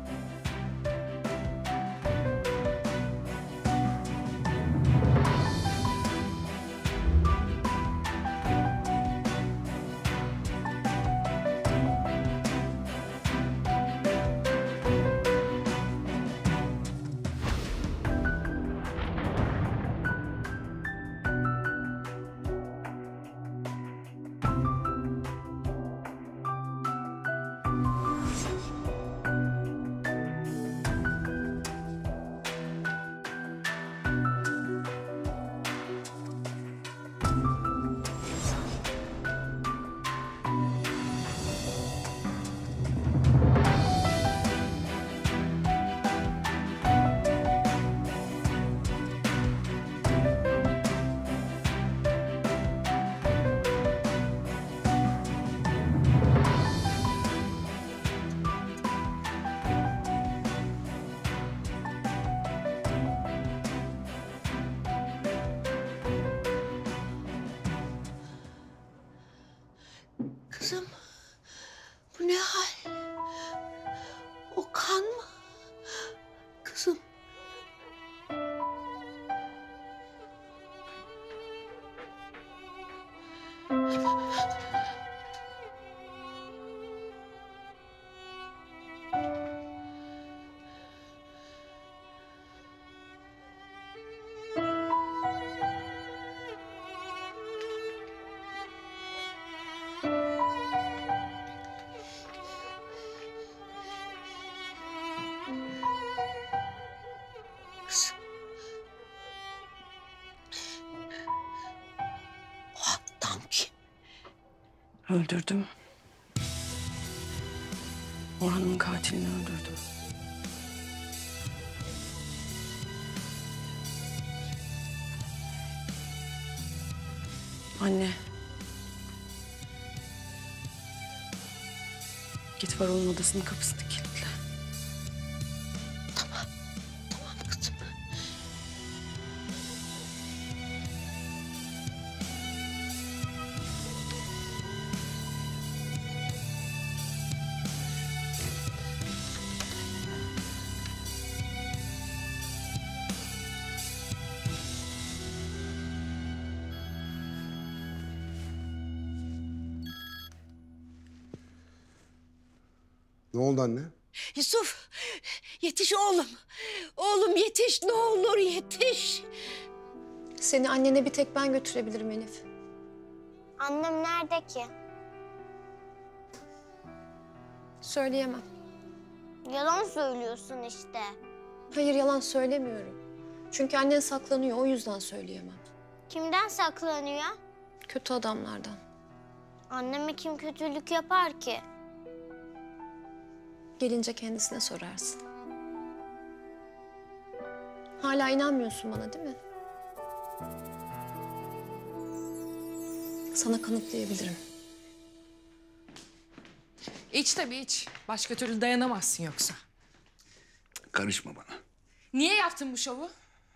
Kızım, bu ne hal? O kan mı? Kızım. Öldürdüm. Orhan'ın katilini öldürdüm. Anne. Git Varol'un odasının kapısını kilitle. Tamam kızım. Ne oldu anne? Yusuf, yetiş oğlum. Oğlum yetiş, ne olur yetiş. Seni annene bir tek ben götürebilirim Elif. Annem nerede ki? Söyleyemem. Yalan söylüyorsun işte. Hayır, yalan söylemiyorum. Çünkü annen saklanıyor, o yüzden söyleyemem. Kimden saklanıyor? Kötü adamlardan. Anneme kim kötülük yapar ki? Gelince kendisine sorarsın. Hala inanmıyorsun bana değil mi? Sana kanıtlayabilirim. İç tabii iç. Başka türlü dayanamazsın yoksa. Karışma bana. Niye yaptın bu şovu?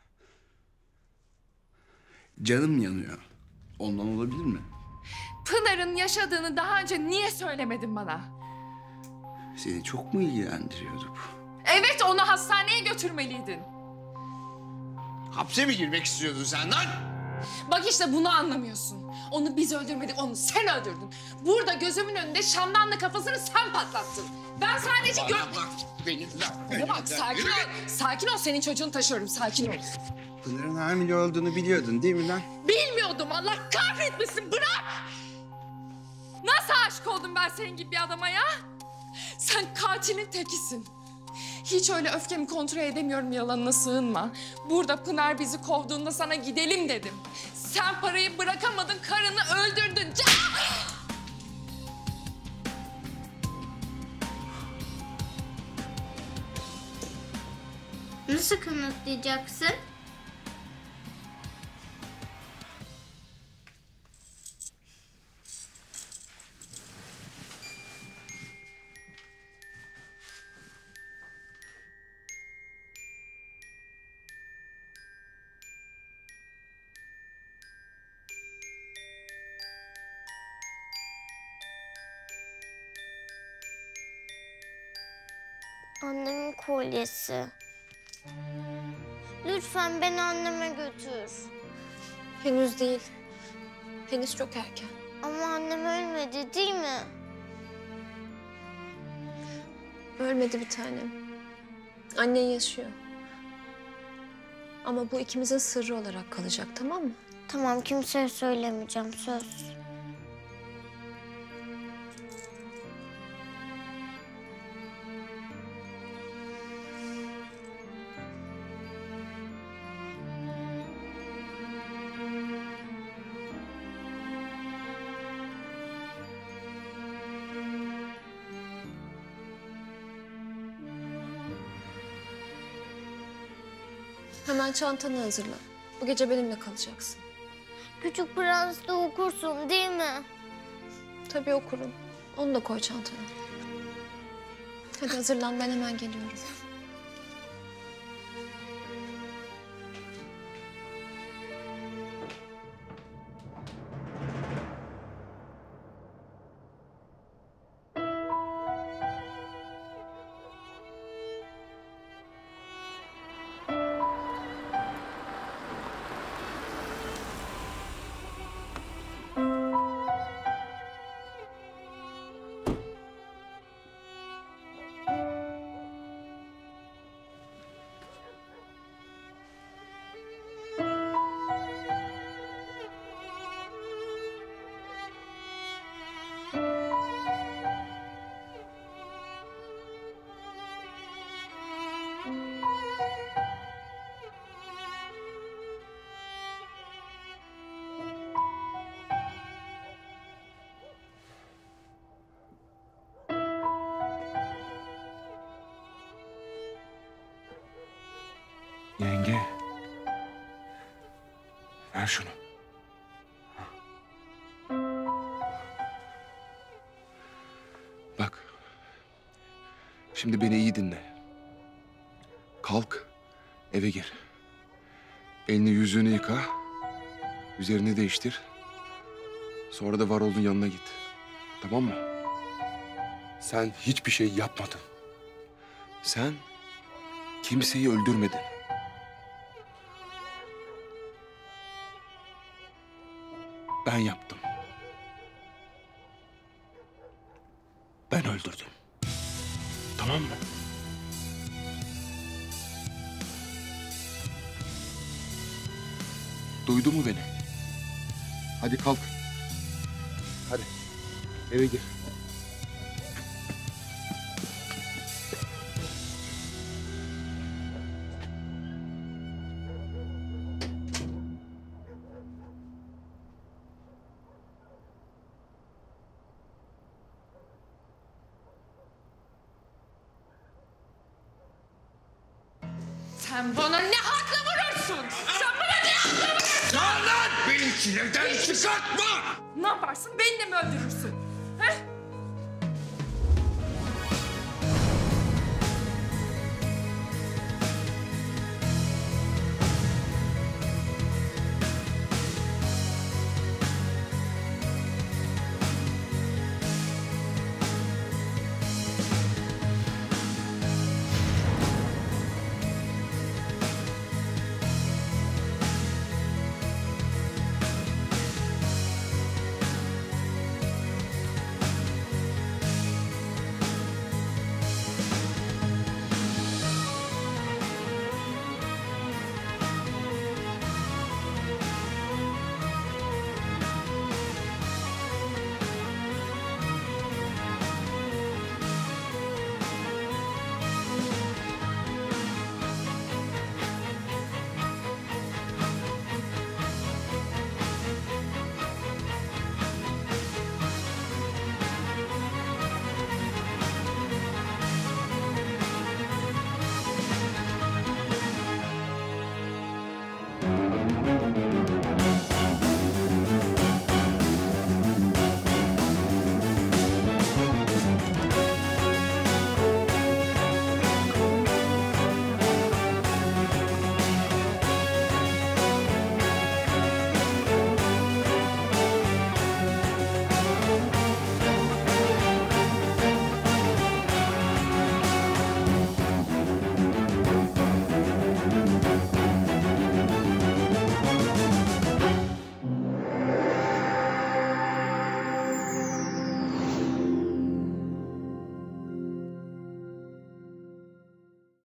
Canım yanıyor. Ondan olabilir mi? Pınar'ın yaşadığını daha önce niye söylemedin bana? Seni çok mu ilgilendiriyordu bu? Evet, onu hastaneye götürmeliydin. Hapse mi girmek istiyordun sen lan? Bak işte bunu anlamıyorsun. Onu biz öldürmedik, onu sen öldürdün. Burada gözümün önünde şamdanla kafasını sen patlattın. Ben sadece Benimle. Bak sakin ol. Sakin ol, senin çocuğunu taşıyorum. Sakin ol. Pınar'ın hamile olduğunu biliyordun değil mi lan? Bilmiyordum, Allah kahretmesin, bırak! Nasıl aşık oldum ben senin gibi bir adama ya? Sen katilin tekisin. Hiç öyle öfkemi kontrol edemiyorum, yalanına sığınma. Burada Pınar bizi kovduğunda sana gidelim dedim. Sen parayı bırakamadın, karını öldürdün. Nasıl kanıtlayacaksın? Annemin kolyesi. Lütfen beni anneme götür. Henüz değil. Henüz çok erken. Ama annem ölmedi değil mi? Ölmedi bir tanem. Annen yaşıyor. Ama bu ikimizin sırrı olarak kalacak, tamam mı? Tamam, kimseye söylemeyeceğim, söz. Hemen çantanı hazırla. Bu gece benimle kalacaksın. Küçük Prens de okursun değil mi? Tabii okurum. Onu da koy çantana. Hadi hazırlan, ben hemen geliyorum. Yenge. Ver şunu. Bak. Şimdi beni iyi dinle. Kalk. Eve gir. Elini yüzünü yıka. Üzerini değiştir. Sonra da Varol'un yanına git. Tamam mı? Sen hiçbir şey yapmadın. Sen kimseyi öldürmedin. Ben yaptım. Ben öldürdüm. Tamam mı? Duydu mu beni? Hadi kalk. Hadi eve gir. Sen bana ne hakla vurursun? Sen bana ne hakla vurursun? Lan beni çileden çıkartma! Ne yaparsın? Beni de mi öldürürsün?